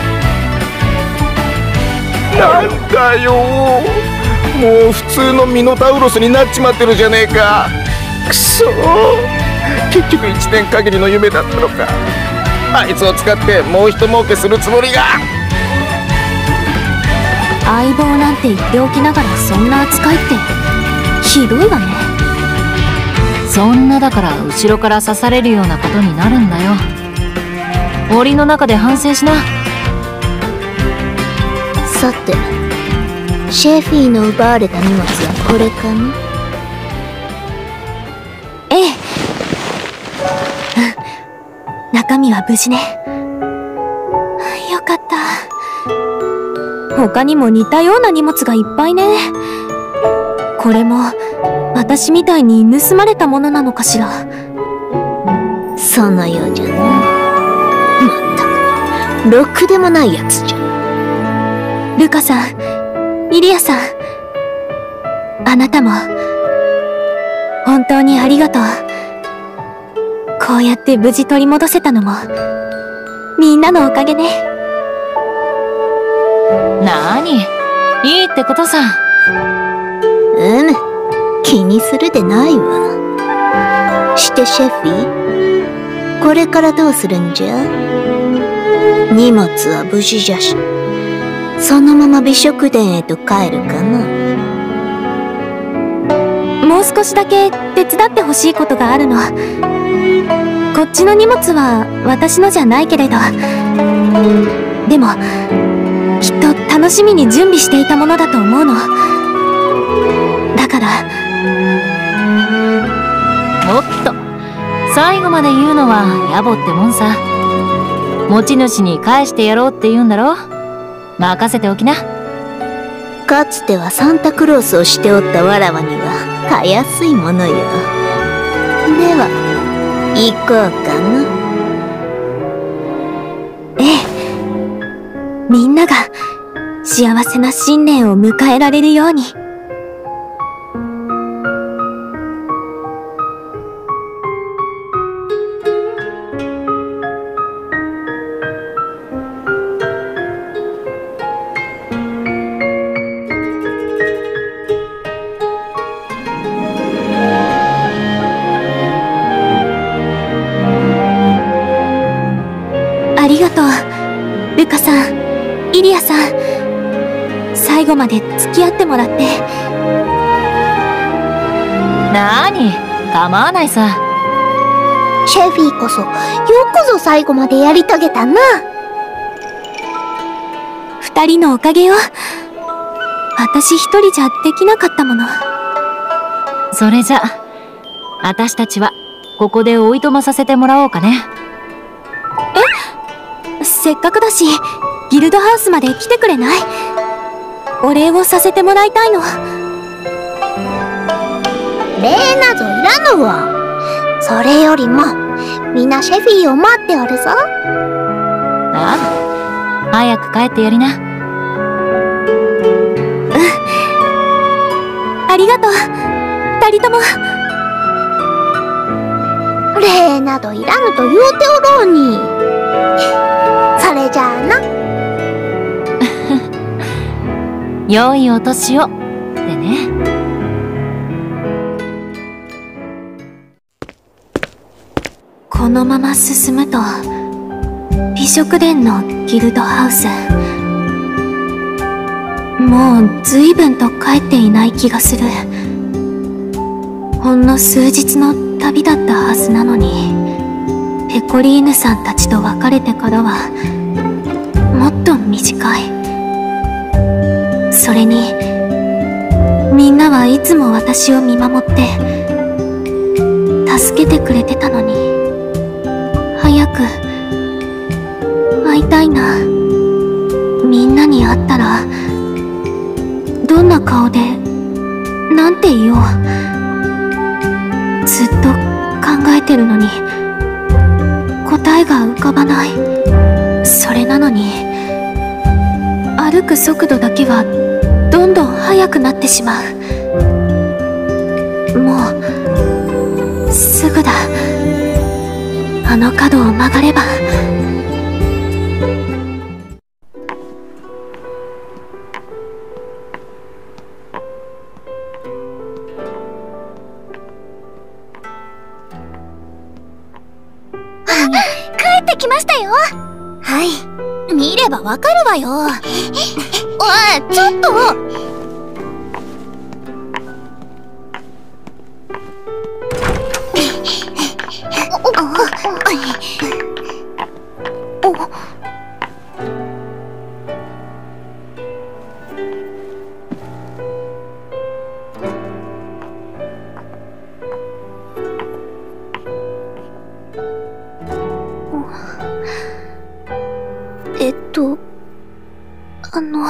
[SPEAKER 5] なんだよ、もう普通のミノタウロスになっちまってるじゃねえか。くそー、結局いちねん限りの夢だったのか。あいつを使ってもう一儲けするつもりが。
[SPEAKER 1] 相棒なんて言っておきながらそんな扱いってひどいわね。
[SPEAKER 4] そんなだから後ろから刺されるようなことになるんだよ。檻の中で反省しな。
[SPEAKER 3] さて、シェフィーの奪われた荷物はこれかな。
[SPEAKER 1] ええ、うん、中身は無事ね。よかった。他にも似たような荷物がいっぱいね。これも私みたいに盗まれたものなのかしら。
[SPEAKER 3] そのようじゃな。まったくろくでもないやつじゃ。
[SPEAKER 1] ルカさん、イリアさん、あなたも本当にありがとう。 こうやって無事取り戻せたのもみんなのおかげね。
[SPEAKER 4] なーに、いいってことさ。
[SPEAKER 3] うむ、気にするでないわ。してシェフィ、これからどうするんじゃ？荷物は無事じゃし、そのまま美食殿へと帰るかな。
[SPEAKER 1] もう少しだけ手伝ってほしいことがあるの。こっちの荷物は私のじゃないけれど、でもきっと楽しみに準備していたものだと思うの。だから
[SPEAKER 4] おっと、最後まで言うのは野暮ってもんさ。持ち主に返してやろうって言うんだろ。任せておきな。
[SPEAKER 3] かつてはサンタクロースをしておったわらわにはたやすいものよ。では行こうかな。
[SPEAKER 1] ええ、みんなが幸せな新年を迎えられるように。ありがとう、ルカさん、イリアさん。最後まで付き合ってもらって。
[SPEAKER 4] なーに、構わないさ。
[SPEAKER 3] シェフィーこそ、よくぞ最後までやり遂げたな。
[SPEAKER 1] 二人のおかげよ。私一人じゃできなかったもの。
[SPEAKER 4] それじゃ、私たちはここでおいとまさせてもらおうかね。
[SPEAKER 1] え？せっかくだし、ギルドハウスまで来てくれない？お礼をさせてもらいたいの。
[SPEAKER 3] 礼なぞいらぬわ。それよりも、みんなシェフィーを待っておるぞ。
[SPEAKER 4] ああ、早く帰ってやりな。
[SPEAKER 1] ありがとう、二人とも。
[SPEAKER 3] 礼などいらぬと言うておろうに。それじゃあな。
[SPEAKER 4] 良いお年を、でね。
[SPEAKER 1] このまま進むと、美食殿のギルドハウス。もう随分と帰っていない気がする。ほんの数日の旅だったはずなのに、ペコリーヌさんたちと別れてからはもっと短い。それにみんなはいつも私を見守って助けてくれてたのに、早く会いたいな。みんなに会ったらどんな顔でなんて言おう。ずっと考えてるのに答えが浮かばない。それなのに歩く速度だけはどんどん速くなってしまう。もうすぐだ。あの角を曲がれば。
[SPEAKER 2] 帰ってきましたよ。はい、見ればわかるわよ。おい、ちょっと。
[SPEAKER 1] えっと、あの、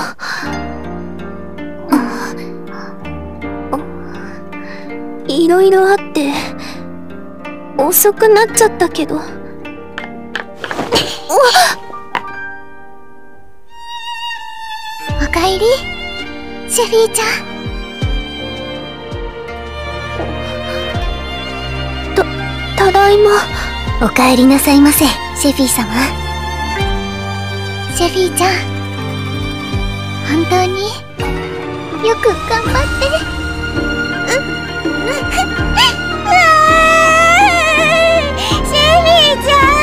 [SPEAKER 1] いろいろあって遅くなっちゃったけど。
[SPEAKER 2] おかえり、シェフィーちゃん。
[SPEAKER 1] た、ただいま。
[SPEAKER 3] おかえりなさいませ、シェフィー様。シェフィーちゃん、本当によく頑張って。うっうわー、シェフィーちゃん。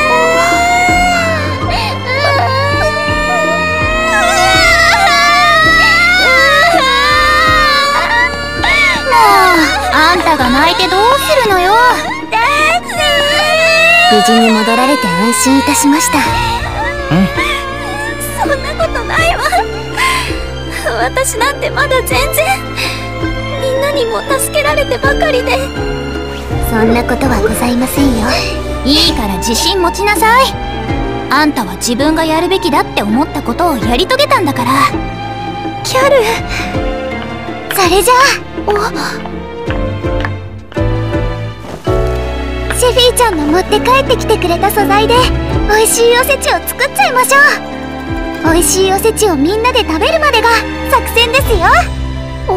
[SPEAKER 2] あんたが泣いてどうするのよ。
[SPEAKER 3] 無事に戻られて安心いたしました。
[SPEAKER 1] うんそんなことないわ。私なんてまだ全然。みんなにも助けられてばかりで。
[SPEAKER 3] そんなことはございませんよ。
[SPEAKER 2] いいから自信持ちなさい。あんたは自分がやるべきだって思ったことをやり遂げたんだから。
[SPEAKER 1] キャル、
[SPEAKER 3] それじゃあシェフィーちゃんの持って帰ってきてくれた素材で美味しいおせちを作っちゃいましょう。美味しいおせちをみんなで食べるまでが作戦ですよ。お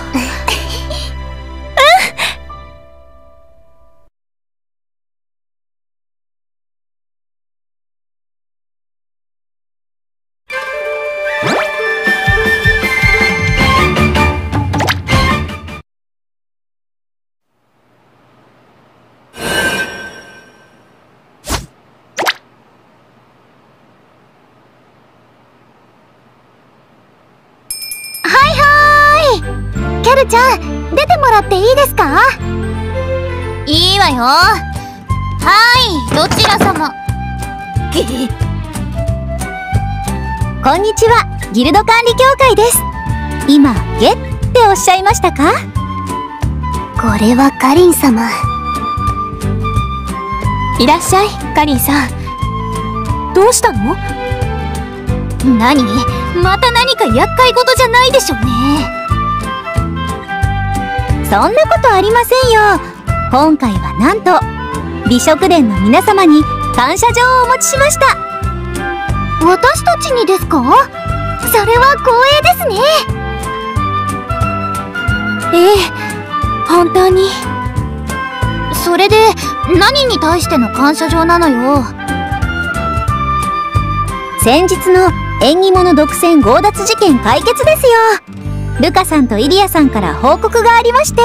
[SPEAKER 3] キャルちゃん、出てもらっていいですか？
[SPEAKER 2] いいわよ。はい、どちら様。
[SPEAKER 3] こんにちは、ギルド管理協会です。今、ゲっておっしゃいましたか？これはカリン様。
[SPEAKER 1] いらっしゃい、カリンさん。どうしたの？
[SPEAKER 2] 何？また何か厄介事じゃないでしょうね。
[SPEAKER 3] そんなことありませんよ。今回はなんと美食殿の皆様に感謝状をお持ちしました。私たちにですか？それは光栄ですね。
[SPEAKER 1] ええ、本当に。
[SPEAKER 2] それで何に対しての感謝状なのよ。
[SPEAKER 3] 先日の縁起物独占強奪事件解決ですよ。ルカさんとイリアさんから報告がありまして、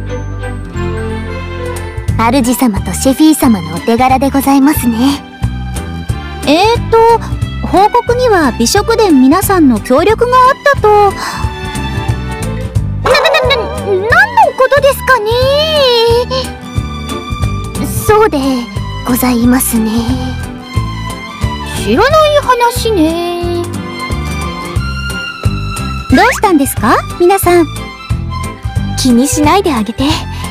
[SPEAKER 3] 主様とシェフィー様のお手柄でございますね。えーと報告には美食殿皆さんの協力があったと。な、な、な、何のことですかね。そうでございますね。
[SPEAKER 2] 知らない話ね。
[SPEAKER 3] どうしたんですか皆さん。
[SPEAKER 1] 気にしないであげて。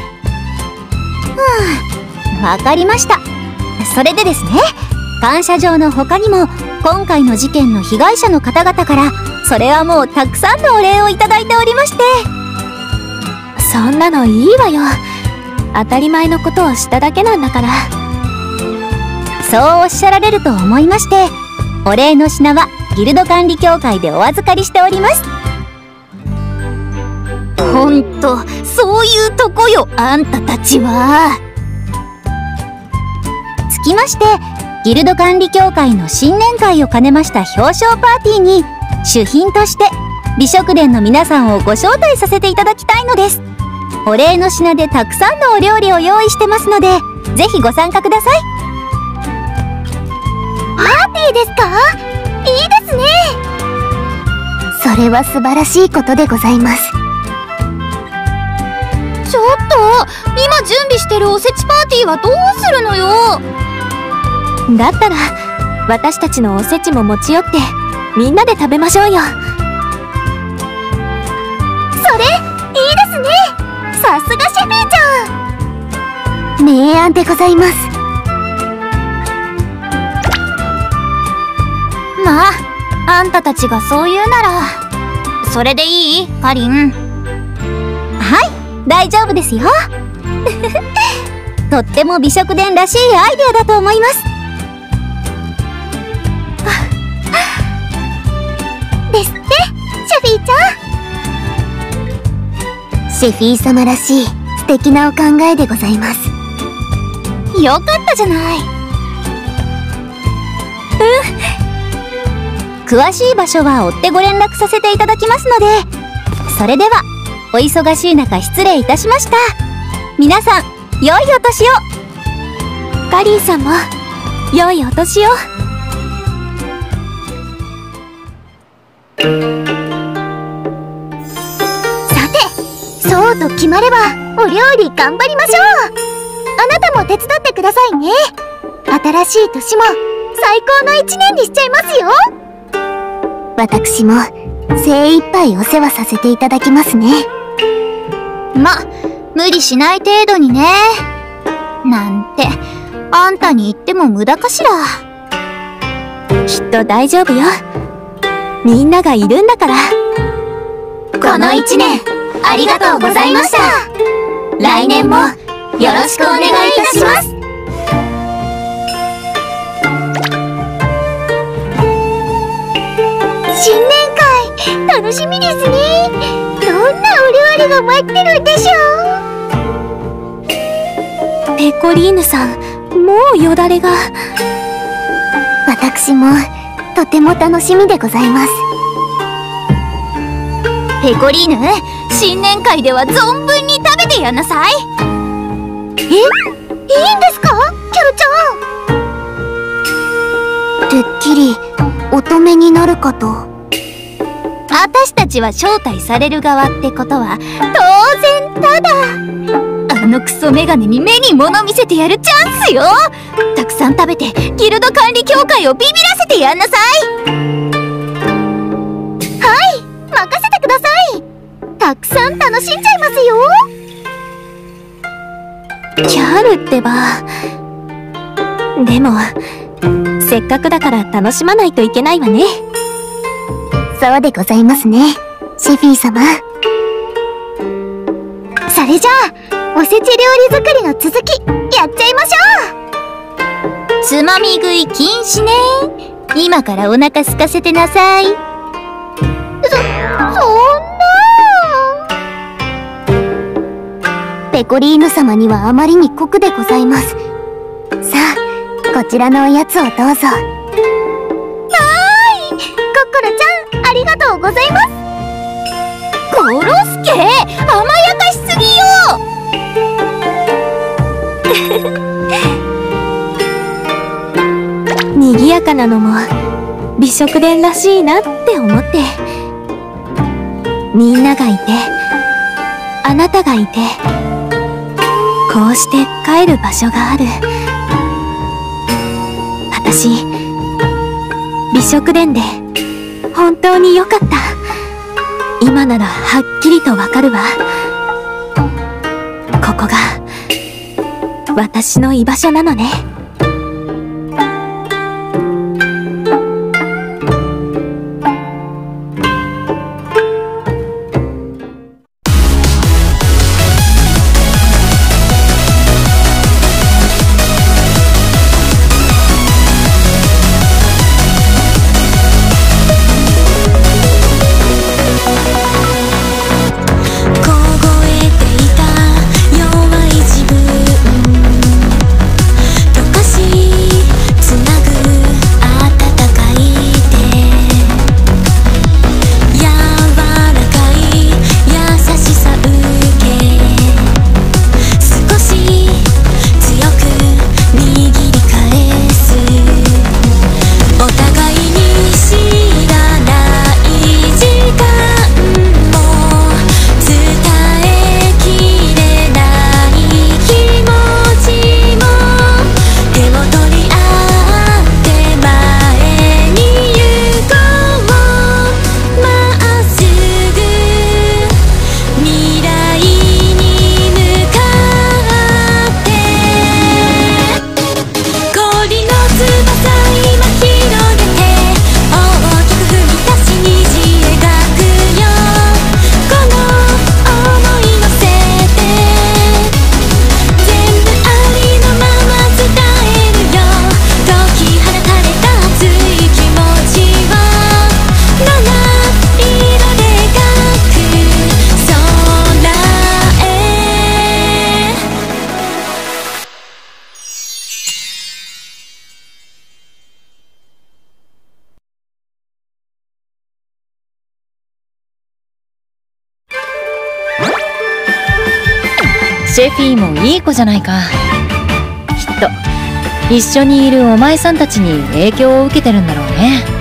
[SPEAKER 3] ふん、わかりました。それでですね、感謝状の他にも今回の事件の被害者の方々からそれはもうたくさんのお礼をいただいておりまして。
[SPEAKER 1] そんなのいいわよ。当たり前のことをしただけなんだから。
[SPEAKER 3] そうおっしゃられると思いまして、お礼の品はギルド管理協会でお預かりしております。
[SPEAKER 2] ほんと、そういうとこよ、あんたたちは。
[SPEAKER 3] つきまして、ギルド管理協会の新年会を兼ねました表彰パーティーに主賓として美食殿の皆さんをご招待させていただきたいのです。お礼の品でたくさんのお料理を用意してますので、ぜひご参加ください。パーティーですか？いいですね。それは素晴らしいことでございます。
[SPEAKER 2] ちょっと、今準備してるおせちパーティーはどうするのよ。
[SPEAKER 1] だったら私たちのおせちも持ち寄ってみんなで食べましょうよ。
[SPEAKER 3] それいいですね。さすがシェフィーちゃん。明暗でございます。
[SPEAKER 2] まあ、あんたたちがそう言うならそれでいい？カリン。
[SPEAKER 3] はい、大丈夫ですよ。とっても美食殿らしいアイデアだと思います。ですって、シェフィーちゃん。シェフィー様らしい素敵なお考えでございます。
[SPEAKER 2] よかったじゃない。
[SPEAKER 3] 詳しい場所は追ってご連絡させていただきますので、それではお忙しい中失礼いたしました。皆さん良いお年を。
[SPEAKER 1] カリーさんも良いお年を。
[SPEAKER 2] さて、そうと決まればお料理頑張りましょう。あなたも手伝ってくださいね。新しい年も最高の一年にしちゃいますよ。
[SPEAKER 3] 私も精一杯お世話させていただきますね。
[SPEAKER 2] ま、無理しない程度にね。なんてあんたに言っても無駄かしら。
[SPEAKER 1] きっと大丈夫よ。みんながいるんだから。
[SPEAKER 2] この一年ありがとうございました。来年もよろしくお願いいたします。新年会楽しみですね。どんなお料理が待ってるんでしょ
[SPEAKER 1] う。ペコリーヌさん、もうよだれが。
[SPEAKER 3] 私もとても楽しみでございます。
[SPEAKER 2] ペコリーヌ、新年会では存分に食べてやんなさい。え、いいんですか、キャロち
[SPEAKER 3] ゃん。てっきり乙女になるかと。
[SPEAKER 2] 私たちは招待される側ってことは当然ただ。あのクソメガネに目に物見せてやるチャンスよ。たくさん食べてギルド管理協会をビビらせてやんなさい。はい、任せてください。たくさん楽しんじゃいます
[SPEAKER 1] よ。キャルってば。でもせっかくだから楽しまないといけないわね。
[SPEAKER 3] そうでございますね、シェフィー様。
[SPEAKER 2] それじゃあおせち料理作りの続きやっちゃいましょう。つまみ食い禁止ね。今からお腹空かせてなさい。そ、そんな。
[SPEAKER 3] ペコリーヌ様にはあまりに酷でございます。さあ、こちらのおやつをどうぞ。
[SPEAKER 2] はーい、ココロちゃんありがとうございます。ゴロスケ、甘やかしすぎよ。
[SPEAKER 1] 賑やかなのも美食殿らしいなって思って。みんながいて、あなたがいて、こうして帰る場所がある。私、美食殿で本当に良かった。今ならはっきりとわかるわ。ここが私の居場所なのね。
[SPEAKER 10] 凍えていた弱い自分
[SPEAKER 4] シェフィーもいい子じゃないか。きっと一緒にいるお前さんたちに影響を受けてるんだろうね。